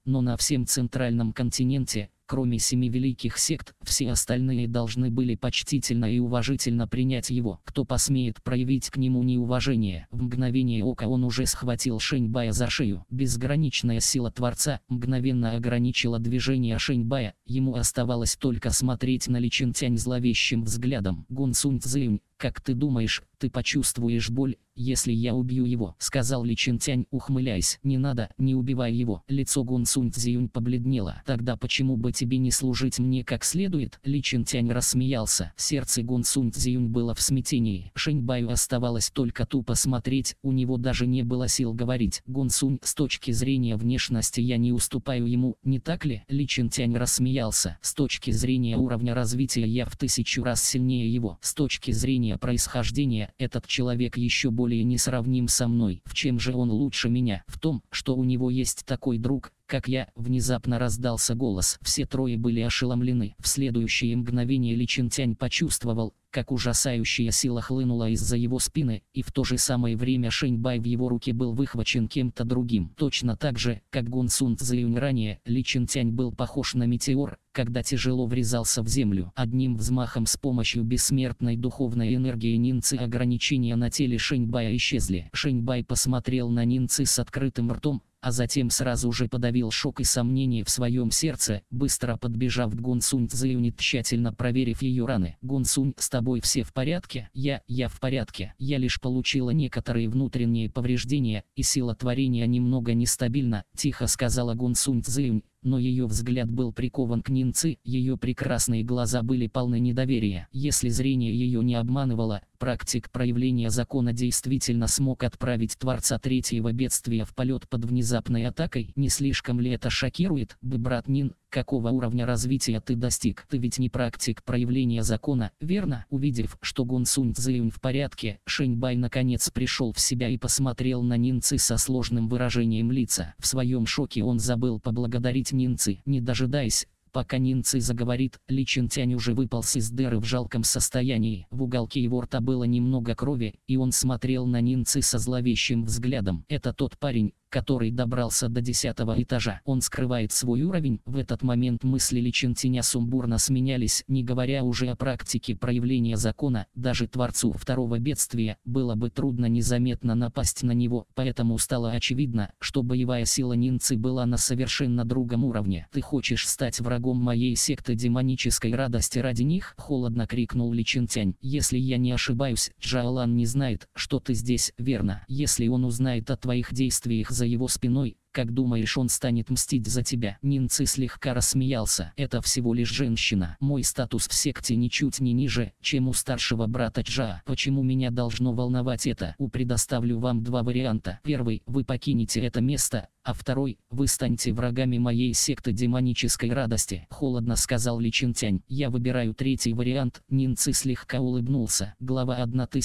но на всем центральном континенте, кроме 7 великих сект, все остальные должны были почтительно и уважительно принять его. Кто посмеет проявить к нему неуважение? В мгновение ока он уже схватил Шэньбая за шею. Безграничная сила Творца мгновенно ограничила движение Шэньбая, ему оставалось только смотреть на Ли Чинтянь зловещим взглядом. Гун Сунь Цзюнь, как ты думаешь, ты почувствуешь боль, если я убью его? — сказал Ли Чинтянь, ухмыляясь. — Не надо, не убивай его. Лицо Гун Сунь Цзюнь побледнело. — Тогда почему бы тебе не служить мне как следует? Ли Чинтянь рассмеялся. Сердце Гун Сунь Цзюнь было в смятении. Шэньбаю оставалось только тупо смотреть, у него даже не было сил говорить. Гун Сунь, с точки зрения внешности я не уступаю ему, не так ли? Ли Чинтянь рассмеялся. С точки зрения уровня развития я в 1000 раз сильнее его. С точки зрения происхождения, этот человек еще более несравним со мной. В чем же он лучше меня? В том, что у него есть такой друг, как я. Внезапно раздался голос. Все трое были ошеломлены. В следующее мгновение Ли Чинтянь почувствовал, как ужасающая сила хлынула из-за его спины, и в то же самое время Шэньбай в его руке был выхвачен кем-то другим. Точно так же, как Гун Сунь Цзюнь ранее, Ли Чинтянь был похож на метеор, когда тяжело врезался в землю. Одним взмахом с помощью бессмертной духовной энергии Нинцы ограничения на теле Шэньбая исчезли. Шэньбай посмотрел на Нинцы с открытым ртом, а затем сразу же подавил шок и сомнения в своем сердце, быстро подбежав к Гун Сунь Цзюнь и тщательно проверив ее раны. «Гун Сунь, с тобой все в порядке?» Я в порядке. Я лишь получила некоторые внутренние повреждения, и сила творения немного нестабильна», — тихо сказала Гун Сунь Цзюнь. Но ее взгляд был прикован к Нинцы, ее прекрасные глаза были полны недоверия. Если зрение ее не обманывало, практик проявления закона действительно смог отправить Творца третьего бедствия в полет под внезапной атакой. Не слишком ли это шокирует? Брат Нин, какого уровня развития ты достиг? Ты ведь не практик проявления закона, верно? Увидев, что Гун Сунь Цзюнь в порядке, Шэньбай наконец пришел в себя и посмотрел на Нинцы со сложным выражением лица. В своем шоке он забыл поблагодарить Нинцы. Не дожидаясь, пока Нинцы заговорит, Ли Чинтянь уже выполз из дыры в жалком состоянии. В уголке его рта было немного крови, и он смотрел на Нинцы со зловещим взглядом. «Это тот парень, который добрался до 10-го этажа. Он скрывает свой уровень». В этот момент мысли Ли Чинтяня сумбурно сменялись, не говоря уже о практике проявления закона. Даже Творцу второго бедствия было бы трудно незаметно напасть на него, поэтому стало очевидно, что боевая сила Нинцы была на совершенно другом уровне. «Ты хочешь стать врагом моей секты демонической радости ради них?» — холодно крикнул Ли Чинтянь. «Если я не ошибаюсь, Джаолан не знает, что ты здесь, верно? Если он узнает о твоих действиях за его спиной, как думаешь, он станет мстить за тебя?» Нинцы слегка рассмеялся. «Это всего лишь женщина. Мой статус в секте ничуть не ниже, чем у старшего брата Джа. Почему меня должно волновать это? Предоставлю вам два варианта. Первый — вы покинете это место, а второй — вы станете врагами моей секты демонической радости», — холодно сказал Ли Чинтянь. «Я выбираю третий вариант». Нинцы слегка улыбнулся. Глава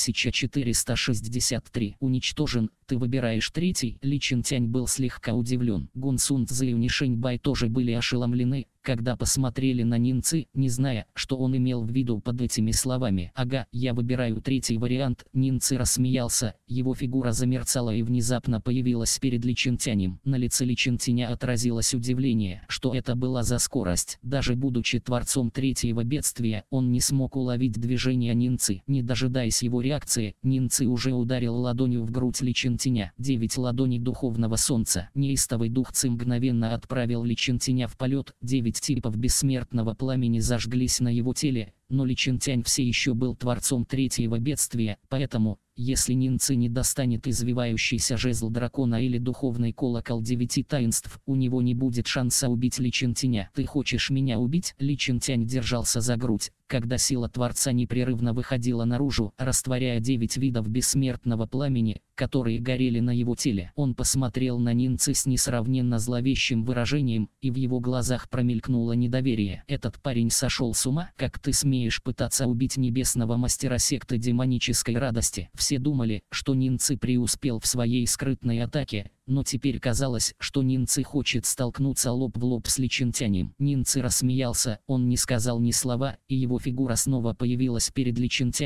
1463. Уничтожен. «Ты выбираешь третий?» Ли Чинтянь был слегка удивлен. Гун Сунь Цзюнь и Шэньбай тоже были ошеломлены, когда посмотрели на Нинцы, не зная, что он имел в виду под этими словами. «Ага, я выбираю третий вариант». Нинцы рассмеялся, его фигура замерцала и внезапно появилась перед Ли Чинтянем. На лице Ли Чинтяня отразилось удивление. Что это была за скорость? Даже будучи творцом третьего бедствия, он не смог уловить движение Нинцы. Не дожидаясь его реакции, Нинцы уже ударил ладонью в грудь Ли Чинтяня. 9 ладоней духовного солнца. Неистовый дух Ци мгновенно отправил Ли Чинтяня в полет. 9 типов бессмертного пламени зажглись на его теле, но Ли Чинтянь все еще был творцом третьего бедствия, поэтому, если Нинцы не достанет извивающийся жезл дракона или духовный колокол 9 таинств, у него не будет шанса убить Ли Чинтяня. «Ты хочешь меня убить?» Ли Чинтянь держался за грудь, когда сила Творца непрерывно выходила наружу, растворяя 9 видов бессмертного пламени, которые горели на его теле. Он посмотрел на Нинцы с несравненно зловещим выражением, и в его глазах промелькнуло недоверие. «Этот парень сошел с ума? Как ты смеешь пытаться убить небесного мастера секты демонической радости?» Все думали, что Нинцы преуспел в своей скрытной атаке, но теперь казалось, что Нинцы хочет столкнуться лоб в лоб с Ли Чинтянем. Нинцы рассмеялся, он не сказал ни слова, и его фигура снова появилась перед Ли Чинтянем,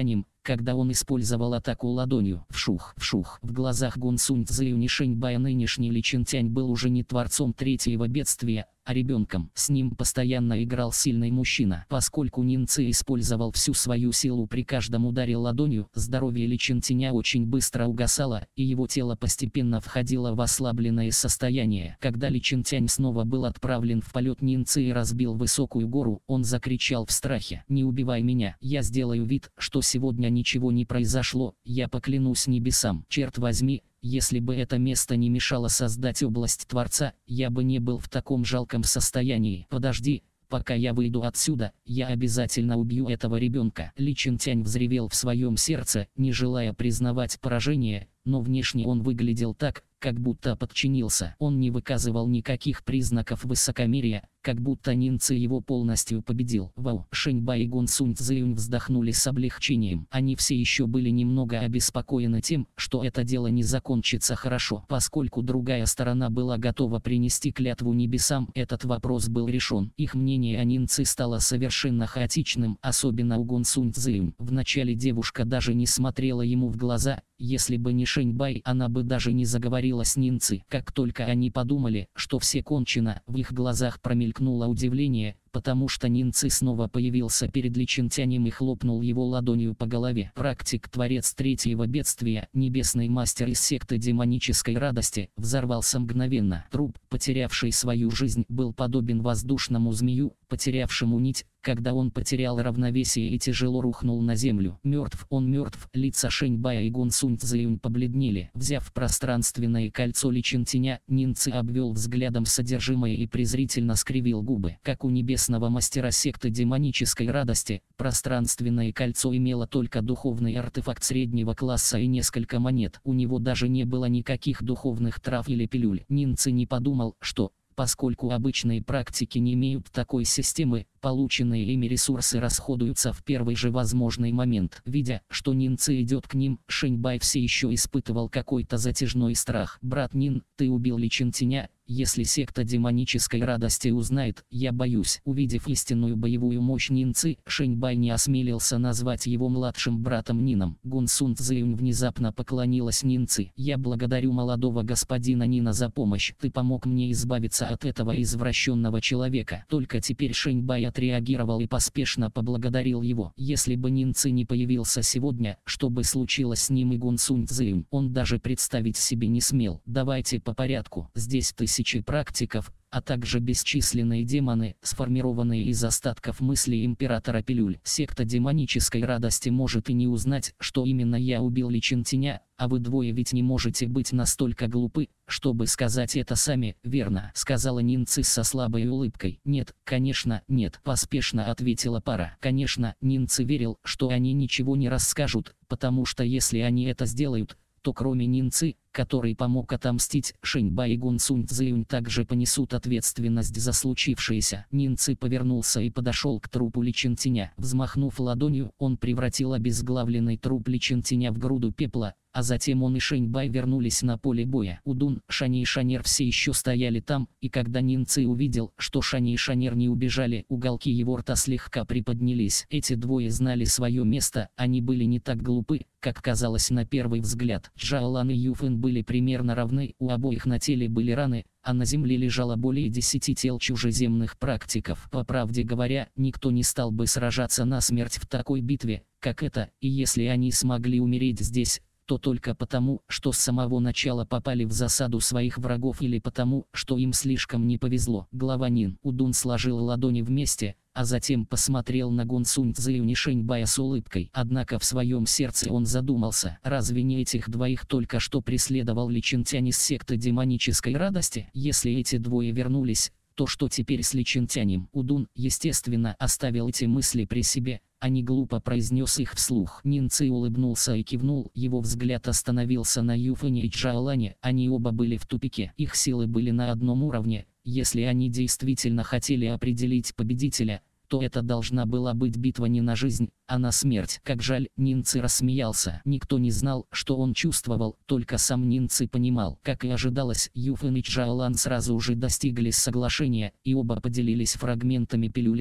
когда он использовал атаку ладонью. Вшух, вшух. В глазах Гун Сунь Цзэю Нишэньбая нынешний Ли Чинтянь был уже не творцом третьего бедствия, а ребенком. С ним постоянно играл сильный мужчина. Поскольку Нин Ци использовал всю свою силу при каждом ударе ладонью, здоровье Ли Чинтяня очень быстро угасало, и его тело постепенно входило в ослабленное состояние. Когда Ли Чинтянь снова был отправлен в полет Нин Ци и разбил высокую гору, он закричал в страхе: «Не убивай меня, я сделаю вид, что сегодня ничего не произошло, я поклянусь небесам. Черт возьми, если бы это место не мешало создать область Творца, я бы не был в таком жалком состоянии. Подожди, пока я выйду отсюда, я обязательно убью этого ребенка». Ли Чинтянь взревел в своем сердце, не желая признавать поражение, но внешне он выглядел так, как будто подчинился. Он не выказывал никаких признаков высокомерия, как будто Нин Ци его полностью победил. Вау! Шэньбай и Гун Сунь Цзэюнь вздохнули с облегчением. Они все еще были немного обеспокоены тем, что это дело не закончится хорошо. Поскольку другая сторона была готова принести клятву небесам, этот вопрос был решен. Их мнение о Нин Ци стало совершенно хаотичным, особенно у Гун Сунь Цзэюнь. Вначале девушка даже не смотрела ему в глаза. Если бы не Шэньбай, она бы даже не заговорила с Нин Ци. Как только они подумали, что все кончено, в их глазах промелькнуло удивление, потому что Нин Ци снова появился перед Ли Чинтянем и хлопнул его ладонью по голове. Практик-творец третьего бедствия, небесный мастер из секты демонической радости, взорвался мгновенно. Труп, потерявший свою жизнь, был подобен воздушному змею, потерявшему нить, когда он потерял равновесие и тяжело рухнул на землю. Мертв, он мертв. Лица Шэньбая и Гун Сунь Цзэюнь побледнели. Взяв пространственное кольцо Ли Чинтяня, Нин Ци обвел взглядом содержимое и презрительно скривил губы. Как у небесного мастера секты демонической радости, пространственное кольцо имело только духовный артефакт среднего класса и несколько монет. У него даже не было никаких духовных трав или пилюль. Нин Ци не подумал, что, поскольку обычные практики не имеют такой системы, полученные ими ресурсы расходуются в первый же возможный момент. Видя, что Нин Ци идет к ним, Шэньбай все еще испытывал какой-то затяжной страх. «Брат Нин, ты убил Ли Чинтяня. Если секта демонической радости узнает, я боюсь». Увидев истинную боевую мощь Нин Ци, Шэньбай не осмелился назвать его младшим братом Нином. Гун Сунь Цзэюнь внезапно поклонилась Нин Ци. «Я благодарю молодого господина Нина за помощь. Ты помог мне избавиться от этого извращенного человека». Только теперь Шэньбай отреагировал и поспешно поблагодарил его. Если бы Нин Ци не появился сегодня, что бы случилось с ним и Гун Сунь Цзэюнь, он даже представить себе не смел. Давайте по порядку. Здесь тысячи практиков, а также бесчисленные демоны, сформированные из остатков мыслей императора пилюль. Секта демонической радости может и не узнать, что именно я убил Ли Чинтяня, а вы двое ведь не можете быть настолько глупы, чтобы сказать это сами, верно?» — сказала Нин Ци со слабой улыбкой. «Нет, конечно, нет», — поспешно ответила пара. Конечно, Нин Ци верил, что они ничего не расскажут, потому что если они это сделают, то кроме Нин Ци, который помог отомстить, Шэньбай и Гун Сунь Цзэюнь также понесут ответственность за случившееся. Нин Ци повернулся и подошел к трупу Ли Чинтяня. Взмахнув ладонью, он превратил обезглавленный труп Ли Чинтяня в груду пепла, а затем он и Шэньбай вернулись на поле боя. Удун, Шани и Шанер все еще стояли там, и когда Нин Ци увидел, что Шани и Шанер не убежали, уголки его рта слегка приподнялись. Эти двое знали свое место, они были не так глупы, как казалось на первый взгляд. Джаолан и Юфэн были примерно равны, у обоих на теле были раны, а на земле лежало более 10 тел чужеземных практиков. По правде говоря, никто не стал бы сражаться насмерть в такой битве, как эта, и если они смогли умереть здесь, то только потому, что с самого начала попали в засаду своих врагов или потому, что им слишком не повезло. Глава Нин Удун сложил ладони вместе, а затем посмотрел на Гун Сунь Цзэюнь и Шэньбая с улыбкой. Однако в своем сердце он задумался, разве не этих двоих только что преследовал Ли Чинтянь из секты демонической радости? Если эти двое вернулись, то что теперь с Ли Чинтянем? Удун, естественно, оставил эти мысли при себе, а не глупо произнес их вслух. Нин Ци улыбнулся и кивнул, его взгляд остановился на Юфэне и Джаолане, они оба были в тупике. Их силы были на одном уровне. Если они действительно хотели определить победителя, то это должна была быть битва не на жизнь, а на смерть. Как жаль, Нин Ци рассмеялся. Никто не знал, что он чувствовал, только сам Нин Ци понимал. Как и ожидалось, Юфэн и Джаолан сразу же достигли соглашения, и оба поделились фрагментами пилюли Да.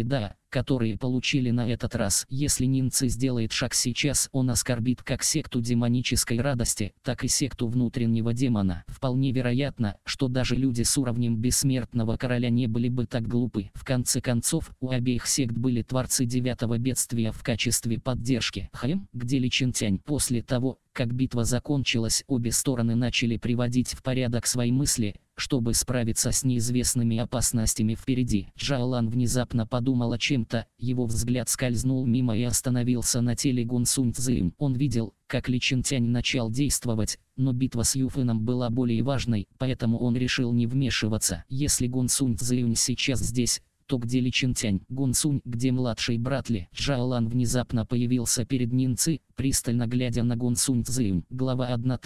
которые получили на этот раз. Если Нинцы сделает шаг сейчас, он оскорбит как секту демонической радости, так и секту внутреннего демона. Вполне вероятно, что даже люди с уровнем бессмертного короля не были бы так глупы. В конце концов, у обеих сект были творцы девятого бедствия в качестве поддержки. Где Ли Чинтянь? После того, как битва закончилась, обе стороны начали приводить в порядок свои мысли, чтобы справиться с неизвестными опасностями впереди. Джаолан внезапно подумал о чем-то, его взгляд скользнул мимо и остановился на теле Гун Сунь Цзинь. Он видел, как Ли Чинтянь начал действовать, но битва с Юфеном была более важной, поэтому он решил не вмешиваться. Если Гун Сунь Цзинь сейчас здесь, то где Ли Чинтянь? Гун Сунь, где младший брат Ли? Джаолан внезапно появился перед Нинцы, пристально глядя на Гун Сунь Цзинь. Глава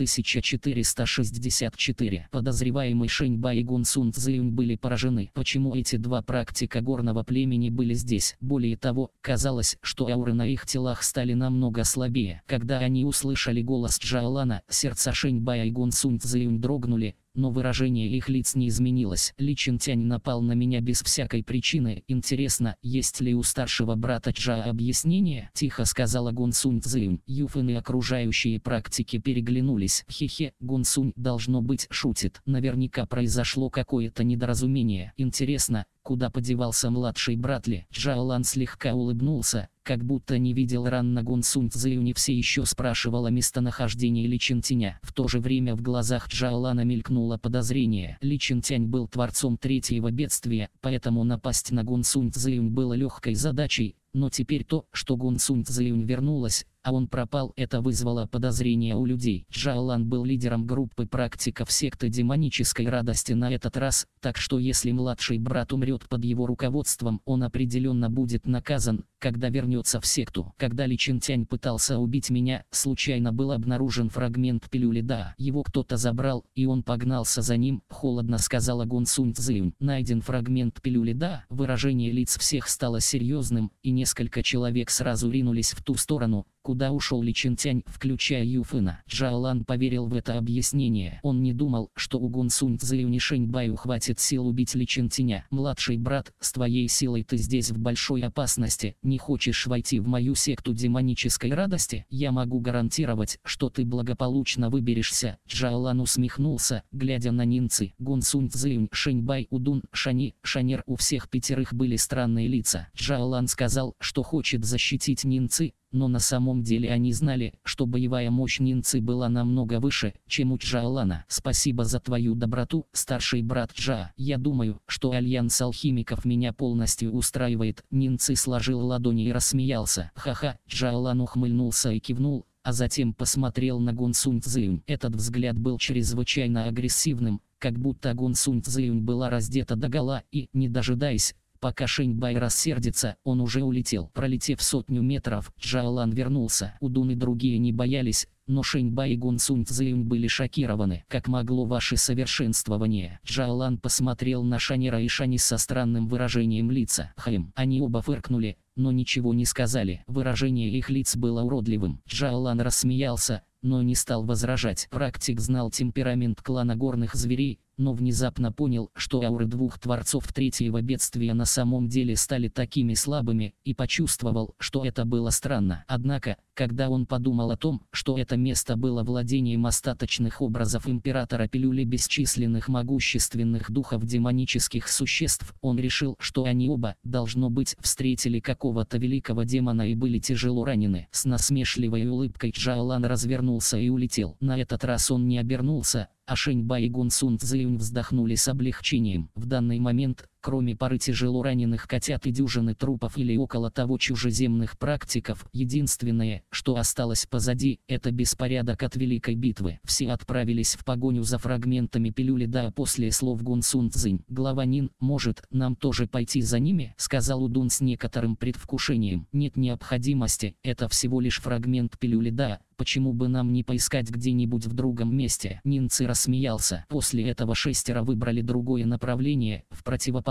1464. Подозреваемый Шэньбай и Гун Сунь Цзинь были поражены. Почему эти два практика горного племени были здесь? Более того, казалось, что ауры на их телах стали намного слабее. Когда они услышали голос Джаолана, сердца Шэньбая и Гун Сунь Цзинь дрогнули, но выражение их лиц не изменилось. Ли Чинтянь напал на меня без всякой причины. Интересно, есть ли у старшего брата Джа объяснение? Тихо сказала Гун Сунь Цзинь. Юфен и окружающие практики переглянулись. Хе-хе, Гун Сунь, должно быть, шутит. Наверняка произошло какое-то недоразумение. Интересно, куда подевался младший брат Ли? Джаолан слегка улыбнулся, как будто не видел ран на Гун Сунь Цзинь и все еще спрашивал о местонахождении Ли Чинтяня. В то же время в глазах Джаолана мелькнуло подозрение. Ли Чинтянь был творцом третьего бедствия, поэтому напасть на Гун Сунь Цзинь было легкой задачей. Но теперь то, что Гун Сунь Цзинь вернулась, а он пропал, это вызвало подозрения у людей. Джаолан был лидером группы практиков секты демонической радости на этот раз, так что если младший брат умрет под его руководством, он определенно будет наказан, когда вернется в секту. Когда Ли Чинтянь пытался убить меня, случайно был обнаружен фрагмент пилюли Да. Его кто-то забрал, и он погнался за ним, холодно сказала Гун Сунь Цзинь. Найден фрагмент пилюли Да. Выражение лиц всех стало серьезным, и несколько человек сразу ринулись в ту сторону, куда ушел Ли Чинтянь, включая Юфена. Джаолан поверил в это объяснение. Он не думал, что у Гун Сунь Цзинь и Шэньбаю хватит сил убить Ли Чинтяня. «Младший брат, с твоей силой ты здесь в большой опасности. Не хочешь войти в мою секту демонической радости? Я могу гарантировать, что ты благополучно выберешься». Джаолан усмехнулся, глядя на Нинцы. Гун Сунь Цзинь, Шэньбай, Удун, Шани, Шанер, у всех пятерых были странные лица. Джаолан сказал, что хочет защитить Нинцы, но на самом деле они знали, что боевая мощь Нинцы была намного выше, чем у Джаолана. «Спасибо за твою доброту, старший брат Джа. Я думаю, что альянс алхимиков меня полностью устраивает». Нинцы сложил ладони и рассмеялся. «Ха-ха». Джаолан ухмыльнулся и кивнул, а затем посмотрел на Гун Сунь Цзинь. Этот взгляд был чрезвычайно агрессивным, как будто Гун Сунь Цзинь была раздета догола и, не дожидаясь, пока Шэньбай рассердится, он уже улетел. Пролетев 100 метров, Джаолан вернулся. Удун и другие не боялись, но Шэньбай и Гун Сунь Цзинь были шокированы. «Как могло ваше совершенствование?» Джаолан посмотрел на Шанера и Шани со странным выражением лица. Они оба фыркнули, но ничего не сказали. Выражение их лиц было уродливым. Джаолан рассмеялся, но не стал возражать. Практик знал темперамент клана горных зверей, но внезапно понял, что ауры двух творцов третьего бедствия на самом деле стали такими слабыми, и почувствовал, что это было странно. Однако, когда он подумал о том, что это место было владением остаточных образов императора пилюли бесчисленных могущественных духов демонических существ, он решил, что они оба, должно быть, встретили какого-то великого демона и были тяжело ранены. С насмешливой улыбкой Джаолан развернулся и улетел. На этот раз он не обернулся, а Шэньбай и Гун Сунь Цзинь вздохнули с облегчением. В данный момент, кроме пары тяжело раненых котят и дюжины трупов или около того чужеземных практиков, единственное, что осталось позади, это беспорядок от Великой битвы. Все отправились в погоню за фрагментами пилюли Да. После слов Гун Сунь Цзинь. «Глава Нин, может, нам тоже пойти за ними?» — сказал Удун с некоторым предвкушением. «Нет необходимости, это всего лишь фрагмент пилюли Да. Почему бы нам не поискать где-нибудь в другом месте?» Нинцы рассмеялся. После этого шестеро выбрали другое направление, в противоположность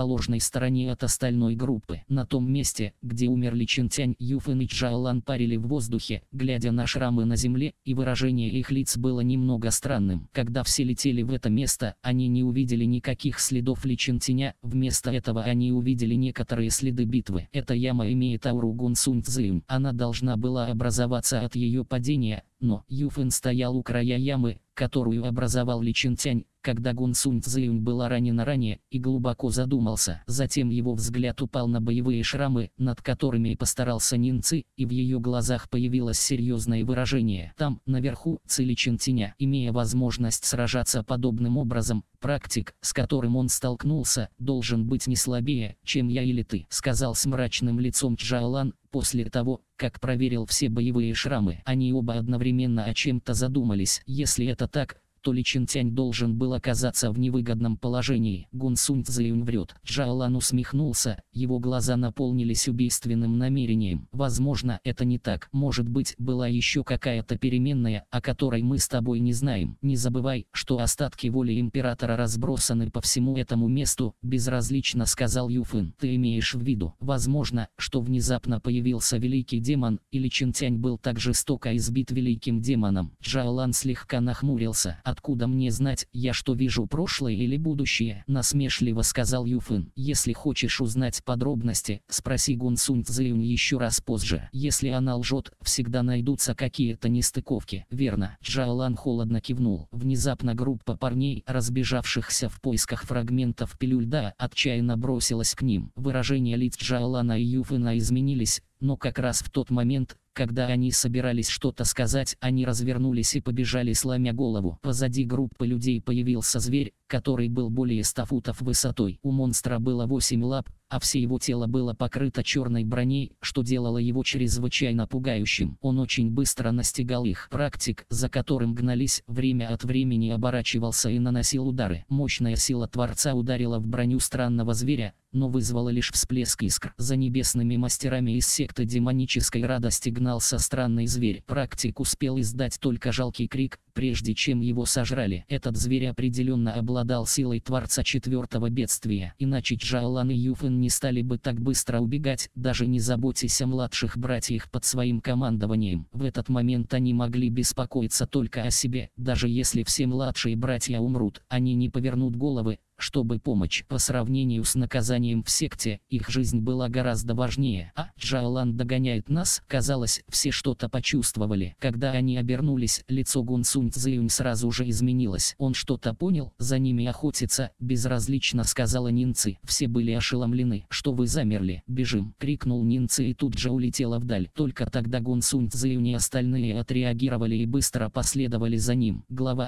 противоположной стороне от остальной группы. На том месте, где умерли Чинтянь, Юфэн и Чжаолан парили в воздухе, глядя на шрамы на земле, и выражение их лиц было немного странным. Когда все летели в это место, они не увидели никаких следов Ли Чинтяня, вместо этого они увидели некоторые следы битвы. Эта яма имеет ауру Гун Сунь Цзинь. Она должна была образоваться от ее падения, но Юфэн стоял у края ямы, которую образовал Ли Чинтянь, когда Гун Сунь Цзинь была ранена ранее, и глубоко задумался. Затем его взгляд упал на боевые шрамы, над которыми постарался Нин Ци, и в ее глазах появилось серьезное выражение. Там, наверху, Ци Ли Чинтяня, имея возможность сражаться подобным образом, практик, с которым он столкнулся, должен быть не слабее, чем я или ты, сказал с мрачным лицом Чжаолан. После того, как проверил все боевые шрамы, они оба одновременно о чем-то задумались. Если это так, то Ли Чинтянь должен был оказаться в невыгодном положении. Гун Сунь Цзинь врет. Чжаолан усмехнулся, его глаза наполнились убийственным намерением. Возможно, это не так. Может быть, была еще какая-то переменная, о которой мы с тобой не знаем. Не забывай, что остатки воли императора разбросаны по всему этому месту, безразлично сказал Юфэн. Ты имеешь в виду, возможно, что внезапно появился великий демон, или Чинтянь был так жестоко избит великим демоном. Чжаолан слегка нахмурился. Откуда мне знать, я что вижу, прошлое или будущее? Насмешливо сказал Юфэн. Если хочешь узнать подробности, спроси Гун Сунь Цзинь еще раз позже. Если она лжет, всегда найдутся какие-то нестыковки. Верно. Чжаолан холодно кивнул. Внезапно группа парней, разбежавшихся в поисках фрагментов пилюль льда, отчаянно бросилась к ним. Выражения лиц Чжаолана и Юфэна изменились, но как раз в тот момент, когда они собирались что-то сказать, они развернулись и побежали, сломя голову. Позади группы людей появился зверь, который был более 100 футов высотой. У монстра было 8 лап, а все его тело было покрыто черной броней, что делало его чрезвычайно пугающим. Он очень быстро настигал их. Практик, за которым гнались, время от времени оборачивался и наносил удары. Мощная сила Творца ударила в броню странного зверя, но вызвала лишь всплеск искр. За небесными мастерами из секты демонической радости гнался странный зверь. Практик успел издать только жалкий крик, прежде чем его сожрали. Этот зверь определенно обладал силой Творца четвертого бедствия. Иначе Чжаолан и Юфэн не стали бы так быстро убегать, даже не заботясь о младших братьях под своим командованием. В этот момент они могли беспокоиться только о себе. Даже если все младшие братья умрут, они не повернут головы, чтобы помочь. По сравнению с наказанием в секте, их жизнь была гораздо важнее. А Чжаолан догоняет нас. Казалось, все что-то почувствовали. Когда они обернулись, лицо Гун Сунь Цзинь сразу же изменилось. Он что-то понял, за ними охотится, безразлично сказала Нин Ци. Все были ошеломлены. Что вы замерли? Бежим! Крикнул Нин Ци и тут же улетела вдаль. Только тогда Гун Сунь Цзинь и остальные отреагировали и быстро последовали за ним. Глава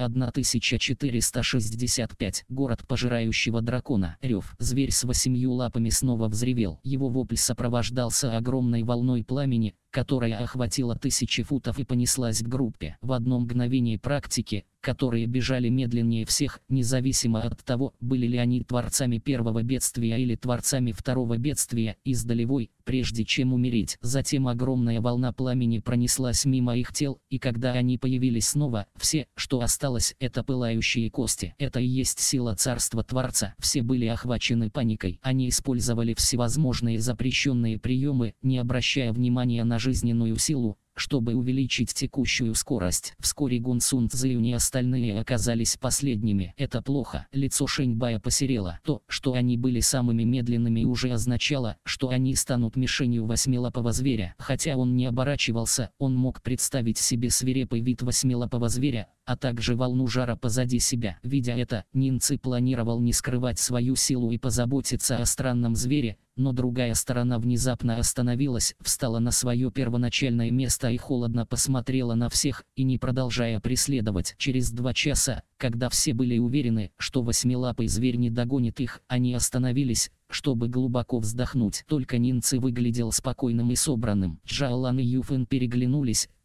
1465. Город пожирающего дракона. Рев. Зверь с 8 лапами снова взревел. Его вопль сопровождался огромной волной пламени, которая охватила 1000 футов и понеслась к группе. В одно мгновение практики, которые бежали медленнее всех, независимо от того, были ли они творцами первого бедствия или творцами второго бедствия, издали вой, прежде чем умереть. Затем огромная волна пламени пронеслась мимо их тел, и когда они появились снова, все, что осталось, это пылающие кости. Это и есть сила царства Творца. Все были охвачены паникой. Они использовали всевозможные запрещенные приемы, не обращая внимания на жизненную силу, чтобы увеличить текущую скорость. Вскоре Гун Сунь Цзинь и остальные оказались последними. Это плохо. Лицо Шэньбая посерело. То, что они были самыми медленными, уже означало, что они станут мишенью восьмилапого зверя. Хотя он не оборачивался, он мог представить себе свирепый вид восьмилапого зверя, а также волну жара позади себя. Видя это, Нин Ци планировал не скрывать свою силу и позаботиться о странном звере, но другая сторона внезапно остановилась, встала на свое первоначальное место и холодно посмотрела на всех, и не продолжая преследовать. Через 2 часа, когда все были уверены, что восьмилапый зверь не догонит их, они остановились, чтобы глубоко вздохнуть. Только Нин Ци выглядел спокойным и собранным. Чжаолан и Юфэн переглянулись,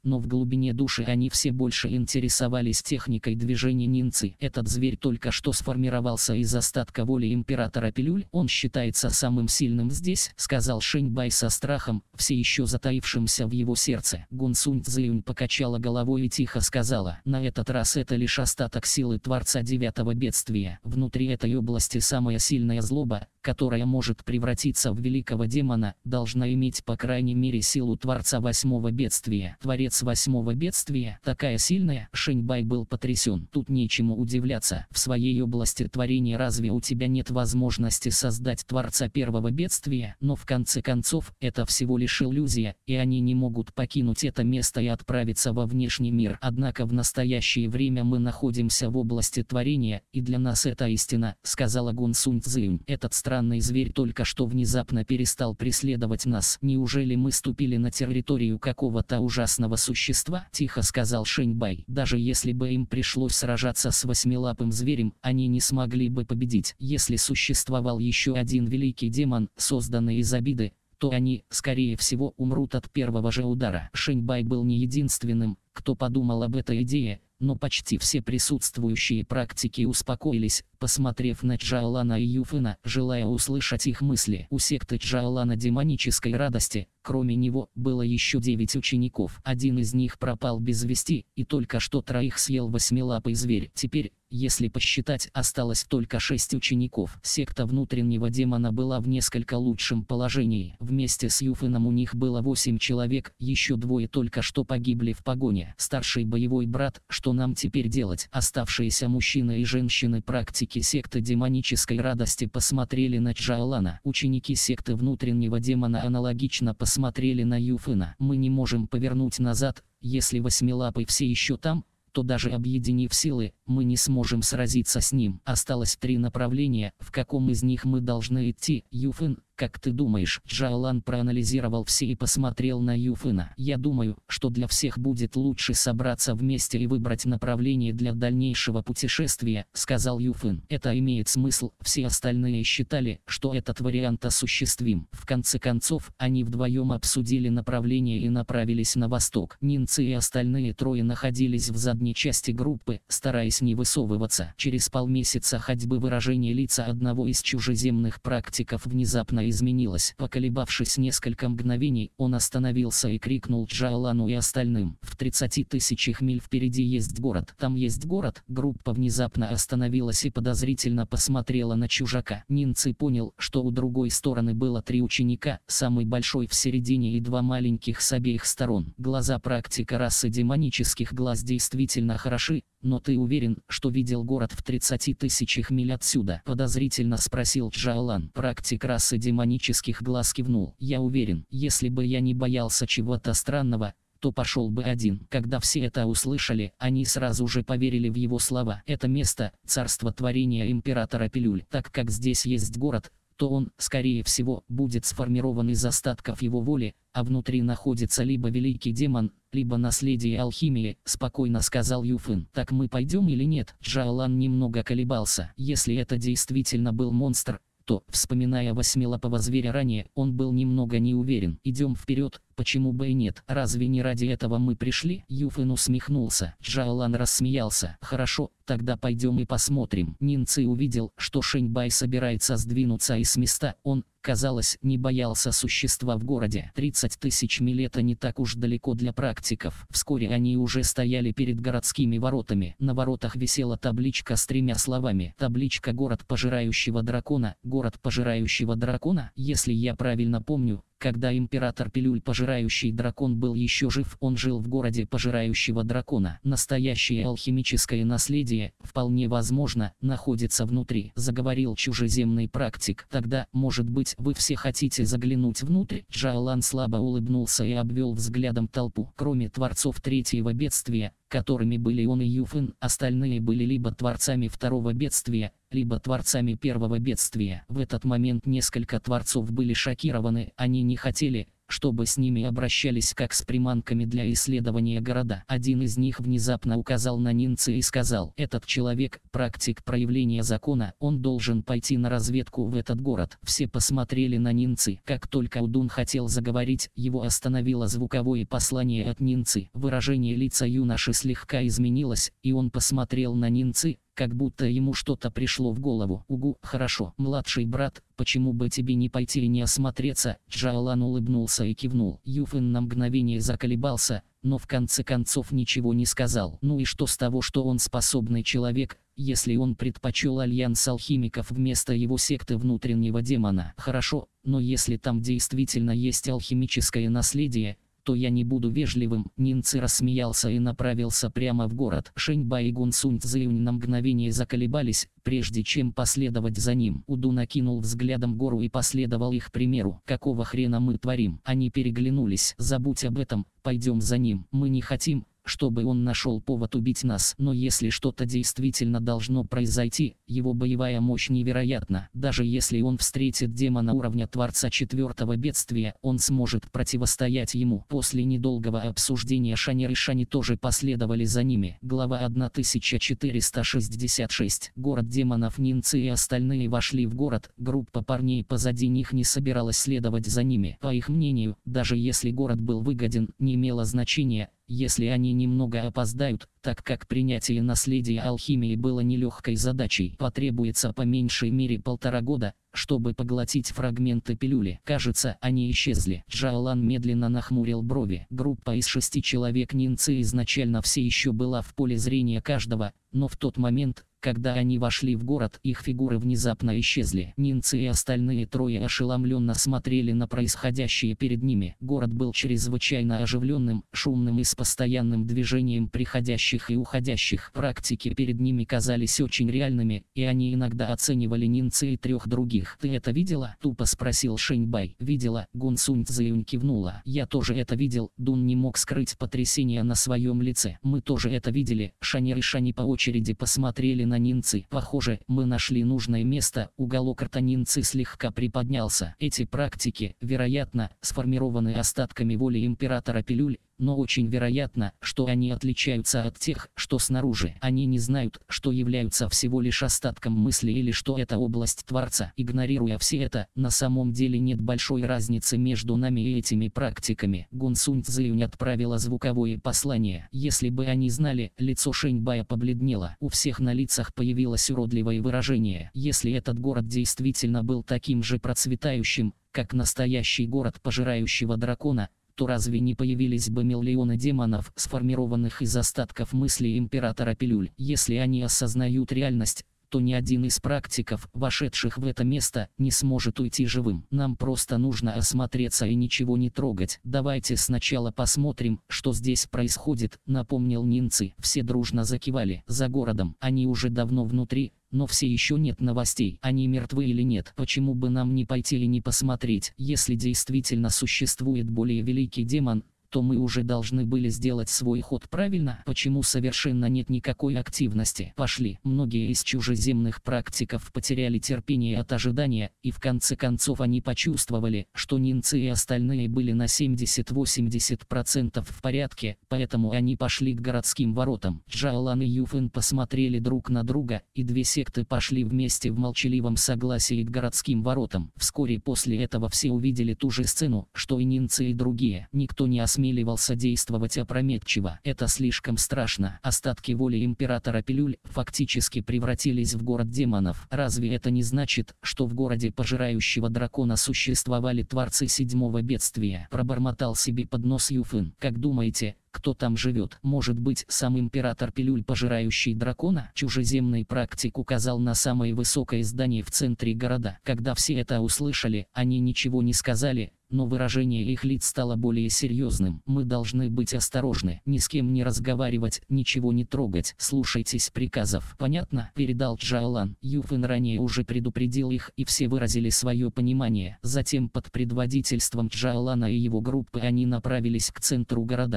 но в глубине души они все больше интересовались техникой движения Нинцы. Этот зверь только что сформировался из остатка воли императора пилюль. Он считается самым сильным здесь, сказал Шэньбай со страхом, все еще затаившимся в его сердце. Гун Сунь Цзэюнь покачала головой и тихо сказала: на этот раз это лишь остаток силы Творца Девятого Бедствия. Внутри этой области самая сильная злоба, которая может превратиться в великого демона, должна иметь по крайней мере силу Творца Восьмого Бедствия. Творец Восьмого Бедствия, такая сильная? Шэньбай был потрясен. Тут нечему удивляться. В своей области творения разве у тебя нет возможности создать Творца Первого Бедствия? Но в конце концов, это всего лишь иллюзия, и они не могут покинуть это место и отправиться во внешний мир. Однако в настоящее время мы находимся в области творения, и для нас это истина, сказала Гун Сунь Цзэюнь. Этот странный зверь только что внезапно перестал преследовать нас. Неужели мы ступили на территорию какого-то ужасного существа? Тихо сказал Шэньбай. Даже если бы им пришлось сражаться с восьмилапым зверем, они не смогли бы победить. Если существовал еще один великий демон, созданный из обиды, то они, скорее всего, умрут от первого же удара. Шэньбай был не единственным, кто подумал об этой идее, но почти все присутствующие практики успокоились, посмотрев на Чжаолана и Юфена, желая услышать их мысли. У секты Чжаолана демонической радости, кроме него, было еще 9 учеников. Один из них пропал без вести, и только что троих съел восьмилапый зверь. Теперь, если посчитать, осталось только 6 учеников. Секта внутреннего демона была в несколько лучшем положении. Вместе с Юфеном у них было 8 человек, еще 2 только что погибли в погоне. Старший боевой брат: что нам теперь делать? Оставшиеся мужчины и женщины практики секты демонической радости посмотрели на Чжаолана. Ученики секты внутреннего демона аналогично посмотрели на Юфена. Мы не можем повернуть назад, если восьмилапый все еще там, то даже объединив силы, мы не сможем сразиться с ним. Осталось 3 направления, в каком из них мы должны идти? Юфен, как ты думаешь? Чжаолан проанализировал все и посмотрел на Юфена. Я думаю, что для всех будет лучше собраться вместе и выбрать направление для дальнейшего путешествия, сказал Юфен. Это имеет смысл. Все остальные считали, что этот вариант осуществим. В конце концов, они вдвоем обсудили направление и направились на восток. Нинцы и остальные 3 находились в задней части группы, стараясь не высовываться. Через полмесяца ходьбы выражение лица одного из чужеземных практиков внезапно изменилось. Поколебавшись несколько мгновений, он остановился и крикнул Чжаолану и остальным: в 30 тысячах миль впереди есть город. Там есть город? Группа внезапно остановилась и подозрительно посмотрела на чужака. Нинцы понял, что у другой стороны было 3 ученика, самый большой в середине и 2 маленьких с обеих сторон. Глаза практика расы демонических глаз действительно хороши, но ты уверен, что видел город в 30 тысячах миль отсюда? Подозрительно спросил Чжаолан. Практик расы демонических глаз кивнул. Я уверен, если бы я не боялся чего-то странного, то пошел бы один. Когда все это услышали, они сразу же поверили в его слова. Это место — царство творения императора пилюль. Так как здесь есть город, то он, скорее всего, будет сформирован из остатков его воли, а внутри находится либо великий демон, либо наследие алхимии, спокойно сказал Юфен. Так мы пойдем или нет? Чжаолан немного колебался. Если это действительно был монстр, то, вспоминая восьмилапого зверя ранее, он был немного не уверен. Идем вперед, почему бы и нет? Разве не ради этого мы пришли? Юфен усмехнулся. Чжаолан рассмеялся. Хорошо, тогда пойдем и посмотрим. Нинцы увидел, что Шэньбай собирается сдвинуться из места. Он, казалось, не боялся существа в городе. 30 тысяч миль — это не так уж далеко для практиков. Вскоре они уже стояли перед городскими воротами. На воротах висела табличка с 3 словами. Табличка «Город пожирающего дракона». Город пожирающего дракона? Если я правильно помню, когда император пилюль пожирающий дракон был еще жив, он жил в городе пожирающего дракона. Настоящее алхимическое наследие, вполне возможно, находится внутри, заговорил чужеземный практик. Тогда, может быть, вы все хотите заглянуть внутрь? Чжаолан слабо улыбнулся и обвел взглядом толпу. Кроме творцов 3-го бедствия, которыми были он и Юфен, остальные были либо творцами 2-го бедствия, либо творцами 1-го бедствия. В этот момент несколько творцов были шокированы, они не хотели, чтобы с ними обращались как с приманками для исследования города. Один из них внезапно указал на Нинцы и сказал: «Этот человек – практик проявления закона, он должен пойти на разведку в этот город». Все посмотрели на Нинцы. Как только Удун хотел заговорить, его остановило звуковое послание от Нинцы. Выражение лица юноши слегка изменилось, и он посмотрел на Нинцы, как будто ему что-то пришло в голову. «Угу, хорошо, младший брат, почему бы тебе не пойти и не осмотреться?» Джаолан улыбнулся и кивнул. Юфэн на мгновение заколебался, но в конце концов ничего не сказал. Ну и что с того, что он способный человек, если он предпочел альянс алхимиков вместо его секты внутреннего демона? Хорошо, но если там действительно есть алхимическое наследие, то я не буду вежливым. Нинцы рассмеялся и направился прямо в город. Шэньбай и Гун Сунь Цзэюнь на мгновение заколебались, прежде чем последовать за ним. Удун окинул взглядом гору и последовал их примеру. «Какого хрена мы творим?» Они переглянулись. «Забудь об этом, пойдем за ним. Мы не хотим, чтобы он нашел повод убить нас. Но если что-то действительно должно произойти, его боевая мощь невероятна. Даже если он встретит демона уровня Творца Четвертого Бедствия, он сможет противостоять ему». После недолгого обсуждения Шанер и Шани тоже последовали за ними. Глава 1466. Город демонов. Нинцы и остальные вошли в город. Группа парней позади них не собиралась следовать за ними. По их мнению, даже если город был выгоден, не имело значения, если они немного опоздают, так как принятие наследия алхимии было нелегкой задачей. Потребуется по меньшей мере 1,5 года, чтобы поглотить фрагменты пилюли. Кажется, они исчезли. Джаолан медленно нахмурил брови. Группа из 6 человек Нинцы изначально все еще была в поле зрения каждого, но в тот момент, когда они вошли в город, их фигуры внезапно исчезли. Нинцы и остальные трое ошеломленно смотрели на происходящее перед ними. Город был чрезвычайно оживленным, шумным и с постоянным движением приходящих и уходящих. Практики перед ними казались очень реальными, и они иногда оценивали Нинцы и 3 других. «Ты это видела?» — тупо спросил Шэньбай. «Видела». Гун Сунь Цзэюнь кивнула. «Я тоже это видел». Дун не мог скрыть потрясение на своем лице. «Мы тоже это видели». Шанер и Шани по очереди посмотрели на Нинцы. «Похоже, мы нашли нужное место». Уголок рта Нинцы слегка приподнялся. «Эти практики, вероятно, сформированы остатками воли императора пилюль, но очень вероятно, что они отличаются от тех, что снаружи. Они не знают, что являются всего лишь остатком мысли или что это область Творца. Игнорируя все это, на самом деле нет большой разницы между нами и этими практиками». Гун Сунь Цзэюнь отправила звуковое послание. Если бы они знали, лицо Шэньбая побледнело. У всех на лицах появилось уродливое выражение. Если этот город действительно был таким же процветающим, как настоящий город пожирающего дракона, то разве не появились бы миллионы демонов, сформированных из остатков мысли императора пилюль? Если они осознают реальность, то ни один из практиков, вошедших в это место, не сможет уйти живым. Нам просто нужно осмотреться и ничего не трогать. «Давайте сначала посмотрим, что здесь происходит», — напомнил Нинцы. Все дружно закивали. «За городом. Они уже давно внутри, но все еще нет новостей. Они мертвы или нет? Почему бы нам не пойти и не посмотреть? Если действительно существует более великий демон, то мы уже должны были сделать свой ход, правильно? Почему совершенно нет никакой активности? Пошли». Многие из чужеземных практиков потеряли терпение от ожидания, и в конце концов они почувствовали, что Нинцы и остальные были на 70-80% в порядке, поэтому они пошли к городским воротам. Джаолан и Юфэн посмотрели друг на друга, и 2 секты пошли вместе в молчаливом согласии к городским воротам. Вскоре после этого все увидели ту же сцену, что и Нинцы и другие. Никто не осмеливался действовать опрометчиво. Это слишком страшно. Остатки воли императора пилюль фактически превратились в город демонов. Разве это не значит, что в городе пожирающего дракона существовали творцы 7-го бедствия? Пробормотал себе под нос Юфэн. «Как думаете, кто там живет? Может быть, сам император пилюль, пожирающий дракона?» Чужеземный практик указал на самое высокое здание в центре города. Когда все это услышали, они ничего не сказали, но выражение их лиц стало более серьезным. «Мы должны быть осторожны, ни с кем не разговаривать, ничего не трогать, слушайтесь приказов. Понятно?» — передал Джаолан. Юфэн ранее уже предупредил их, и все выразили свое понимание. Затем под предводительством Джаолана и его группы они направились к центру города. За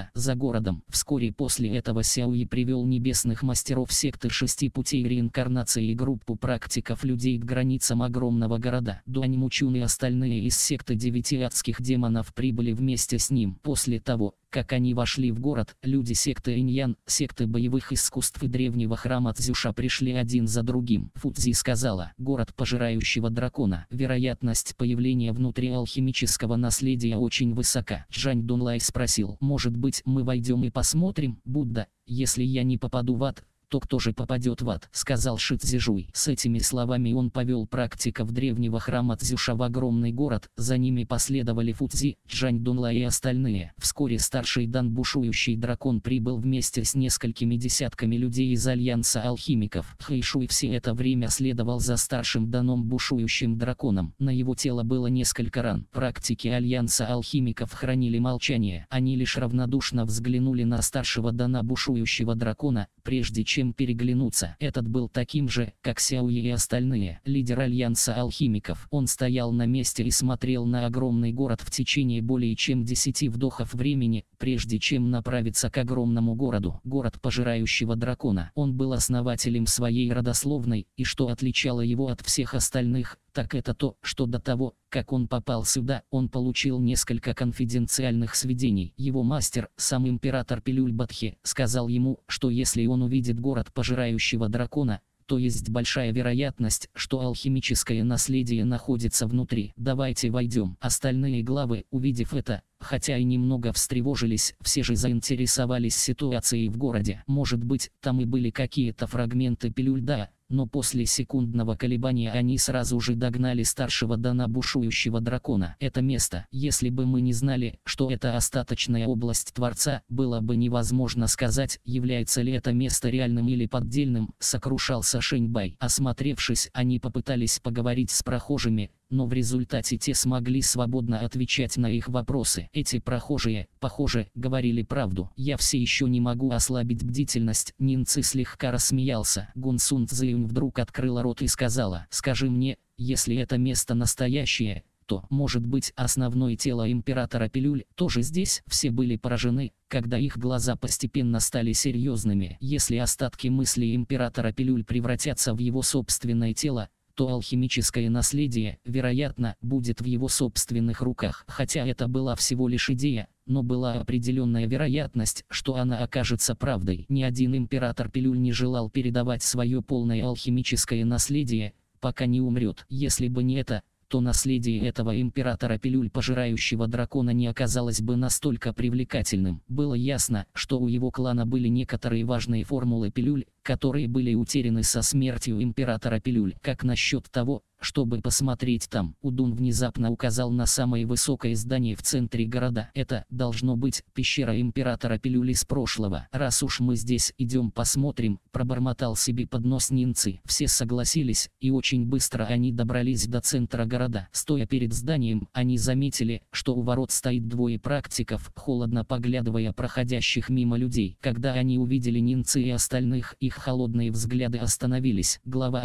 городом. Вскоре после этого Сяои привел небесных мастеров секты 6 путей реинкарнации и группу практиков людей к границам огромного города. Дуань Мучун и остальные из секты 9 адских демонов прибыли вместе с ним. После того, как они вошли в город, люди секты Иньян, секты боевых искусств и древнего храма Цзюша пришли один за другим. Фудзи сказала: город пожирающего дракона. Вероятность появления внутри алхимического наследия очень высока. Чжань Дунлай спросил: может быть, мы войдем и посмотрим? Будда: если я не попаду в ад, то кто же попадет в ад, сказал Ши Цзижуй. С этими словами он повел практиков древнего храма Цзюша в огромный город, за ними последовали Фудзи, Чжань Дунлай и остальные. Вскоре старший дан бушующий дракон прибыл вместе с несколькими десятками людей из Альянса алхимиков. Хэйшуй все это время следовал за старшим даном бушующим драконом. На его тело было несколько ран. Практики Альянса алхимиков хранили молчание. Они лишь равнодушно взглянули на старшего дана бушующего дракона, прежде чем переглянуться. Этот был таким же, как Сяои и остальные, лидер Альянса алхимиков. Он стоял на месте и смотрел на огромный город в течение более чем 10 вдохов времени, прежде чем направиться к огромному городу. Город пожирающего дракона. Он был основателем своей родословной, и что отличало его от всех остальных, так это то, что до того, как он попал сюда, он получил несколько конфиденциальных сведений. Его мастер, сам император Пилюльбатхи, сказал ему, что если он увидит город пожирающего дракона, то есть большая вероятность, что алхимическое наследие находится внутри. Давайте войдем. Остальные главы, увидев это, хотя и немного встревожились, все же заинтересовались ситуацией в городе. Может быть, там и были какие-то фрагменты пилюльда, но после секундного колебания они сразу же догнали старшего дана бушующего дракона. Это место, если бы мы не знали, что это остаточная область Творца, было бы невозможно сказать, является ли это место реальным или поддельным, сокрушался Шэньбай. Осмотревшись, они попытались поговорить с прохожими, но в результате те смогли свободно отвечать на их вопросы. Эти прохожие, похоже, говорили правду. Я все еще не могу ослабить бдительность. Нинци слегка рассмеялся. Гун Сун Цзэюнь вдруг открыла рот и сказала: скажи мне, если это место настоящее, то, может быть, основное тело императора Пилюль тоже здесь? Все были поражены, когда их глаза постепенно стали серьезными. Если остатки мыслей императора Пилюль превратятся в его собственное тело, то алхимическое наследие, вероятно, будет в его собственных руках. Хотя это была всего лишь идея, но была определенная вероятность, что она окажется правдой. Ни один император Пилюль не желал передавать свое полное алхимическое наследие, пока не умрет. Если бы не это, то наследие этого императора Пилюль пожирающего дракона не оказалось бы настолько привлекательным. Было ясно, что у его клана были некоторые важные формулы Пилюль, которые были утеряны со смертью императора Пилюль. Как насчет того, чтобы посмотреть там? Удун внезапно указал на самое высокое здание в центре города. Это, должно быть, пещера императора Пилюль из прошлого. Раз уж мы здесь, идем посмотрим, пробормотал себе под нос Нинци. Все согласились, и очень быстро они добрались до центра города. Стоя перед зданием, они заметили, что у ворот стоит двое практиков, холодно поглядывая проходящих мимо людей. Когда они увидели Нинци и остальных, их холодные взгляды остановились. Глава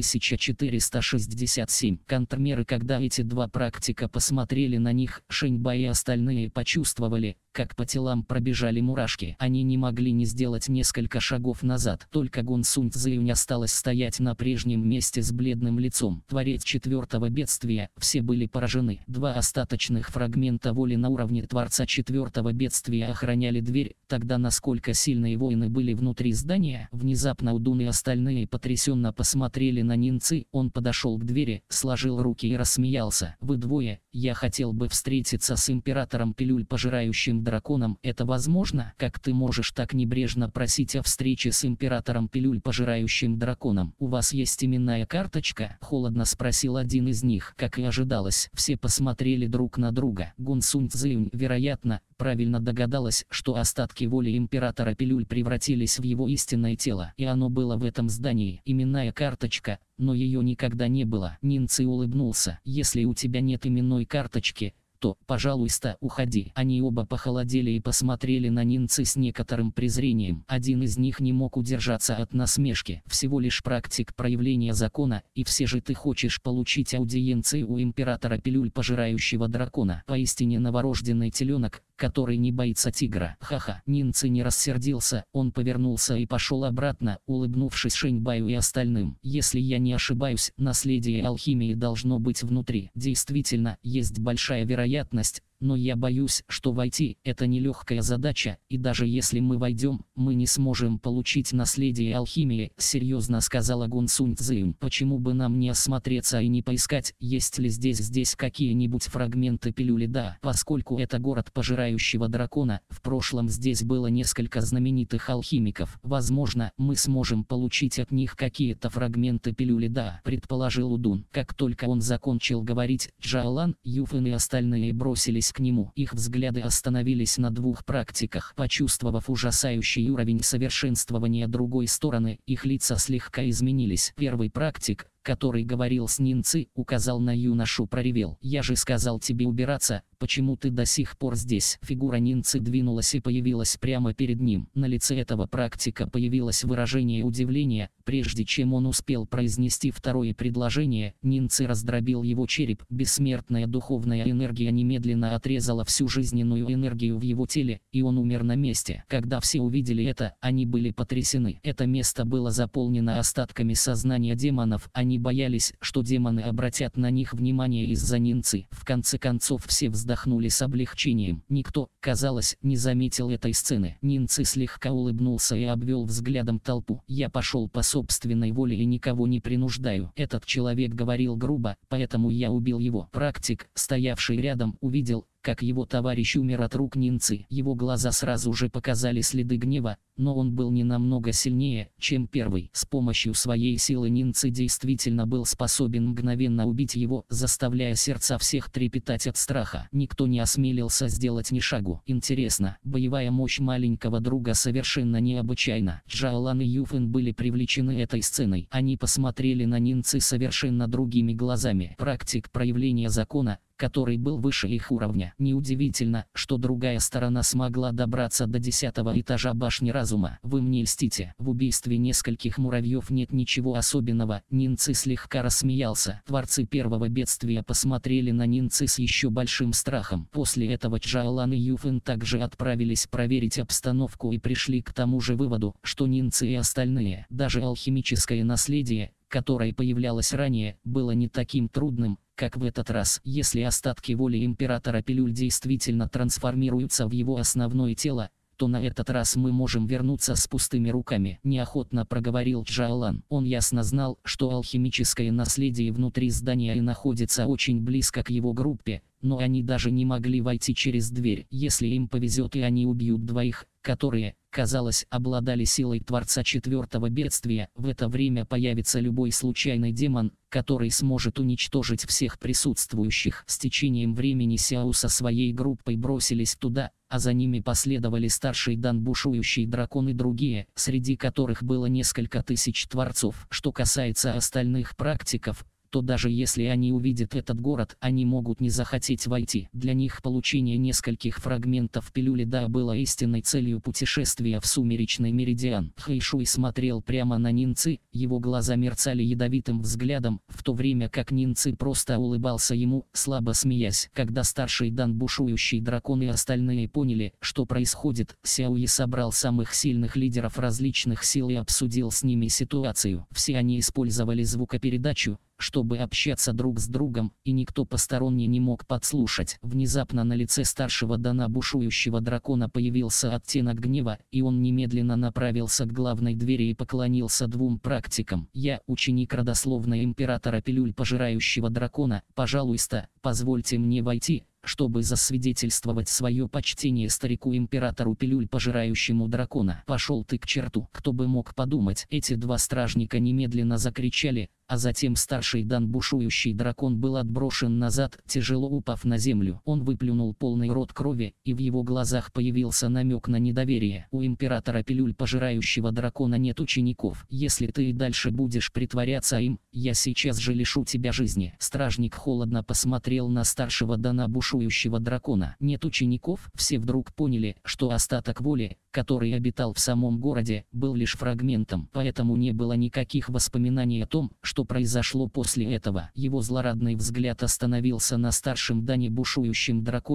1467. Контрмеры. Когда эти два практика посмотрели на них, Шэньбай и остальные почувствовали, как по телам пробежали мурашки. Они не могли не сделать несколько шагов назад. Только Гун Сун Цзэюнь осталась стоять на прежнем месте с бледным лицом. Творец четвертого бедствия. Все были поражены. Два остаточных фрагмента воли на уровне Творца четвертого бедствия охраняли дверь. Тогда насколько сильные воины были внутри здания? Внезапно Удун и остальные потрясенно посмотрели на Нинци. Он подошел к двери, сложил руки и рассмеялся. Вы двое, я хотел бы встретиться с императором Пилюль пожирающим драконом. Это возможно? Как ты можешь так небрежно просить о встрече с императором Пилюль пожирающим драконом? У вас есть именная карточка? Холодно спросил один из них. Как и ожидалось, все посмотрели друг на друга. Гун Сун Цзэюнь, вероятно, правильно догадалась, что остатки воли императора Пилюль превратились в его истинное тело, и оно было в этом здании. Именная карточка, но ее никогда не было. Нинци улыбнулся. Если у тебя нет именной карточки, то, пожалуйста, уходи. Они оба похолодели и посмотрели на Нинци с некоторым презрением. Один из них не мог удержаться от насмешки. Всего лишь практик проявления закона, и все же ты хочешь получить аудиенцию у императора Пилюль пожирающего дракона. Поистине новорожденный теленок, который не боится тигра. Ха-ха. Нинцы не рассердился, он повернулся и пошел обратно, улыбнувшись Шэньбаю и остальным. Если я не ошибаюсь, наследие алхимии должно быть внутри. Действительно, есть большая вероятность, но я боюсь, что войти – это нелегкая задача, и даже если мы войдем, мы не сможем получить наследие алхимии, серьезно сказала Гун Сунь Цзинь. Почему бы нам не осмотреться и не поискать, есть ли здесь какие-нибудь фрагменты пилюли? Да, поскольку это город пожирающего дракона, в прошлом здесь было несколько знаменитых алхимиков. Возможно, мы сможем получить от них какие-то фрагменты пилюли. Да, предположил Удун. Как только он закончил говорить, Джаолан, Юфэн и остальные бросились к нему. Их взгляды остановились на двух практиках. Почувствовав ужасающий уровень совершенствования другой стороны, их лица слегка изменились. Первый практик, который говорил с Нинцы, указал на юношу, проревел: «Я же сказал тебе убираться, почему ты до сих пор здесь?» Фигура Нинцы двинулась и появилась прямо перед ним. На лице этого практика появилось выражение удивления. Прежде чем он успел произнести второе предложение, Нинцы раздробил его череп. Бессмертная духовная энергия немедленно отрезала всю жизненную энергию в его теле, и он умер на месте. Когда все увидели это, они были потрясены. Это место было заполнено остатками сознания демонов. Они боялись, что демоны обратят на них внимание из-за Нинцы. В конце концов все вздохнули с облегчением. Никто, казалось, не заметил этой сцены. Нинцы слегка улыбнулся и обвел взглядом толпу. «Я пошел по собственной воле и никого не принуждаю. Этот человек говорил грубо, поэтому я убил его». Практик, стоявший рядом, увидел, как его товарищ умер от рук Нинцы. Его глаза сразу же показали следы гнева, но он был не намного сильнее, чем первый. С помощью своей силы Нинцы действительно был способен мгновенно убить его, заставляя сердца всех трепетать от страха. Никто не осмелился сделать ни шагу. Интересно, боевая мощь маленького друга совершенно необычайна. Джаолан и Юфэн были привлечены этой сценой. Они посмотрели на Нинцы совершенно другими глазами. Практик проявления закона, который был выше их уровня. Неудивительно, что другая сторона смогла добраться до 10-го этажа башни разума. Вы мне льстите. В убийстве нескольких муравьев нет ничего особенного. Нинцы слегка рассмеялся. Творцы первого бедствия посмотрели на Нинцы с еще большим страхом. После этого Джаолан и Юфэн также отправились проверить обстановку и пришли к тому же выводу, что Нинцы и остальные, даже алхимическое наследие, которое появлялось ранее, было не таким трудным, как в этот раз. Если остатки воли императора пилюль действительно трансформируются в его основное тело, то на этот раз мы можем вернуться с пустыми руками, неохотно проговорил Джаолан. Он ясно знал, что алхимическое наследие внутри здания и находится очень близко к его группе, но они даже не могли войти через дверь. Если им повезет и они убьют двоих, которые, казалось, обладали силой Творца четвертого бедствия, в это время появится любой случайный демон, который сможет уничтожить всех присутствующих. С течением времени Сяо со своей группой бросились туда, а за ними последовали старший дан бушующий дракон и другие, среди которых было несколько тысяч творцов. Что касается остальных практиков, то даже если они увидят этот город, они могут не захотеть войти. Для них получение нескольких фрагментов пилюли Да было истинной целью путешествия в сумеречный меридиан. Хэйшуй смотрел прямо на Нинцы, его глаза мерцали ядовитым взглядом, в то время как Нинцы просто улыбался ему, слабо смеясь. Когда старший дан бушующий дракон и остальные поняли, что происходит, Сяои собрал самых сильных лидеров различных сил и обсудил с ними ситуацию. Все они использовали звукопередачу, чтобы общаться друг с другом, и никто посторонний не мог подслушать. Внезапно на лице старшего дана бушующего дракона появился оттенок гнева, и он немедленно направился к главной двери и поклонился двум практикам. «Я ученик родословной императора пилюль пожирающего дракона, пожалуйста, позвольте мне войти, чтобы засвидетельствовать свое почтение старику-императору пилюль пожирающему дракона». «Пошел ты к черту!» Кто бы мог подумать. Эти два стражника немедленно закричали, а затем старший дан бушующий дракон был отброшен назад, тяжело упав на землю. Он выплюнул полный рот крови, и в его глазах появился намек на недоверие. «У императора пилюль пожирающего дракона нет учеников. Если ты и дальше будешь притворяться им, я сейчас же лишу тебя жизни». Стражник холодно посмотрел на старшего дана бушующего дракона. «Нет учеников?» Все вдруг поняли, что остаток воли, который обитал в самом городе, был лишь фрагментом, поэтому не было никаких воспоминаний о том, что произошло после этого. Его злорадный взгляд остановился на старшем дане бушующем драконе,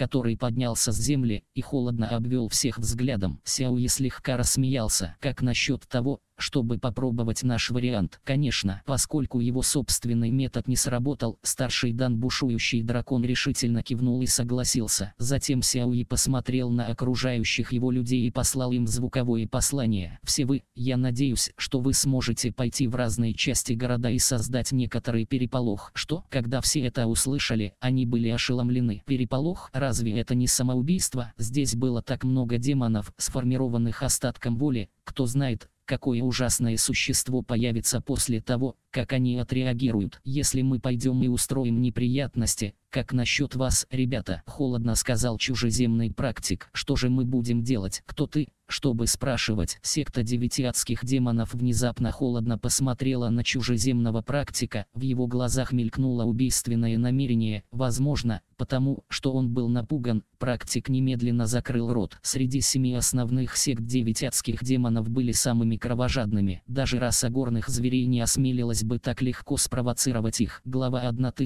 который поднялся с земли и холодно обвел всех взглядом. Сяои слегка рассмеялся. Как насчет того, чтобы попробовать наш вариант? Конечно, поскольку его собственный метод не сработал, старший дан бушующий дракон решительно кивнул и согласился. Затем Сяои посмотрел на окружающих его людей и послал им звуковое послание. Все вы, я надеюсь, что вы сможете пойти в разные части города и создать некоторый переполох. Что? Когда все это услышали, они были ошеломлены. Переполох? Разве это не самоубийство? Здесь было так много демонов, сформированных остатком воли, кто знает, какое ужасное существо появится после того, как они отреагируют. Если мы пойдем и устроим неприятности, как насчет вас, ребята? Холодно сказал чужеземный практик. Что же мы будем делать? Кто ты, чтобы спрашивать? Секта 9 адских демонов внезапно холодно посмотрела на чужеземного практика. В его глазах мелькнуло убийственное намерение. Возможно, потому, что он был напуган, практик немедленно закрыл рот. Среди 7 основных сект 9 адских демонов были самыми кровожадными. Даже раса горных зверей не осмелилась бы так легко спровоцировать их. Глава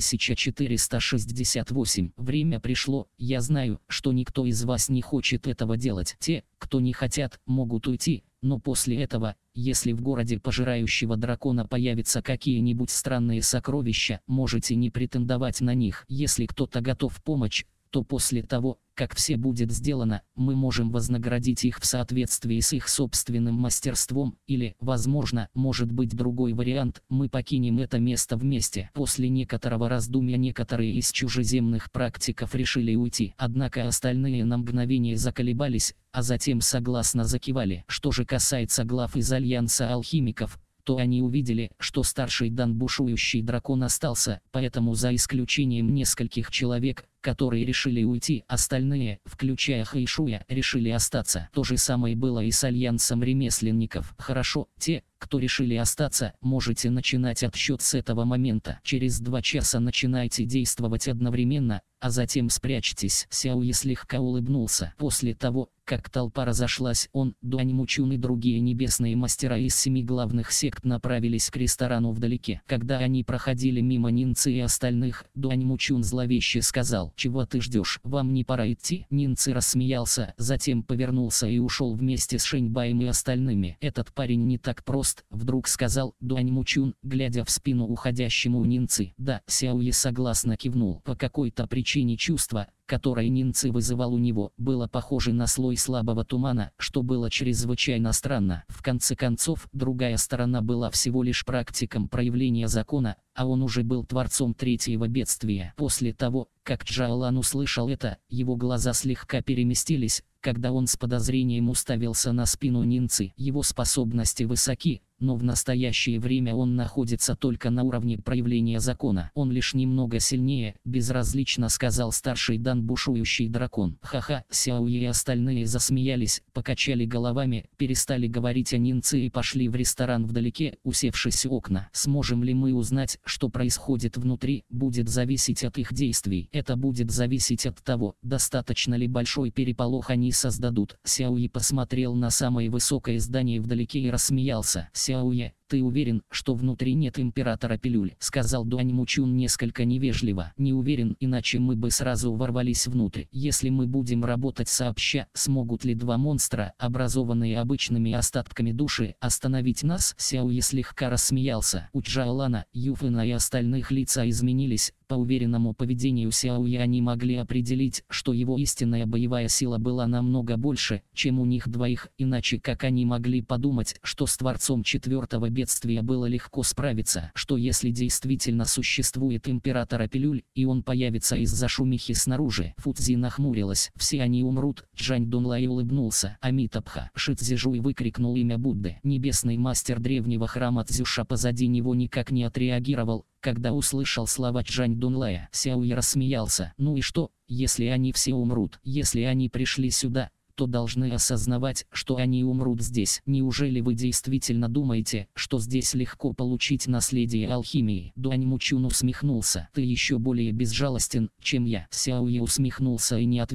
1468. Время пришло. Я знаю, что никто из вас не хочет этого делать. Те, кто не хотят, могут уйти. Но после этого, если в городе пожирающего дракона появятся какие-нибудь странные сокровища, можете не претендовать на них. Если кто-то готов помочь, то после того, как все будет сделано, мы можем вознаградить их в соответствии с их собственным мастерством, или, возможно, может быть другой вариант, мы покинем это место вместе. После некоторого раздумья некоторые из чужеземных практиков решили уйти, однако остальные на мгновение заколебались, а затем согласно закивали. Что же касается глав из Альянса алхимиков, то они увидели, что старший дан бушующий дракон остался, поэтому за исключением нескольких человек, которые решили уйти, остальные, включая Хэйшуя, решили остаться. То же самое было и с Альянсом ремесленников. Хорошо, те, кто решили остаться, можете начинать отсчет с этого момента. Через 2 часа начинайте действовать одновременно, а затем спрячьтесь. Сяои слегка улыбнулся. После того, как толпа разошлась, он, Дуань Мучун и другие небесные мастера из 7 главных сект направились к ресторану вдалеке. Когда они проходили мимо Нинцы и остальных, Дуань Мучун зловеще сказал: «Чего ты ждешь? Вам не пора идти?» Нинцы рассмеялся, затем повернулся и ушел вместе с Шэньбаем и остальными. «Этот парень не так прост», — вдруг сказал Дуань Мучун, глядя в спину уходящему Нинцы. «Да», — Сяои согласно кивнул. По какой-то причине чувство, которое Нинцы вызывал у него, было похоже на слой слабого тумана, что было чрезвычайно странно. В конце концов, другая сторона была всего лишь практиком проявления закона, а он уже был творцом третьего бедствия. После того, как Джаолан услышал это, его глаза слегка переместились, когда он с подозрением уставился на спину Нинцы. Его способности высоки, но в настоящее время он находится только на уровне проявления закона. Он лишь немного сильнее, безразлично сказал старший дан бушующий дракон. Ха-ха, Сяои и остальные засмеялись, покачали головами, перестали говорить о Нинце и пошли в ресторан вдалеке, усевшись у окна. Сможем ли мы узнать, что происходит внутри, будет зависеть от их действий. Это будет зависеть от того, достаточно ли большой переполох они создадут. Сяои посмотрел на самое высокое здание вдалеке и рассмеялся. «Сяои, ты уверен, что внутри нет императора пилюль?» — сказал Дуань Мучун несколько невежливо. «Не уверен, иначе мы бы сразу ворвались внутрь. Если мы будем работать сообща, смогут ли 2 монстра, образованные обычными остатками души, остановить нас?» Сяои слегка рассмеялся. У Джаолана, Юфена и остальных лица изменились. По уверенному поведению Сяои они могли определить, что его истинная боевая сила была намного больше, чем у них двоих, иначе как они могли подумать, что с творцом 4-го бедствия было легко справиться, что если действительно существует император пилюль, и он появится из-за шумихи снаружи. Фудзи нахмурилась. «Все они умрут», Чжань Дунлай улыбнулся. «Амитабха!» Шицзижуй выкрикнул имя Будды. Небесный мастер древнего храма Цзюша позади него никак не отреагировал, когда услышал слова Чжань Дунлая. Сяои рассмеялся. «Ну и что, если они все умрут? Если они пришли сюда, то должны осознавать, что они умрут здесь. Неужели вы действительно думаете, что здесь легко получить наследие алхимии?» Дуань Мучун усмехнулся. «Ты еще более безжалостен, чем я». Сяои усмехнулся и не ответил,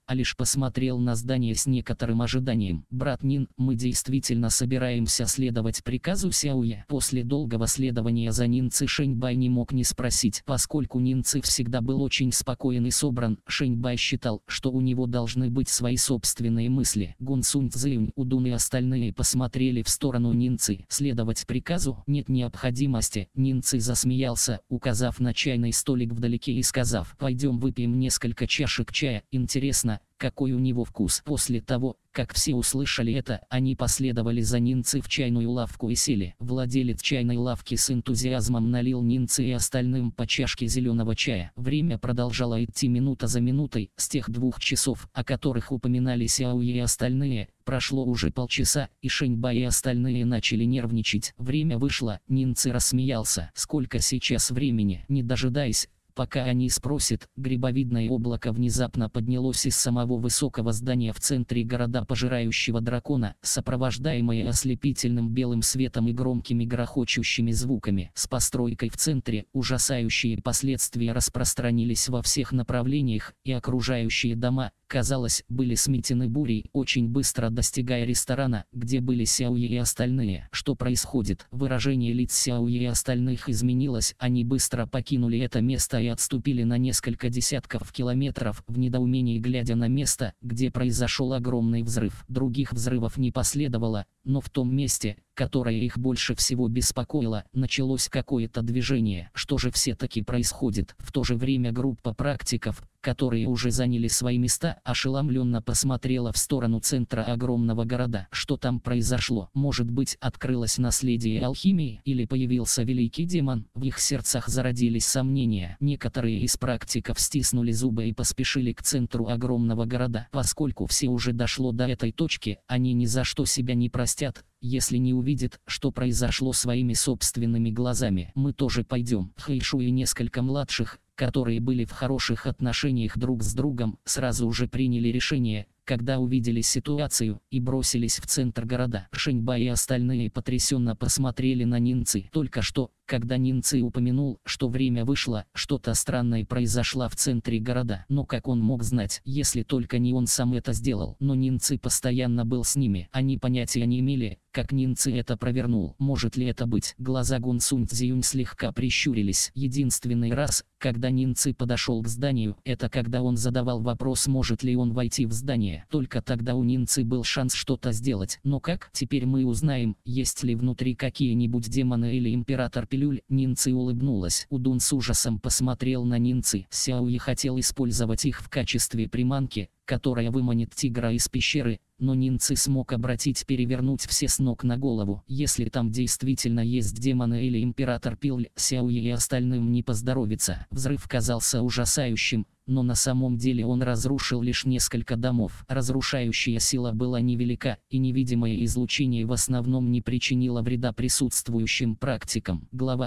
а лишь посмотрел на здание с некоторым ожиданием. «Брат Нин, мы действительно собираемся следовать приказу Сяоя?» После долгого следования за Нин Ци Шэньбай не мог не спросить. Поскольку Нин Ци всегда был очень спокоен и собран, Шэньбай считал, что у него должны быть свои собственные мысли. Гун Сунь Цзюнь, Удун и остальные посмотрели в сторону Нин Ци. «Следовать приказу? Нет необходимости». Нин Ци засмеялся, указав на чайный столик вдалеке и сказав: «Пойдем выпьем несколько чашек чая. Интересно, какой у него вкус». После того, как все услышали это, они последовали за Нин Ци в чайную лавку и сели. Владелец чайной лавки с энтузиазмом налил Нин Ци и остальным по чашке зеленого чая. Время продолжало идти минута за минутой. С тех 2 часов, о которых упоминали Сяои и остальные, прошло уже полчаса, и Шэньбай и остальные начали нервничать. Время вышло, Нин Ци рассмеялся. «Сколько сейчас времени?» Не дожидаясь, пока они спросят, грибовидное облако внезапно поднялось из самого высокого здания в центре города пожирающего дракона, сопровождаемое ослепительным белым светом и громкими грохочущими звуками. С постройкой в центре ужасающие последствия распространились во всех направлениях, и окружающие дома, казалось, были сметены бурей, очень быстро достигая ресторана, где были Сяои и остальные. «Что происходит?» Выражение лиц Сяои и остальных изменилось, они быстро покинули это место и отступили на несколько десятков километров, в недоумении глядя на место, где произошел огромный взрыв. Других взрывов не последовало, но в том месте, которое их больше всего беспокоило, началось какое-то движение. Что же все-таки происходит? В то же время группа практиков, которые уже заняли свои места, ошеломленно посмотрела в сторону центра огромного города. Что там произошло? Может быть, открылось наследие алхимии, или появился великий демон? В их сердцах зародились сомнения. Некоторые из практиков стиснули зубы и поспешили к центру огромного города. Поскольку все уже дошло до этой точки, они ни за что себя не простят, если не увидят, что произошло своими собственными глазами. «Мы тоже пойдем». Хэйшу и несколько младших, которые были в хороших отношениях друг с другом, сразу уже приняли решение, когда увидели ситуацию, и бросились в центр города. Шэньбай и остальные потрясенно посмотрели на Нин Ци. Только что, когда Нин Ци упомянул, что время вышло, что-то странное произошло в центре города. Но как он мог знать, если только не он сам это сделал? Но Нин Ци постоянно был с ними. Они понятия не имели, как Нин Ци это провернул. Может ли это быть? Глаза Гун Сунь Цзюнь слегка прищурились. Единственный раз, когда Нин Ци подошел к зданию, это когда он задавал вопрос, может ли он войти в здание. Только тогда у Нин Ци был шанс что-то сделать. Но как? Теперь мы узнаем, есть ли внутри какие-нибудь демоны или император пилюль. Нин Ци улыбнулась. Удун с ужасом посмотрел на Нин Ци. Сяои хотел использовать их в качестве приманки, которая выманит тигра из пещеры, но Нин Ци смог перевернуть все с ног на голову. Если там действительно есть демоны или император пилюль, Сяои и остальным не поздоровится. Взрыв казался ужасающим, но на самом деле он разрушил лишь несколько домов. Разрушающая сила была невелика, и невидимое излучение в основном не причинило вреда присутствующим практикам. Глава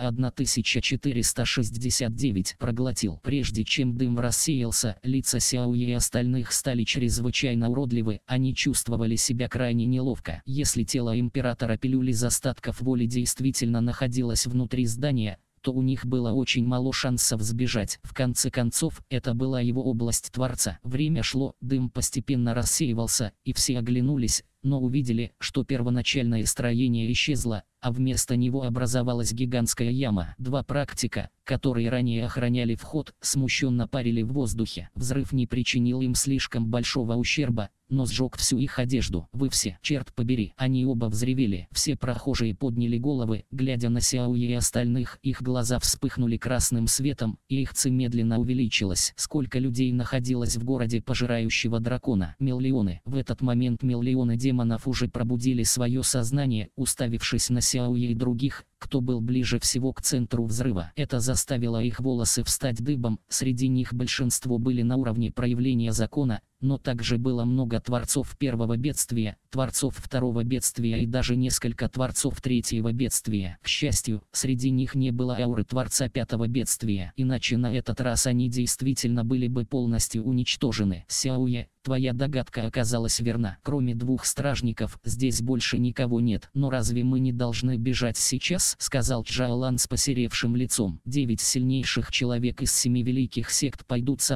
1469 проглотил. Прежде чем дым рассеялся, лица Сяои и остальных стали чрезвычайно уродливы, они чувствовали себя крайне неловко. Если тело императора пилюли из остатков воли действительно находилось внутри здания, то у них было очень мало шансов сбежать. В конце концов, это была его область Творца. Время шло, дым постепенно рассеивался, и все оглянулись, но увидели, что первоначальное строение исчезло, а вместо него образовалась гигантская яма. Два практика, которые ранее охраняли вход, смущенно парили в воздухе. Взрыв не причинил им слишком большого ущерба, но сжег всю их одежду. «Вы все, черт побери!» Они оба взревели. Все прохожие подняли головы, глядя на Сяои и остальных. Их глаза вспыхнули красным светом, и их ци медленно увеличилась. Сколько людей находилось в городе пожирающего дракона? Миллионы. В этот момент миллионы демонов уже пробудили свое сознание, уставившись на Сяои и других, кто был ближе всего к центру взрыва. Это заставило их волосы встать дыбом. Среди них большинство были на уровне проявления закона, но также было много творцов первого бедствия, творцов второго бедствия и даже несколько творцов третьего бедствия. К счастью, среди них не было ауры творца пятого бедствия, иначе на этот раз они действительно были бы полностью уничтожены. Сяои, твоя догадка оказалась верна. Кроме двух стражников, здесь больше никого нет. Но разве мы не должны бежать сейчас? Сказал Чжаолан с посеревшим лицом. 9 сильнейших человек из 7 великих сект пойдут со мной,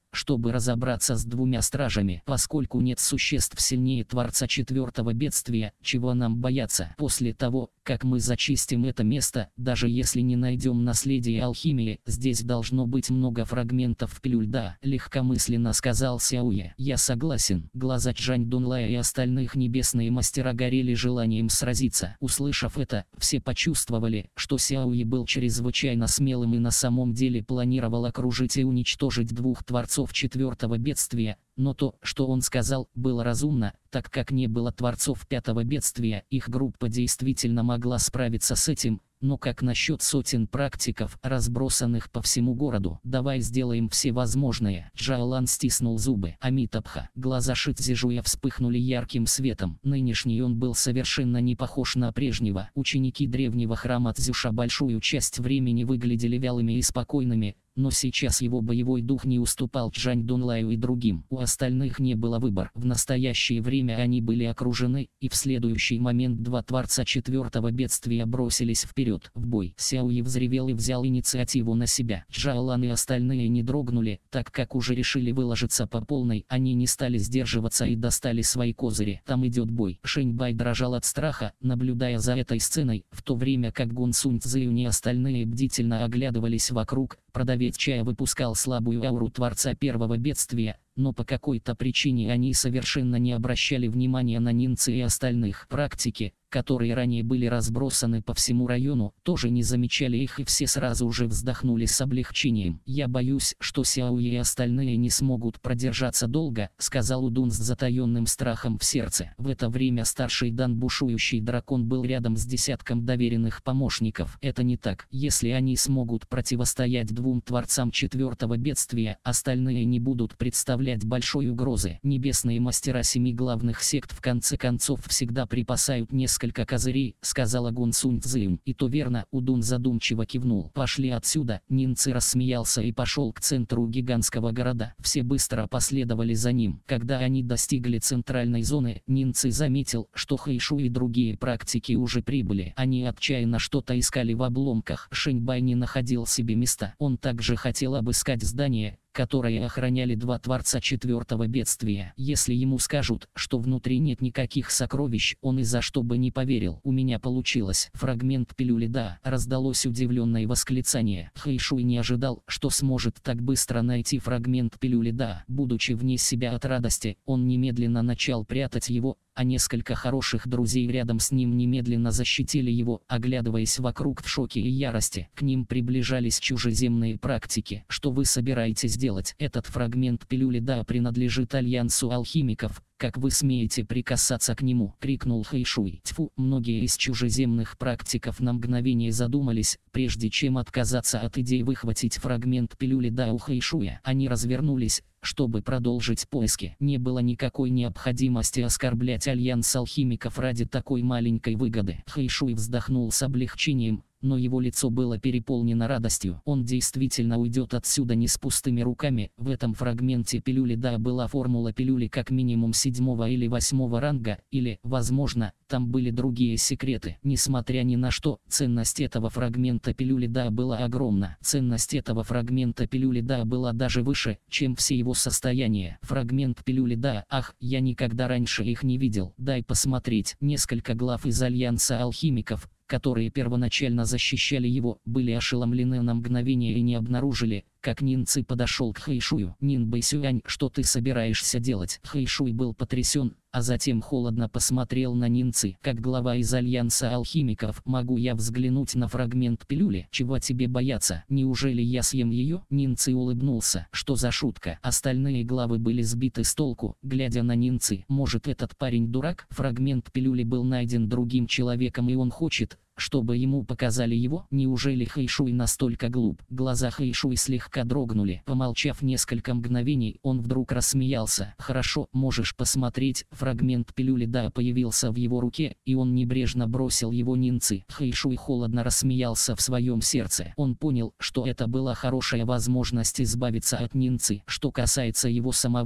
чтобы разобраться с двумя стражами, поскольку нет существ сильнее Творца четвертого бедствия, чего нам бояться. После того, как мы зачистим это место, даже если не найдем наследие алхимии, здесь должно быть много фрагментов пилюль льда, легкомысленно сказал Сяоя. Я согласен. Глаза Чжань Дунлая и остальных небесные мастера горели желанием сразиться. Услышав это, все почувствовали, что Сяоя был чрезвычайно смелым и на самом деле планировал окружить и уничтожить двух творцов четвертого бедствия. Но то, что он сказал, было разумно, так как не было творцов пятого бедствия, их группа действительно могла справиться с этим. Но как насчет сотен практиков, разбросанных по всему городу? Давай сделаем все возможное. Джаолан стиснул зубы. Амитабха. Глаза Шицзижуя вспыхнули ярким светом. Нынешний он был совершенно не похож на прежнего. Ученики древнего храма Цзюша большую часть времени выглядели вялыми и спокойными, но сейчас его боевой дух не уступал Чжань Дунлаю и другим. У остальных не было выбора. В настоящее время они были окружены, и в следующий момент два творца четвертого бедствия бросились вперед, в бой. Сяои взревел и взял инициативу на себя. Джаолан и остальные не дрогнули, так как уже решили выложиться по полной. Они не стали сдерживаться и достали свои козыри. Там идет бой. Шэньбай дрожал от страха, наблюдая за этой сценой, в то время как Гун Сунь Цзэюнь и остальные бдительно оглядывались вокруг. Продавец чая выпускал слабую ауру творца первого бедствия, но по какой-то причине они совершенно не обращали внимания на Нинцы и остальных. Практики, которые ранее были разбросаны по всему району, тоже не замечали их, и все сразу же вздохнули с облегчением. «Я боюсь, что Сяои и остальные не смогут продержаться долго», — сказал Удун с затаенным страхом в сердце. В это время старший дан бушующий дракон был рядом с десятком доверенных помощников. «Это не так. Если они смогут противостоять двум творцам четвертого бедствия, остальные не будут представлять большой угрозы. Небесные мастера семи главных сект в конце концов всегда припасают несколько козырей», — сказала Гун Сунь Цзэюнь. «И то верно», — Удун задумчиво кивнул. «Пошли отсюда». Нинцы рассмеялся и пошел к центру гигантского города. Все быстро последовали за ним. Когда они достигли центральной зоны, Нинцы заметил, что Хэйшу и другие практики уже прибыли. Они отчаянно что-то искали в обломках. Шэньбай не находил себе места. Он также хотел обыскать здание, которые охраняли два творца четвертого бедствия. Если ему скажут, что внутри нет никаких сокровищ, он и за что бы не поверил. «У меня получилось. Фрагмент пилюли да», — раздалось удивленное восклицание. Хэйшуй не ожидал, что сможет так быстро найти фрагмент пилюли да. Будучи вне себя от радости, он немедленно начал прятать его, а несколько хороших друзей рядом с ним немедленно защитили его, оглядываясь вокруг в шоке и ярости. К ним приближались чужеземные практики. «Что вы собираетесь делать? Этот фрагмент пилюли да принадлежит Альянсу алхимиков. Как вы смеете прикасаться к нему?» — крикнул Хэйшуй. Тьфу, многие из чужеземных практиков на мгновение задумались, прежде чем отказаться от идеи выхватить фрагмент пилюли да у Хэйшуя. Они развернулись, чтобы продолжить поиски. Не было никакой необходимости оскорблять Альянс алхимиков ради такой маленькой выгоды. Хэйшуй вздохнул с облегчением, но его лицо было переполнено радостью. Он действительно уйдет отсюда не с пустыми руками. В этом фрагменте пилюли да была формула пилюли как минимум 7 или 8 ранга, или, возможно, там были другие секреты. Несмотря ни на что, ценность этого фрагмента пилюли да была огромна. Ценность этого фрагмента пилюли да была даже выше, чем все его состояния. Фрагмент пилюли да, ах, я никогда раньше их не видел. Дай посмотреть. Несколько глав из Альянса алхимиков, которые первоначально защищали его, были ошеломлены на мгновение и не обнаружили, как Нинцы подошел к Хэйшую. «Нин Бэйсюань, что ты собираешься делать?» Хэйшуй был потрясен, а затем холодно посмотрел на Нинцы. «Как глава из Альянса алхимиков, могу я взглянуть на фрагмент пилюли? Чего тебе бояться? Неужели я съем ее?» Нинцы улыбнулся. «Что за шутка?» Остальные главы были сбиты с толку, глядя на Нинцы. «Может, этот парень дурак? Фрагмент пилюли был найден другим человеком, и он хочет, чтобы ему показали его? Неужели Хэйшуй настолько глуп?» Глаза Хэйшуй слегка дрогнули. Помолчав несколько мгновений, он вдруг рассмеялся. «Хорошо, можешь посмотреть». Фрагмент пилюли да появился в его руке, и он небрежно бросил его Нинцы. Хэйшуй холодно рассмеялся в своем сердце. Он понял, что это была хорошая возможность избавиться от Нинцы. Что касается его самого,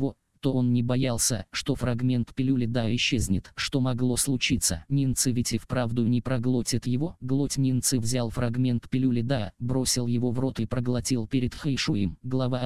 то он не боялся, что фрагмент пилюли Да исчезнет. Что могло случиться? Нинцы ведь и вправду не проглотит его. Глоть. Нинцы взял фрагмент пилюли Да, бросил его в рот и проглотил перед Хэйшуем. Глава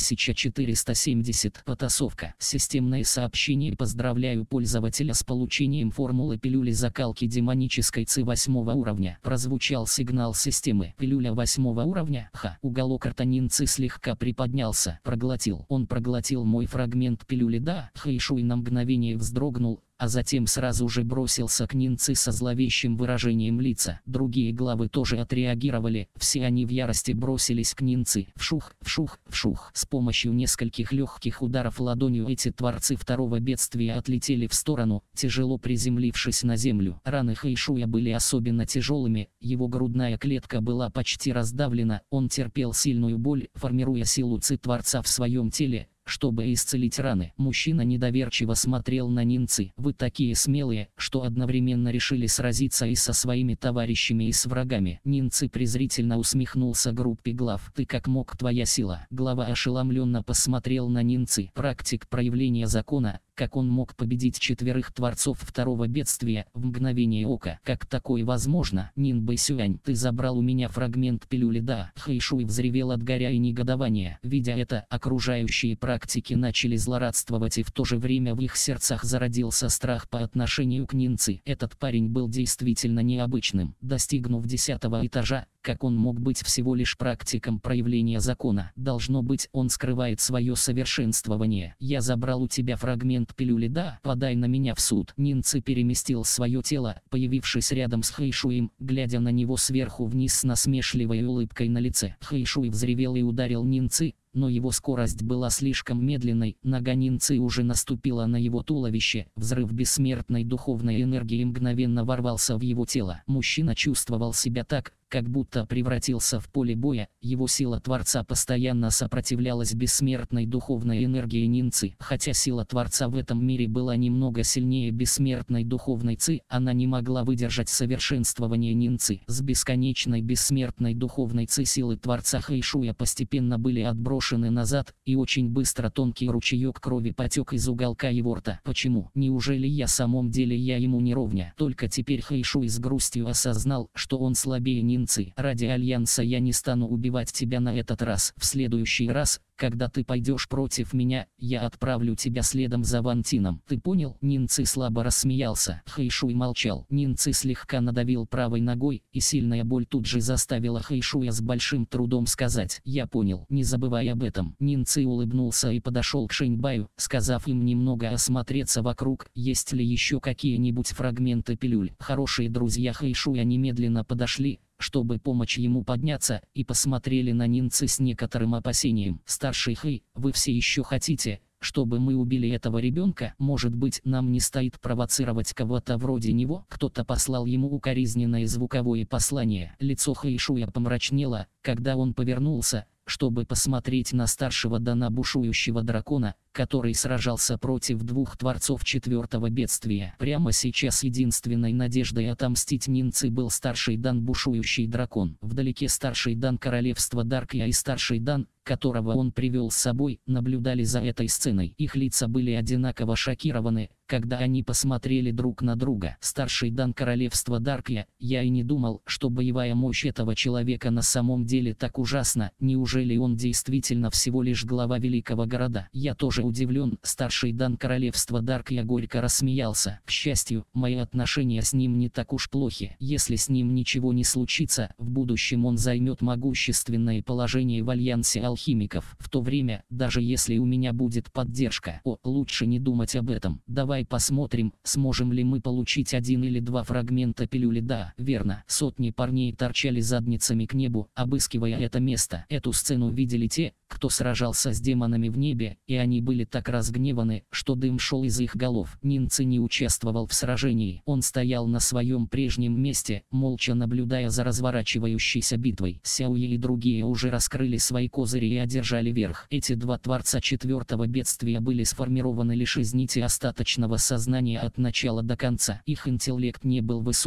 1470. Потасовка. Системное сообщение. Поздравляю пользователя с получением формулы пилюли закалки демонической ЦИ 8 уровня. Прозвучал сигнал системы. Пилюля 8 уровня? Уголок рта Нинцы слегка приподнялся. Проглотил. Он проглотил мой фрагмент пилюли Да. Хэйшуй на мгновение вздрогнул, а затем сразу же бросился к Нинцы со зловещим выражением лица. Другие главы тоже отреагировали, все они в ярости бросились к Нинцы. Вшух, вшух, вшух. С помощью нескольких легких ударов ладонью эти творцы второго бедствия отлетели в сторону, тяжело приземлившись на землю. Раны Хэйшуя были особенно тяжелыми, его грудная клетка была почти раздавлена, он терпел сильную боль, формируя силу Ци Творца в своем теле, чтобы исцелить раны. Мужчина недоверчиво смотрел на Нинцы. Вы такие смелые, что одновременно решили сразиться и со своими товарищами, и с врагами. Нинцы презрительно усмехнулся группе глав. Ты как мог, твоя сила? Глава ошеломленно посмотрел на Нинцы. Практик проявления закона. Как он мог победить 4 творцов второго бедствия в мгновение ока? Как такое возможно? Нин Бэйсюань, ты забрал у меня фрагмент пилюли Да. Хэйшуй взревел от горя и негодования. Видя это, окружающие практики начали злорадствовать, и в то же время в их сердцах зародился страх по отношению к Нинцы. Этот парень был действительно необычным. Достигнув 10-го этажа, как он мог быть всего лишь практиком проявления закона? Должно быть, он скрывает свое совершенствование. Я забрал у тебя фрагмент пилюли Да, подай на меня в суд. Нинцы переместил свое тело, появившись рядом с Хэйшуем, глядя на него сверху вниз с насмешливой улыбкой на лице. Хэйшуй взревел и ударил Нинцы, но его скорость была слишком медленной. Нога Нинцы уже наступила на его туловище. Взрыв бессмертной духовной энергии мгновенно ворвался в его тело. Мужчина чувствовал себя так, как будто превратился в поле боя. Его сила Творца постоянно сопротивлялась бессмертной духовной энергии Нинцы. Хотя сила Творца в этом мире была немного сильнее бессмертной духовной Ци, она не могла выдержать совершенствование Нинцы. С бесконечной бессмертной духовной Ци силы Творца Хэйшуя постепенно были отброшены назад, и очень быстро тонкий ручеек крови потек из уголка его рта. Почему? Неужели я самом деле я ему не ровня? Только теперь Хэйшуй с грустью осознал, что он слабее Нинцы. Ради Альянса я не стану убивать тебя на этот раз. В следующий раз, когда ты пойдешь против меня, я отправлю тебя следом за Вантином. Ты понял? Нинцы слабо рассмеялся. Хэйшуй молчал. Нинцы слегка надавил правой ногой, и сильная боль тут же заставила Хэйшуя с большим трудом сказать: я понял. Не забывай об этом. Нинцы улыбнулся и подошел к Шэньбаю, сказав им немного осмотреться вокруг, есть ли еще какие-нибудь фрагменты пилюль. Хорошие друзья Хэйшуя немедленно подошли, чтобы помочь ему подняться, и посмотрели на Нинцы с некоторым опасением. Старший Хэй, вы все еще хотите, чтобы мы убили этого ребенка? Может быть, нам не стоит провоцировать кого-то вроде него? Кто-то послал ему укоризненное звуковое послание. Лицо Хэйшуя помрачнело, когда он повернулся, чтобы посмотреть на старшего дана бушующего дракона, который сражался против 2 творцов 4-го бедствия. Прямо сейчас единственной надеждой отомстить Нинцы был старший дан бушующий дракон. Вдалеке старший дан королевства Даркия и старший дан, которого он привел с собой, наблюдали за этой сценой. Их лица были одинаково шокированы, когда они посмотрели друг на друга. Старший дан королевства Даркия, я и не думал, что боевая мощь этого человека на самом деле так ужасна. Неужели он действительно всего лишь глава великого города? Я тоже удивлен. Старший дан королевства Даркия горько рассмеялся. К счастью, мои отношения с ним не так уж плохи. Если с ним ничего не случится, в будущем он займет могущественное положение в альянсе алхимиков. В то время, даже если у меня будет поддержка, лучше не думать об этом. Давай посмотрим, сможем ли мы получить 1 или 2 фрагмента пилюли. Да, верно. Сотни парней торчали задницами к небу, обыскивая это место. Эту сцену видели те, кто сражался с демонами в небе, и они были так разгневаны, что дым шел из их голов. Нинцы не участвовал в сражении. Он стоял на своем прежнем месте, молча наблюдая за разворачивающейся битвой. Сяои и другие уже раскрыли свои козыри и одержали верх. Эти 2 творца 4-го бедствия были сформированы лишь из нити остаточного сознания от начала до конца. Их интеллект не был высоким,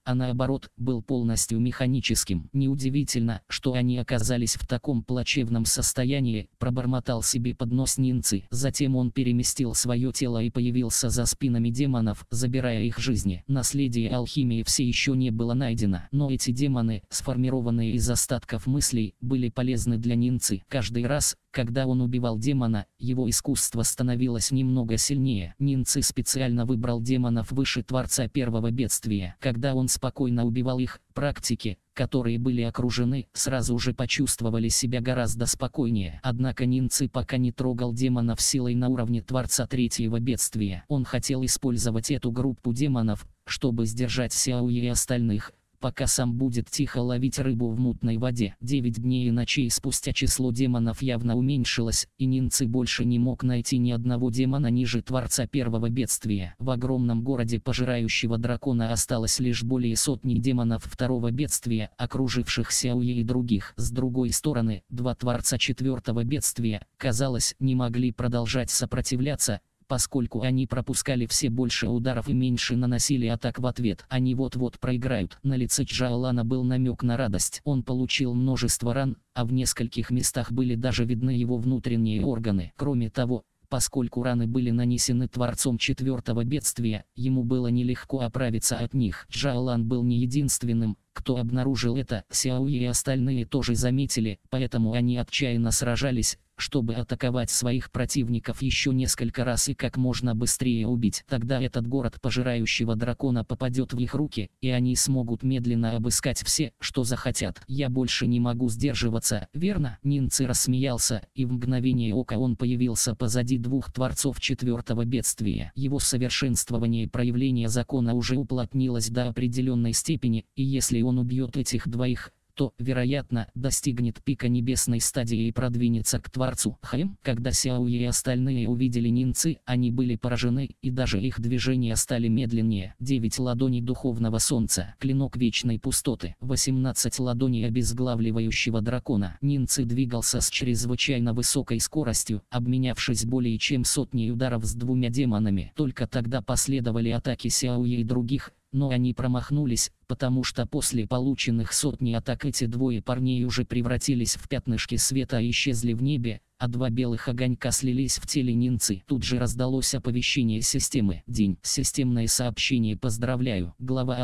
а наоборот, был полностью механическим. Неудивительно, что они оказались в таком плачевном состоянии, пробормотал себе под нос Нинцы. Затем он переместил свое тело и появился за спинами демонов, забирая их жизни. Наследие алхимии все еще не было найдено, но эти демоны, сформированные из остатков мыслей, были полезны для Нинцы. Каждый раз, когда он убивал демона, его искусство становилось немного сильнее. Нинцы специально выбрал демонов выше Творца первого бедствия. Когда он спокойно убивал их, практики, которые были окружены, сразу же почувствовали себя гораздо спокойнее. Однако Нинцы пока не трогал демонов силой на уровне Творца третьего бедствия. Он хотел использовать эту группу демонов, чтобы сдержать Сяои и остальных, пока сам будет тихо ловить рыбу в мутной воде. 9 дней и ночей спустя число демонов явно уменьшилось, и Нинцы больше не мог найти ни одного демона ниже Творца первого бедствия. В огромном городе пожирающего дракона осталось лишь более сотни демонов второго бедствия, окруживших Сяои и других. С другой стороны, два Творца четвертого бедствия, казалось, не могли продолжать сопротивляться, поскольку они пропускали все больше ударов и меньше наносили атак в ответ. Они вот-вот проиграют. На лице Чжаолана был намек на радость. Он получил множество ран, а в нескольких местах были даже видны его внутренние органы. Кроме того, поскольку раны были нанесены Творцом четвертого бедствия, ему было нелегко оправиться от них. Чжаолан был не единственным, кто обнаружил это. Сяои и остальные тоже заметили, поэтому они отчаянно сражались, чтобы атаковать своих противников еще несколько раз и как можно быстрее убить. Тогда этот город пожирающего дракона попадет в их руки, и они смогут медленно обыскать все, что захотят. Я больше не могу сдерживаться, верно? Нинцы рассмеялся, и в мгновение ока он появился позади двух Творцов четвертого бедствия. Его совершенствование и проявление закона уже уплотнилось до определенной степени, и если он убьет этих двоих, то, вероятно, достигнет пика небесной стадии и продвинется к Творцу. Когда Сяои и остальные увидели Нинцы, они были поражены, и даже их движения стали медленнее. 9 ладоней духовного солнца, клинок вечной пустоты, 18 ладоней обезглавливающего дракона. Нинцы двигался с чрезвычайно высокой скоростью, обменявшись более чем сотней ударов с двумя демонами. Только тогда последовали атаки Сяои и других, но они промахнулись, потому что после полученных сотни атак эти двое парней уже превратились в пятнышки света и исчезли в небе, а два белых огонька слились в теле Нинцы. Тут же раздалось оповещение системы. День. Системное сообщение. Поздравляю. Глава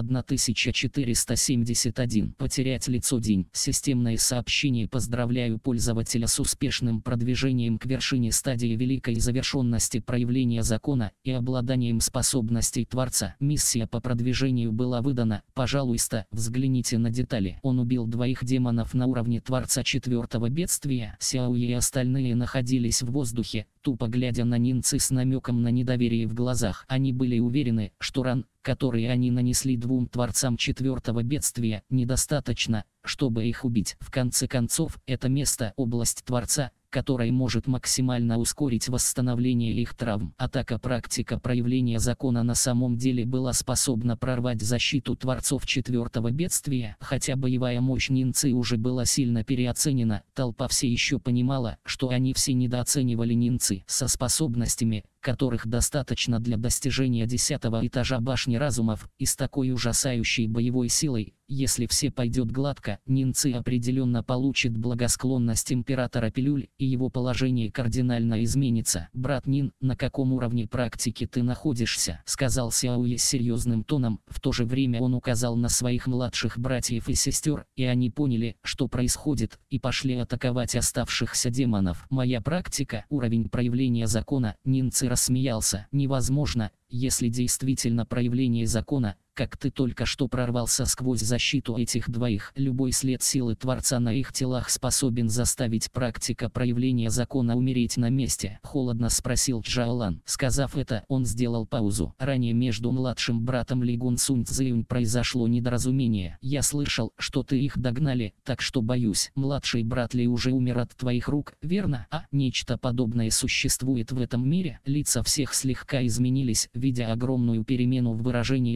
1471. Потерять лицо. День. Системное сообщение. Поздравляю пользователя с успешным продвижением к вершине стадии великой завершенности проявления закона и обладанием способностей Творца. Миссия по продвижению была выдана. Пожалуйста, взгляните на детали. Он убил двоих демонов на уровне Творца четвертого бедствия. Сяои и остальные находились в воздухе, тупо глядя на Нинцы с намеком на недоверие в глазах. Они были уверены, что ран, которые они нанесли двум Творцам четвертого бедствия, недостаточно, чтобы их убить. В конце концов, это место – область Творца, которая может максимально ускорить восстановление их травм. Атака практика проявления закона на самом деле была способна прорвать защиту Творцов четвертого бедствия. Хотя боевая мощь Нинцы уже была сильно переоценена, толпа все еще понимала, что они все недооценивали Нинцы со способностями, которых достаточно для достижения 10-го этажа башни разумов, и с такой ужасающей боевой силой. Если все пойдет гладко, Нинцы определенно получит благосклонность императора Пилюль, и его положение кардинально изменится. «Брат Нин, на каком уровне практики ты находишься?» — сказал Сяои с серьезным тоном. В то же время он указал на своих младших братьев и сестер, и они поняли, что происходит, и пошли атаковать оставшихся демонов. «Моя практика, уровень проявления закона». Нинцы рассмеялся. «Невозможно, если действительно проявление закона, как ты только что прорвался сквозь защиту этих двоих. Любой след силы Творца на их телах способен заставить практика проявления закона умереть на месте», — холодно спросил Чжаолан. Сказав это, он сделал паузу. «Ранее между младшим братом Ли Гун Сунь Цзэюнь произошло недоразумение. Я слышал, что ты их догнали, так что боюсь. Младший брат Ли уже умер от твоих рук, верно? А нечто подобное существует в этом мире?» Лица всех слегка изменились, видя огромную перемену в выражении лица Нинцы.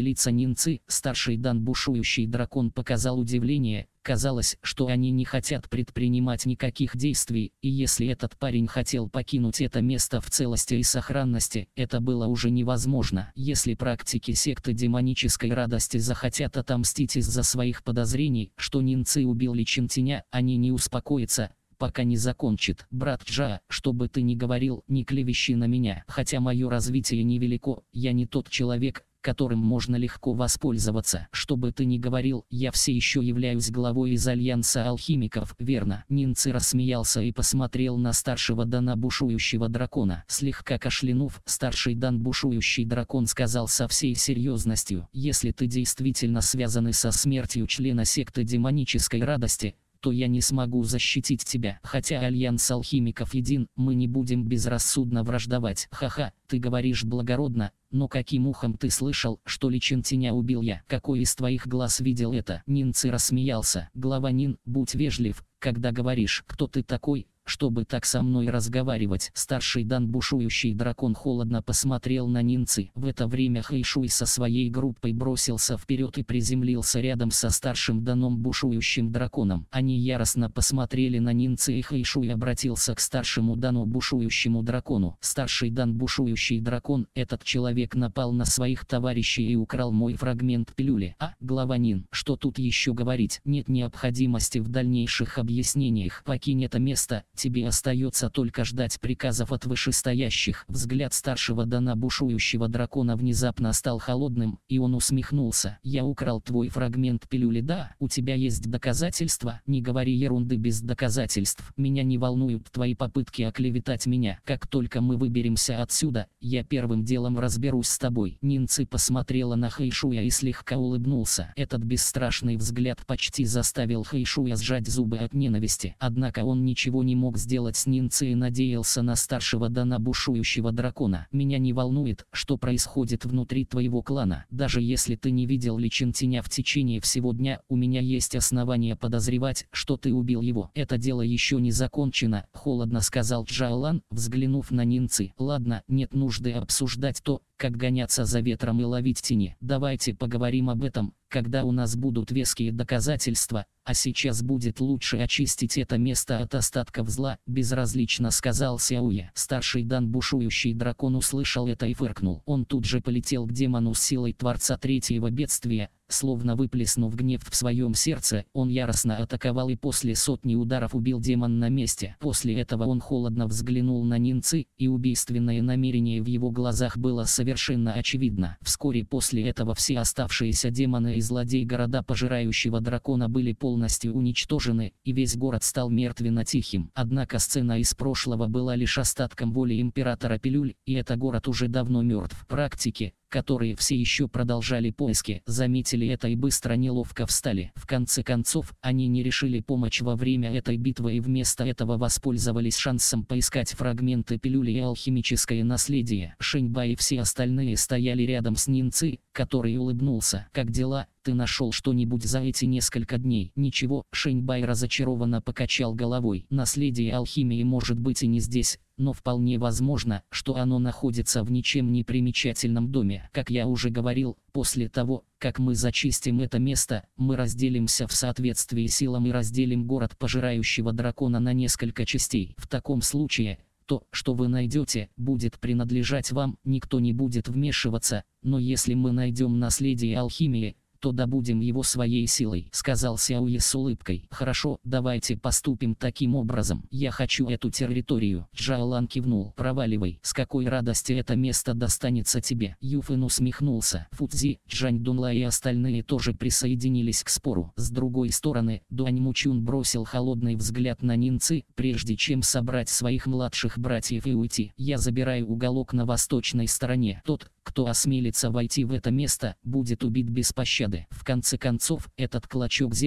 Нинцы, старший дан бушующий дракон показал удивление. Казалось, что они не хотят предпринимать никаких действий, и если этот парень хотел покинуть это место в целости и сохранности, это было уже невозможно. Если практики секты демонической радости захотят отомстить из-за своих подозрений, что Нинцы убил Личинтеня, они не успокоятся, пока не закончит. Брат Джа, что бы ты ни говорил, не клевещи на меня. Хотя мое развитие невелико, я не тот человек, которым можно легко воспользоваться. Что бы ты ни говорил, я все еще являюсь главой из Альянса Алхимиков, верно? Нинцы рассмеялся и посмотрел на старшего дана бушующего дракона. Слегка кашлянув, старший дан бушующий дракон сказал со всей серьезностью: если ты действительно связаны со смертью члена секты демонической радости, то я не смогу защитить тебя. Хотя Альянс Алхимиков един, мы не будем безрассудно враждовать. Ха-ха, ты говоришь благородно, но каким ухом ты слышал, что Личинтеня убил я? Какой из твоих глаз видел это? Нинцы рассмеялся. Глава Нин, будь вежлив, когда говоришь, кто ты такой, чтобы так со мной разговаривать. Старший дан бушующий дракон холодно посмотрел на Нинцы. В это время Хэйшуй со своей группой бросился вперед и приземлился рядом со старшим даном бушующим драконом. Они яростно посмотрели на Нинцы, и Хэйшуй обратился к старшему дану бушующему дракону. Старший дан бушующий дракон, этот человек напал на своих товарищей и украл мой фрагмент пилюли. Глава Нин, что тут еще говорить? Нет необходимости в дальнейших объяснениях. Покинь это место. Тебе остается только ждать приказов от вышестоящих. Взгляд старшего дана бушующего дракона внезапно стал холодным, и он усмехнулся. Я украл твой фрагмент пилюли. Да, у тебя есть доказательства? Не говори ерунды без доказательств. Меня не волнуют твои попытки оклеветать меня. Как только мы выберемся отсюда, я первым делом разберусь с тобой. Нинцы посмотрела на Хэйшуя и слегка улыбнулся. Этот бесстрашный взгляд почти заставил Хэйшуя сжать зубы от ненависти. Однако он ничего не мог сделать с Нинцы и надеялся на старшего дана бушующего дракона. Меня не волнует, что происходит внутри твоего клана. Даже если ты не видел Личинтеня в течение всего дня, у меня есть основания подозревать, что ты убил его. Это дело еще не закончено, холодно сказал Джаолан, взглянув на Нинцы. Ладно, нет нужды обсуждать то, как гоняться за ветром и ловить тени. Давайте поговорим об этом, когда у нас будут веские доказательства, а сейчас будет лучше очистить это место от остатков зла, безразлично сказал Сяоя. Старший дан бушующий дракон услышал это и фыркнул. Он тут же полетел к демону с силой Творца Третьего Бедствия. Словно выплеснув гнев в своем сердце, он яростно атаковал и после сотни ударов убил демона на месте. После этого он холодно взглянул на Нинцы, и убийственное намерение в его глазах было совершенно очевидно. Вскоре после этого все оставшиеся демоны и злодеи города пожирающего дракона были полностью уничтожены, и весь город стал мертвенно-тихим. Однако сцена из прошлого была лишь остатком воли императора Пилюль, и этот город уже давно мертв. Практики, которые все еще продолжали поиски, заметили это и быстро неловко встали. В конце концов, они не решили помочь во время этой битвы и вместо этого воспользовались шансом поискать фрагменты пилюли и алхимическое наследие. Шэньбай и все остальные стояли рядом с Нинцы, который улыбнулся. «Как дела? Ты нашел что-нибудь за эти несколько дней?» «Ничего», Шэньбай разочарованно покачал головой. «Наследие алхимии может быть и не здесь, но вполне возможно, что оно находится в ничем не примечательном доме. Как я уже говорил, после того, как мы зачистим это место, мы разделимся в соответствии силам и разделим город пожирающего дракона на несколько частей. В таком случае то, что вы найдете, будет принадлежать вам, никто не будет вмешиваться, но если мы найдем наследие алхимии, то добудем его своей силой», — сказал Сяоя с улыбкой. «Хорошо, давайте поступим таким образом. Я хочу эту территорию». Джаолан кивнул. «Проваливай. С какой радости это место достанется тебе?» Юфэн усмехнулся. Фудзи, Джань Дунла и остальные тоже присоединились к спору. С другой стороны, Дуань Мучун бросил холодный взгляд на Нинцы, прежде чем собрать своих младших братьев и уйти. «Я забираю уголок на восточной стороне. Тот, кто осмелится войти в это место, будет убит без пощады. В конце концов, этот клочок земли,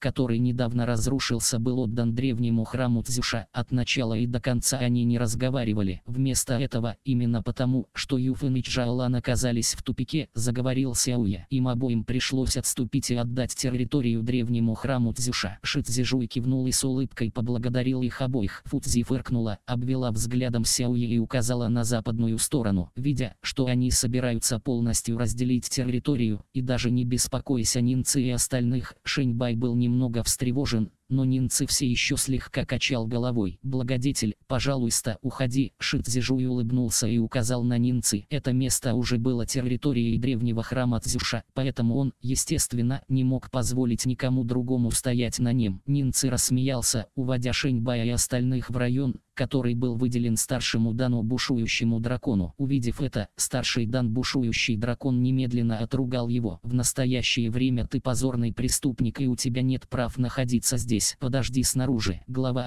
который недавно разрушился, был отдан древнему храму Цзюша. От начала и до конца они не разговаривали. Вместо этого, именно потому, что Юфэн и Чжаолан оказались в тупике, заговорил Сяоя. Им обоим пришлось отступить и отдать территорию древнему храму Цзюша. Ши Цзижуй кивнул и с улыбкой поблагодарил их обоих. Фу Цзи фыркнула, обвела взглядом Сяоя и указала на западную сторону. Видя, что они собираются полностью разделить территорию, и даже не беспокоясь о Нинце и остальных, Шэньбай был немного встревожен, но Нинце все еще слегка качал головой. «Благодетель, пожалуйста, уходи». Ши Цзижуй улыбнулся и указал на Нинце. Это место уже было территорией древнего храма Цзюша, поэтому он, естественно, не мог позволить никому другому стоять на нем. Нинце рассмеялся, уводя Шэньбая и остальных в район, который был выделен старшему Дану бушующему дракону. Увидев это, старший Дан бушующий дракон немедленно отругал его. «В настоящее время ты позорный преступник, и у тебя нет прав находиться здесь. Подожди снаружи». Глава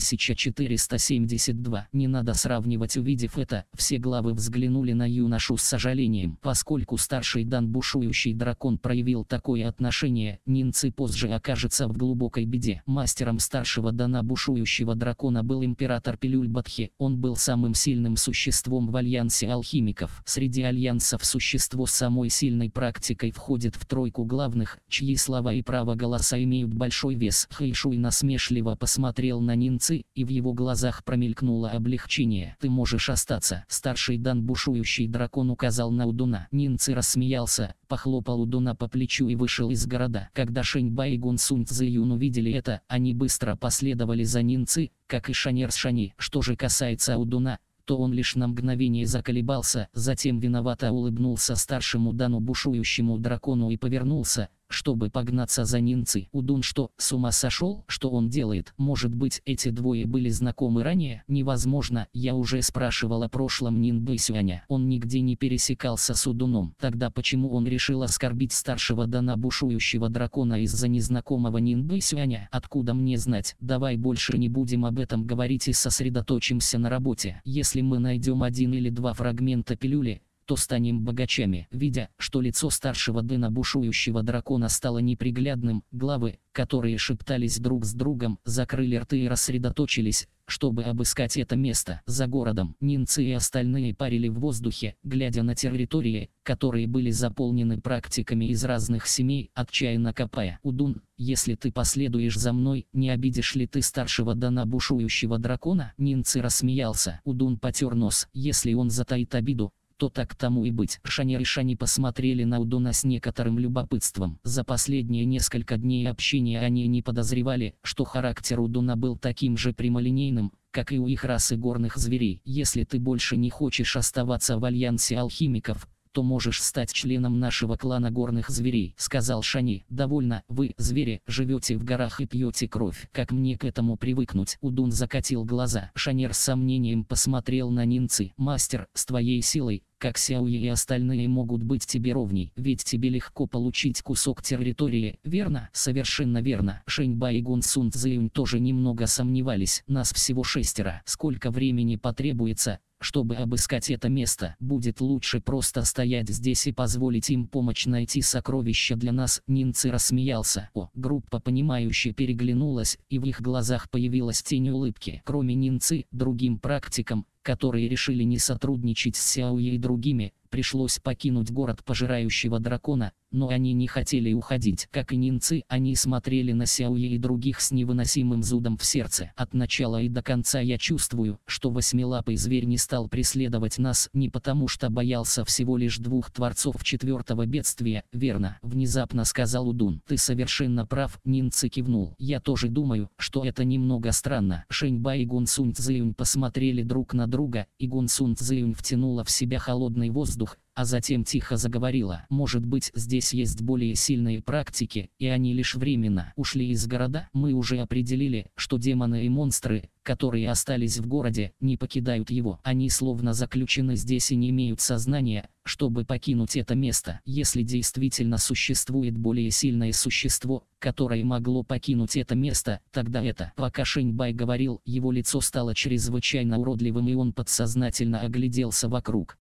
1472. Не надо сравнивать. Увидев это, все главы взглянули на юношу с сожалением. Поскольку старший Дан бушующий дракон проявил такое отношение, Нинце позже окажется в глубокой беде. Мастером старшего Дана бушующего дракона был император Пилюльбатхе. Он был самым сильным существом в альянсе алхимиков. Среди альянсов существо с самой сильной практикой входит в тройку главных, чьи слова и право голоса имеют большой вес. Хэйшуй насмешливо посмотрел на Нинце, и в его глазах промелькнуло облегчение. «Ты можешь остаться». Старший Дан бушующий дракон указал на Удуна. Нинце рассмеялся, похлопал Удуна по плечу и вышел из города. Когда Шэньбай и Гунсунь Цзэюн увидели это, они быстро последовали за Нинце, как и Шанер с Шани. Что же касается Удуна, то он лишь на мгновение заколебался, затем виновато улыбнулся старшему Дану бушующему дракону и повернулся, чтобы погнаться за Нинце. Удун что, с ума сошел? Что он делает? Может быть, эти двое были знакомы ранее? Невозможно, я уже спрашивал о прошлом Нин Бэйсюаня. Он нигде не пересекался с Удуном. Тогда почему он решил оскорбить старшего Дана бушующего дракона из-за незнакомого Нин Бэйсюаня? Откуда мне знать? Давай больше не будем об этом говорить и сосредоточимся на работе. Если мы найдем один или два фрагмента пилюли, то станем богачами. Видя, что лицо старшего Дэна бушующего дракона стало неприглядным, главы, которые шептались друг с другом, закрыли рты и рассредоточились, чтобы обыскать это место. За городом Нинце и остальные парили в воздухе, глядя на территории, которые были заполнены практиками из разных семей, отчаянно копая. «Удун, если ты последуешь за мной, не обидишь ли ты старшего Дана бушующего дракона?» Нинце рассмеялся. Удун потер нос. «Если он затаит обиду, то так тому и быть». Шанер и Шани посмотрели на Удуна с некоторым любопытством. За последние несколько дней общения они не подозревали, что характер Удуна был таким же прямолинейным, как и у их расы горных зверей. «Если ты больше не хочешь оставаться в альянсе алхимиков, то можешь стать членом нашего клана горных зверей», — сказал Шани. «Довольно, вы, звери, живете в горах и пьете кровь. Как мне к этому привыкнуть?» Удун закатил глаза. Шанер с сомнением посмотрел на Нинце. «Мастер, с твоей силой, как Сяои и остальные могут быть тебе ровней, ведь тебе легко получить кусок территории, верно?» «Совершенно верно». Шэньбай и Гунсунь Цзэюнь тоже немного сомневались. «Нас всего 6. Сколько времени потребуется, чтобы обыскать это место? Будет лучше просто стоять здесь и позволить им помочь найти сокровища для нас». Нинце рассмеялся. Группа понимающе переглянулась, и в их глазах появилась тень улыбки. Кроме Нинце, другим практикам, которые решили не сотрудничать с Сяои и другими, пришлось покинуть город пожирающего дракона, но они не хотели уходить. Как и Нинце, они смотрели на Сяои и других с невыносимым зудом в сердце. «От начала и до конца я чувствую, что восьмилапый зверь не стал преследовать нас не потому, что боялся всего лишь двух творцов 4-го бедствия, верно?» — внезапно сказал Удун. «Ты совершенно прав», — Нинце кивнул. «Я тоже думаю, что это немного странно». Шэньбай и Гунсунь Цзэюнь посмотрели друг на друга, и Гунсунь Цзэюнь втянула в себя холодный воздух, а затем тихо заговорила. «Может быть, здесь есть более сильные практики, и они лишь временно ушли из города? Мы уже определили, что демоны и монстры, которые остались в городе, не покидают его. Они словно заключены здесь и не имеют сознания, чтобы покинуть это место. Если действительно существует более сильное существо, которое могло покинуть это место, тогда это». Пока Шэньбай говорил, его лицо стало чрезвычайно уродливым, и он подсознательно огляделся вокруг.